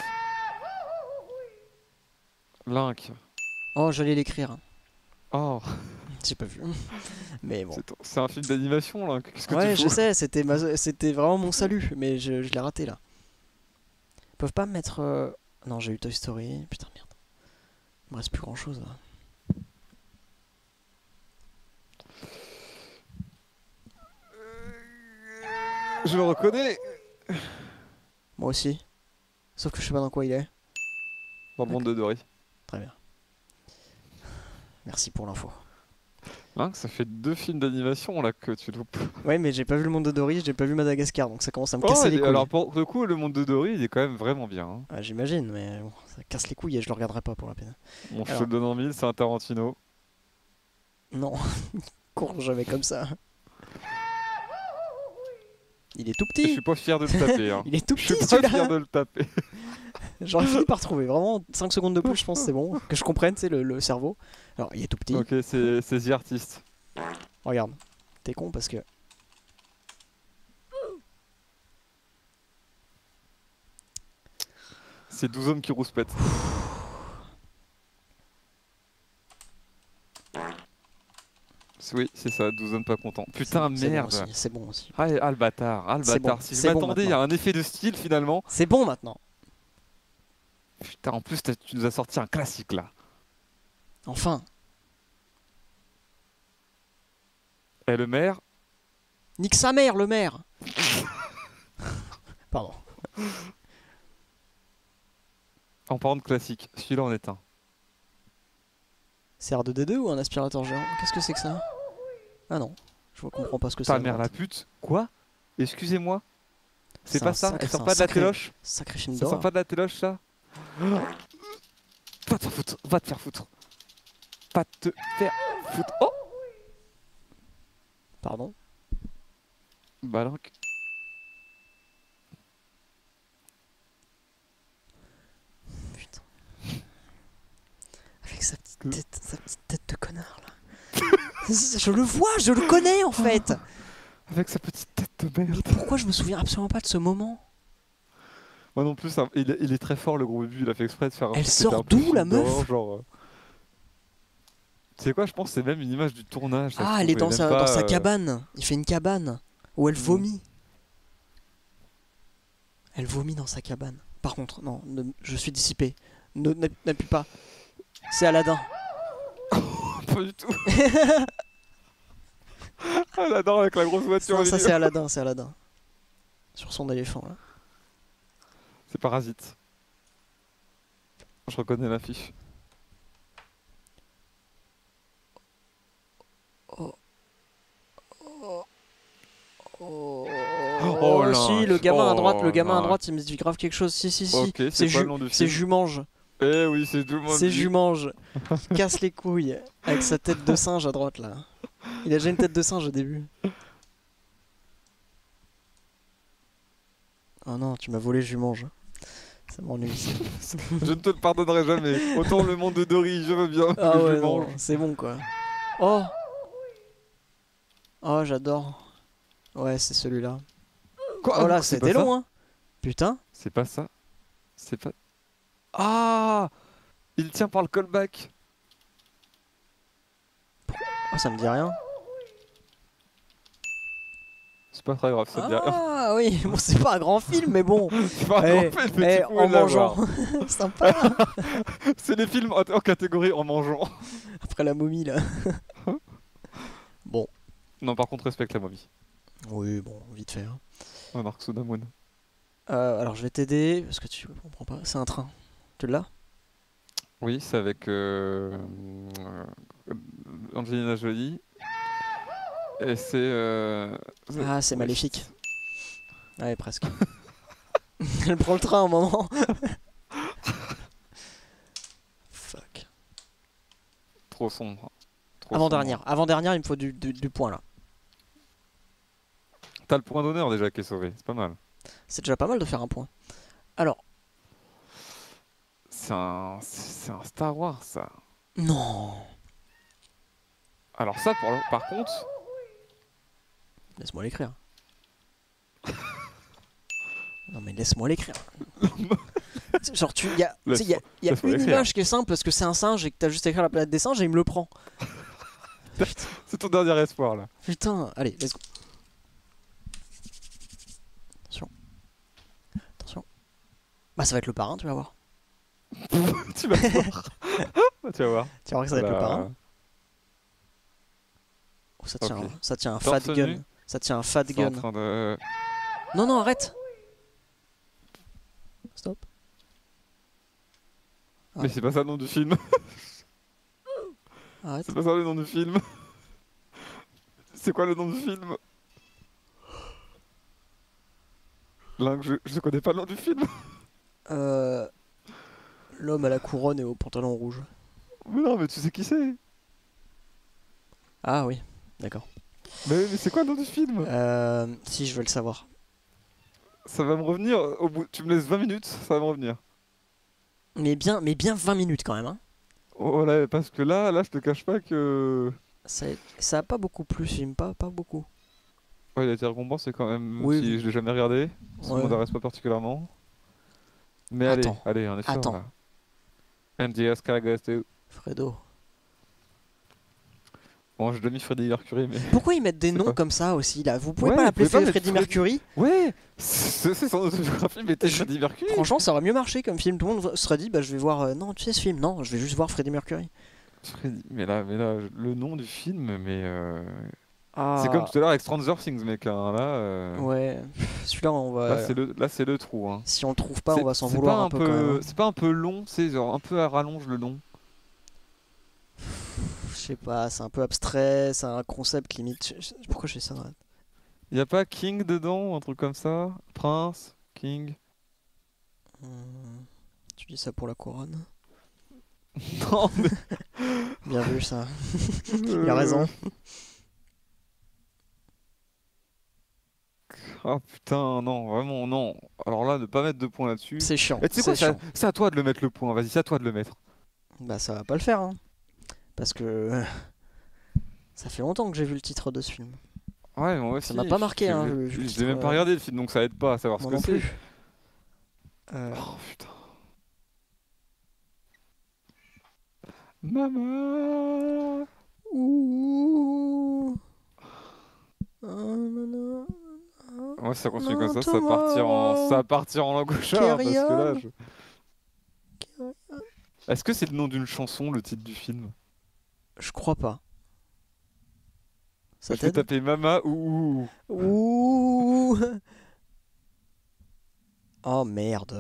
A: Link.
B: Oh, j'allais l'écrire.
A: Oh,
B: J'ai pas vu. Mais bon.
A: c'est un film d'animation, là. Qu'est-ce que
B: Ouais,
A: tu
B: je
A: fous
B: sais, c'était vraiment mon salut, mais je l'ai raté là. Ils peuvent pas me mettre. Non, j'ai eu Toy Story. Putain, merde. Il me reste plus grand chose là.
A: Je le reconnais.
B: Moi aussi. Sauf que je sais pas dans quoi il est.
A: Dans le monde de Dory.
B: Très bien. Merci pour l'info.
A: Link, ça fait 2 films d'animation, là, que tu loupes.
B: Ouais, mais j'ai pas vu le monde de Dory, j'ai pas vu Madagascar, donc ça commence à me
A: Oh,
B: casser les couilles.
A: alors, pour le coup, le monde de Dory, il est quand même vraiment bien. Hein.
B: Ah, j'imagine, mais bon, ça casse les couilles et je le regarderai pas pour la peine.
A: Bon, je te
B: Alors.
A: le donne en mille, c'est un Tarantino.
B: Non, cours jamais comme ça. Il est tout
A: Je
B: petit.
A: suis pas fier de le taper. Hein.
B: Il est tout
A: Je suis
B: petit
A: pas fier
B: celui-là.
A: de le taper.
B: J'aurais fini par trouver. Vraiment 5 secondes de plus, je pense c'est bon. Que je comprenne, c'est le cerveau. Alors, il est tout petit.
A: Ok, c'est The Artist.
B: Regarde. T'es con parce que.
A: C'est 12 hommes qui rouspètent. Oui, c'est ça, 12 hommes pas contents. Putain,
B: C'est bon
A: merde.
B: aussi, c'est bon aussi.
A: Ah, le bâtard, ah, le
B: C'est
A: bâtard.
B: bon,
A: Si je
B: c'est bon
A: m'attendais à un effet de style finalement.
B: C'est bon maintenant.
A: Putain, en plus, tu nous as sorti un classique là.
B: Enfin.
A: Et le maire,
B: Nique sa mère, le maire. Pardon.
A: en parlant de classique, celui-là en est un.
B: C'est R2D2 ou un aspirateur géant? Qu'est-ce que c'est que ça? Ah non, je comprends pas ce que c'est.
A: Ta mère la pute. Quoi? Excusez-moi. C'est pas ça? Elle sort pas de la téloche?
B: Sacré film
A: Ça sort
B: d'horreur.
A: pas de la téloche ça? Va te faire foutre, va te faire foutre. Va te faire foutre. Oh!
B: Pardon.
A: Bah donc.
B: Putain. Avec sa petite tête de connard là. Je le vois, je le connais en fait.
A: Avec sa petite tête de merde.
B: Mais pourquoi je me souviens absolument pas de ce moment?
A: Moi non plus, il est très fort le gros Bubu, il a fait exprès de faire un
B: Elle
A: truc qui était
B: sort
A: un peu
B: d'où, la
A: film d'horreur,
B: meuf
A: genre, Tu sais quoi, je pense que c'est même une image du tournage. ça se
B: Ah,
A: trouve,
B: elle est dans
A: aime
B: sa,
A: pas,
B: dans sa cabane. Il fait une cabane où elle vomit. Elle vomit dans sa cabane. Par contre, non, je suis dissipé. N'appuie pas. C'est Aladdin.
A: Pas du tout. Elle adore avec la grosse voiture.
B: Non,
A: au
B: ça
A: milieu.
B: c'est Aladdin, c'est Aladdin. Sur son éléphant là.
A: C'est Parasite. Je reconnais l'affiche.
B: Oh, si, le gamin à droite, le gamin à droite, il me dit grave quelque chose. Si, si, si.
A: Ok, c'est quoi le nom du
B: c'est
A: film
B: Jumange.
A: Eh oui, c'est tout le monde.
B: C'est
A: dit.
B: Jumange. Il casse les couilles avec sa tête de singe à droite là. Il a déjà une tête de singe au début. Oh non, tu m'as volé Jumange. Ça m'ennuie.
A: Je ne te le pardonnerai jamais. Autant le monde de Dory, je veux bien.
B: Ah
A: que
B: ouais,
A: je
B: non,
A: mange.
B: c'est bon quoi. Oh. Oh, j'adore. Ouais, c'est celui-là.
A: Quoi
B: Oh là,
A: c'est
B: c'était
A: pas ça
B: long hein. Putain.
A: C'est pas ça. C'est pas. Ah! Il tient par le callback.
B: Oh, ça me dit rien.
A: C'est pas très grave, ça te dit rien.
B: Ah oui, bon, c'est pas un grand film, mais bon.
A: C'est pas un
B: Eh,
A: grand film, mais
B: eh,
A: tu pouvais
B: en mangeant.
A: l'avoir.
B: Sympa.
A: C'est les films en catégorie en mangeant.
B: Après la momie là. Bon.
A: Non, par contre, respecte la momie.
B: Oui, bon, vite fait. Hein.
A: Mark Sodamoun.
B: Alors je vais t'aider parce que tu comprends pas. C'est un train. Tu l'as?
A: Oui, c'est avec Angelina Jolie. Et c'est.
B: Ah, c'est
A: oui.
B: maléfique. Ouais, presque. Elle prend le train au moment. Fuck.
A: Trop sombre. Trop
B: Avant-dernière.
A: sombre.
B: Avant-dernière, il me faut du point là.
A: T'as le point d'honneur déjà qui est sauvé, c'est pas mal.
B: C'est déjà pas mal de faire un point. Alors.
A: C'est un Star Wars, ça.
B: Non.
A: Alors ça, par contre,
B: Laisse-moi l'écrire. Non mais laisse-moi l'écrire. Genre tu y a, tu sais, y a
A: laisse-moi
B: une
A: l'écrire.
B: image qui est simple parce que c'est un singe et que t'as juste écrit la planète des singes et il me le prend.
A: c'est ton dernier espoir là.
B: Putain, allez, let's go. Attention. Attention. Bah ça va être le parrain, tu vas voir.
A: Tu vas voir. Tu vas voir.
B: Tu vas voir que ça va être le
A: Bah,
B: parrain. Oh, ça tient,
A: ok.
B: ça tient un fat
A: Torse
B: gun.
A: nu.
B: Ça tient un fat
A: C'est en
B: gun.
A: train de...
B: Non, non, arrête. Stop.
A: Mais c'est pas ça le nom du film.
B: Arrête.
A: C'est pas ça le nom du film. C'est quoi le nom du film? Link, je connais pas le nom du film.
B: L'homme à la couronne et au pantalon rouge.
A: Mais non, mais tu sais qui c'est.
B: Ah oui, d'accord.
A: Mais c'est quoi le nom du film?
B: Si, je veux le savoir.
A: Ça va me revenir au bout. Tu me laisses 20 minutes, ça va me revenir.
B: Mais bien 20 minutes quand même. Hein.
A: Oh là, parce que là, je te cache pas que.
B: Ça a pas beaucoup plu ce film, pas beaucoup.
A: Ouais, il a été récompensé quand même,
B: Oui,
A: si
B: oui.
A: je l'ai jamais regardé. Ça
B: Ouais.
A: m'intéresse pas particulièrement. Mais
B: Attends.
A: allez, on est sûr
B: Attends.
A: là. And the Oscar goes to-
B: Fredo.
A: Bon, je l'ai mis Freddie Mercury, mais.
B: Pourquoi ils mettent des
A: C'est
B: noms
A: pas-
B: comme ça aussi là? Vous pouvez
A: Ouais,
B: pas
A: vous
B: l'appeler
A: pouvez pas mettre
B: Freddie
A: Freddy-
B: Mercury?
A: Ouais, c'est son autobiographie, mais t'es Freddie Mercury.
B: Franchement, ça aurait mieux marché comme film. Tout le monde serait dit, bah je vais voir. Non, tu sais ce film? Non, je vais juste voir Freddie Mercury.
A: Mais là, le nom du film, mais.
B: Ah.
A: C'est comme tout à l'heure avec Stranger Things, mec. Hein, là,
B: Ouais. Celui-là, on va.
A: là, c'est le trou. Hein.
B: Si on le trouve pas, on va s'en
A: C'est
B: vouloir
A: pas
B: un peu quand même. Hein.
A: C'est pas un peu long, c'est genre un peu à rallonge le nom.
B: Je sais pas, c'est un peu abstrait, c'est un concept limite. Pourquoi je fais ça dans la...
A: Y a pas King dedans, un truc comme ça? Prince, King.
B: Tu dis ça pour la couronne?
A: Non, mais.
B: Bien vu ça. Il a raison.
A: Ah putain, non, vraiment, non. Alors là, ne pas mettre de points là-dessus.
B: C'est chiant.
A: Et tu sais quoi,
B: c'est chiant.
A: c'est à toi de le mettre le point, vas-y, c'est à toi de le mettre.
B: Bah ça va pas le faire, hein. Parce que ça fait longtemps que j'ai vu le titre de ce film.
A: Ouais, moi aussi.
B: Ça m'a pas marqué, hein, le
A: Je
B: titre,
A: l'ai même pas regardé le film, donc ça aide pas à savoir ce
B: Moi
A: que
B: non
A: c'est.
B: plus.
A: Oh putain. Maman.
B: Ouh. Ah, nanana.
A: Ouais, si ça continue
B: Non,
A: comme ça,
B: tomorrow.
A: ça va partir en langochard, parce que là,
B: Carrion.
A: Est-ce que c'est le nom d'une chanson, le titre du film?
B: Je crois pas. Ça
A: Je vais
B: t'aide?
A: taper Mama ou...
B: Ouh. Oh merde.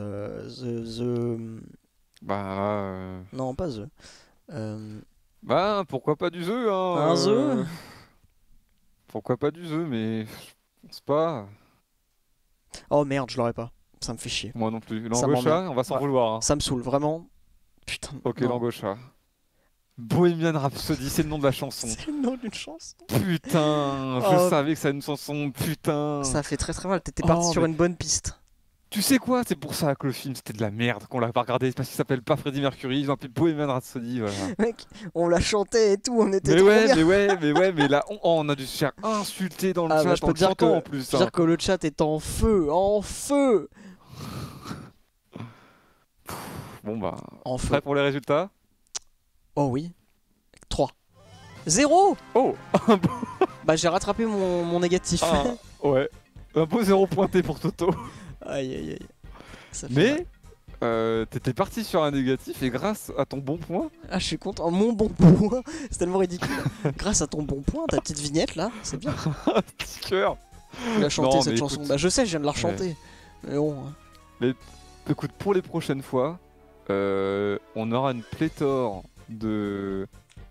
A: Bah là...
B: Non, pas The.
A: Bah, pourquoi pas du The, hein
B: Un The.
A: Pourquoi pas du The, mais... Je pense pas.
B: Oh merde, je l'aurais pas. Ça me fait chier.
A: Moi non plus.
B: Ça
A: Langocha,
B: m'emmerde.
A: on va s'en
B: Ouais.
A: vouloir. Hein.
B: Ça me saoule, vraiment. Putain.
A: Ok,
B: non.
A: Langocha. Bohemian Rhapsody, c'est le nom de la chanson.
B: C'est le nom d'une chanson.
A: Putain,
B: Oh.
A: je savais que ça une chanson, putain.
B: Ça fait très très mal. T'étais parti
A: Oh,
B: sur
A: mais-
B: une bonne piste.
A: Tu sais quoi, c'est pour ça que le film c'était de la merde, qu'on l'a pas regardé, c'est parce qu'il s'appelle pas Freddie Mercury, ils ont appelé Bohemian Rhapsody, voilà.
B: Mec, on la chantait et tout, on était
A: Mais
B: trop
A: ouais,
B: bien.
A: mais là, on a dû se faire insulter dans le
B: Ah,
A: chat
B: bah, je
A: en
B: peux
A: le
B: te dire
A: chantant
B: que,
A: en plus.
B: je veux dire que le chat est en feu, en feu,
A: Bon bah,
B: en feu.
A: prêt pour les résultats?
B: Oh oui. 3. 0.
A: Oh.
B: Bah j'ai rattrapé mon négatif.
A: Ah, ouais. Un beau 0 pointé pour Toto.
B: Aïe aïe aïe. Ça fait mal.
A: Mais t'étais parti sur un négatif et grâce à ton bon point,
B: Ah je suis content. Mon bon point. C'est tellement ridicule. Grâce à ton bon point, ta petite vignette là, c'est bien.
A: petit cœur.
B: Tu l'as chanté
A: Non,
B: cette
A: mais
B: chanson.
A: écoute.
B: Bah je sais, je viens de la rechanter. Mais bon. Hein.
A: Écoute, pour les prochaines fois, on aura une pléthore de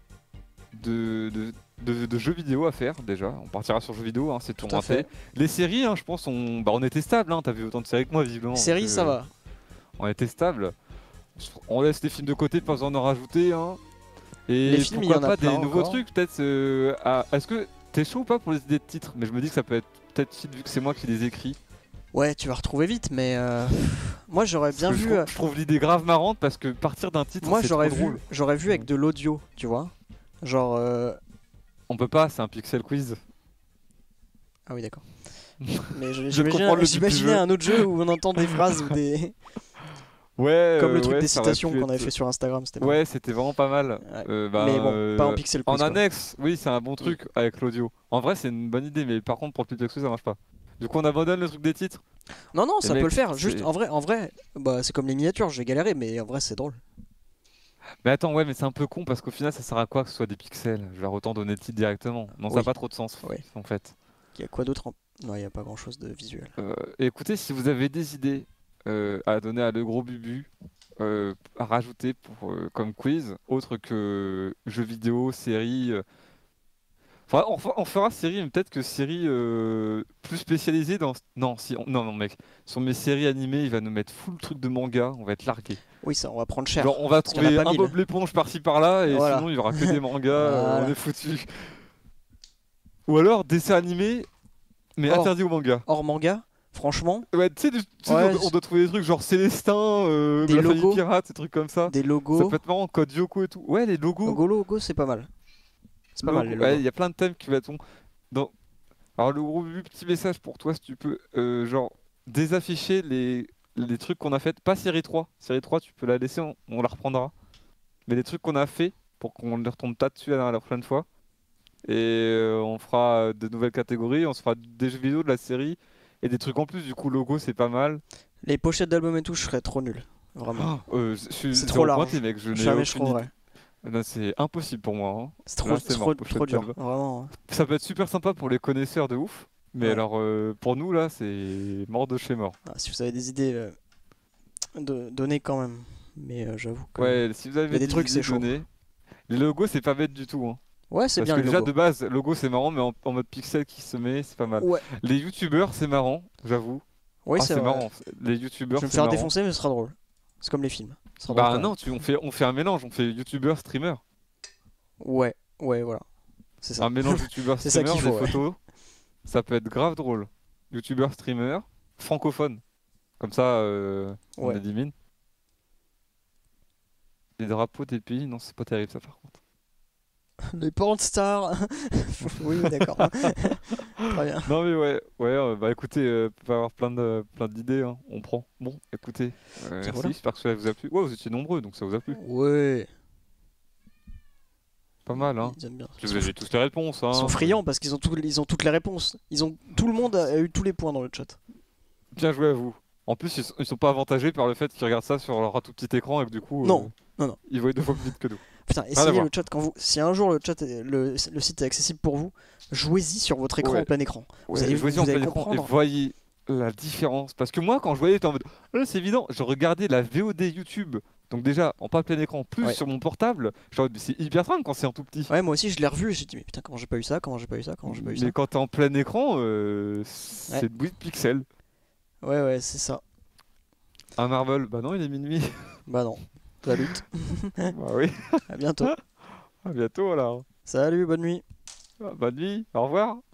A: jeux vidéo à faire déjà. On partira sur jeux vidéo, hein, c'est tout
B: Tout à
A: raté.
B: fait.
A: Les séries, hein, je pense, on était stable. Hein, t'as vu autant de séries que moi, visiblement.
B: Série,
A: donc,
B: ça va.
A: On était stable. On laisse les films de côté, pas besoin d'en rajouter. Hein. Et
B: Les films, il y
A: pourquoi
B: en a
A: pas des
B: plein
A: nouveaux
B: encore.
A: trucs, peut-être. Est-ce que t'es chaud ou pas pour les idées de titres? Mais je me dis que ça peut être peut-être vite vu que c'est moi qui les écris.
B: Ouais, tu vas retrouver vite, mais moi j'aurais bien
A: Parce que
B: vu.
A: je trouve l'idée grave marrante parce que partir d'un titre,
B: Moi
A: c'est
B: j'aurais
A: trop
B: vu,
A: drôle.
B: j'aurais vu avec de l'audio, tu vois. Genre.
A: On peut pas, c'est un pixel quiz.
B: Ah oui, d'accord. Mais
A: Je comprends le but du
B: j'imaginais
A: jeu.
B: un autre jeu où on entend des phrases ou des.
A: Ouais.
B: Comme le truc
A: ouais,
B: des
A: ça aurait
B: citations
A: pu
B: qu'on avait
A: être-
B: fait sur Instagram, c'était marrant.
A: Ouais, c'était vraiment pas mal.
B: Ouais.
A: Bah,
B: Mais bon, pas en pixel
A: En
B: quiz, quoi.
A: annexe, oui, c'est un bon truc avec l'audio. En vrai, c'est une bonne idée, mais par contre, pour le pixel quiz, ça marche pas. Du coup, on abandonne le truc des titres.
B: Non, non,
A: Les
B: ça peut
A: mecs,
B: le faire.
A: c'est-
B: Juste, en vrai, bah, c'est comme les miniatures, j'ai galéré, mais en vrai, c'est drôle.
A: Mais attends, ouais, mais c'est un peu con parce qu'au final, ça sert à quoi que ce soit des pixels? Je vais autant donner le titre directement. Non, ça
B: Oui.
A: n'a pas trop de sens
B: Oui.
A: en fait.
B: Il y a quoi d'autre en... Non, il y a pas grand chose de visuel.
A: Écoutez, si vous avez des idées à donner à Le Gros Bubu, à rajouter pour, comme quiz, autre que jeux vidéo, séries. Enfin, on fera série, mais peut-être que série plus spécialisée dans. Non, non, mec. Sur mes séries animées, il va nous mettre full truc de manga, on va être largué.
B: Oui, ça, on va prendre cher.
A: Genre, on va
B: qu'il y en a
A: trouver
B: pas
A: un
B: 1000.
A: Bob l'éponge par-ci par-là, et
B: Voilà.
A: sinon il y aura que des mangas,
B: Voilà.
A: on est foutu. Ou alors dessin animé, mais
B: Or.
A: interdit au manga.
B: Hors manga, Franchement,
A: Ouais, tu sais,
B: Ouais,
A: on doit trouver des trucs genre Célestin,
B: Des
A: la famille
B: logos.
A: pirate, des trucs comme ça.
B: des
A: Ça
B: logos.
A: peut être marrant, code Yoko et tout. Ouais, les logos.
B: Logo, c'est pas mal. C'est pas mal les
A: Ouais,
B: logos.
A: il y a plein de thèmes qui vont être bons. Dans... Alors, le gros petit message pour toi, si tu peux, genre, désafficher les trucs qu'on a fait. Pas série 3. Série 3, tu peux la laisser, on la reprendra. Mais les trucs qu'on a fait, pour qu'on ne retombe pas dessus la prochaine fois. Et on fera de nouvelles catégories, on se fera des jeux vidéo de la série. Et des trucs en plus, du coup, logo, c'est pas mal.
B: Les pochettes d'albums et tout, je serais trop nul. Vraiment.
A: Je suis
B: C'est
A: zéro
B: trop
A: pointé,
B: large.
A: mec, je n'ai
B: Jamais je
A: aucune idée.
B: trouverais.
A: Là, c'est impossible pour moi, hein.
B: C'est
A: Là, c'est mort, pochette
B: trop dur.
A: d'album.
B: Vraiment.
A: Ça peut être super sympa pour les connaisseurs de ouf, mais
B: Ouais.
A: alors pour nous là, c'est mort de chez mort.
B: Ah, si vous avez des idées, donnez quand même. Mais j'avoue que.
A: Ouais, si vous avez
B: y a des trucs,
A: idées,
B: c'est chaud.
A: donnez. Les logos, c'est pas bête du tout, hein.
B: Ouais, c'est
A: Parce
B: bien
A: que
B: le
A: déjà
B: logo.
A: de base, logo c'est marrant, mais en mode pixel qui se met, c'est pas mal.
B: Ouais.
A: Les youtubeurs, c'est marrant, j'avoue.
B: Oui,
A: Ah,
B: c'est
A: c'est
B: vrai.
A: marrant. Les
B: Je
A: youtubeurs,
B: vais me
A: c'est
B: faire
A: marrant.
B: défoncer, mais ce sera drôle. C'est comme les films. Ce sera drôle
A: Bah
B: quand
A: non, on fait un mélange, on fait youtubeur, streamer.
B: même. Ouais, voilà. C'est ça.
A: Un mélange youtubeur,
B: C'est ça
A: streamer,
B: qu'il faut,
A: des
B: ouais.
A: photos. Ça peut être grave drôle. Youtubeur, streamer, francophone. Comme ça, on
B: Ouais.
A: élimine. Les drapeaux des pays, non, c'est pas terrible ça par contre.
B: Les porn stars. Oui, d'accord. Très bien.
A: Non mais ouais, bah écoutez, peut pas avoir plein d'idées, hein. On prend. Bon, écoutez, merci,
B: voilà.
A: j'espère que ça vous a plu. Ouais, vous étiez nombreux, donc ça vous a plu.
B: Ouais.
A: Pas mal, hein.
B: Ils aiment bien.
A: Vous avez tous les réponses, hein.
B: Ils sont friands parce qu'ils ont toutes les réponses. Tout le monde a eu tous les points dans le chat.
A: Bien joué à vous. En plus, ils sont pas avantagés par le fait qu'ils regardent ça sur leur tout petit écran et que du coup,
B: Non.
A: ils voient deux fois plus vite que nous.
B: Putain,
A: à
B: essayez
A: voir.
B: le chat si un jour le site est accessible pour vous, jouez-y sur votre écran
A: Ouais.
B: en plein écran.
A: Ouais,
B: allez-
A: jouez-y
B: vous
A: en
B: allez
A: plein écran et
B: comprendre.
A: voyez la différence. Parce que moi, quand je voyais, j'étais en mode, là, c'est évident, je regardais la VOD YouTube. Donc déjà, en pas plein écran, plus
B: Ouais.
A: sur mon portable, genre, c'est hyper simple quand c'est en tout petit.
B: Ouais, moi aussi je l'ai revu et j'ai dit mais putain comment j'ai pas eu ça, comment j'ai pas eu ça.
A: Mais quand t'es en plein écran, c'est de bruit de pixels.
B: Ouais, c'est ça.
A: Un Marvel, bah non, il est minuit.
B: Bah non. Salut.
A: Bah oui,
B: À bientôt.
A: à bientôt alors.
B: Salut, bonne nuit.
A: Bonne nuit, au revoir.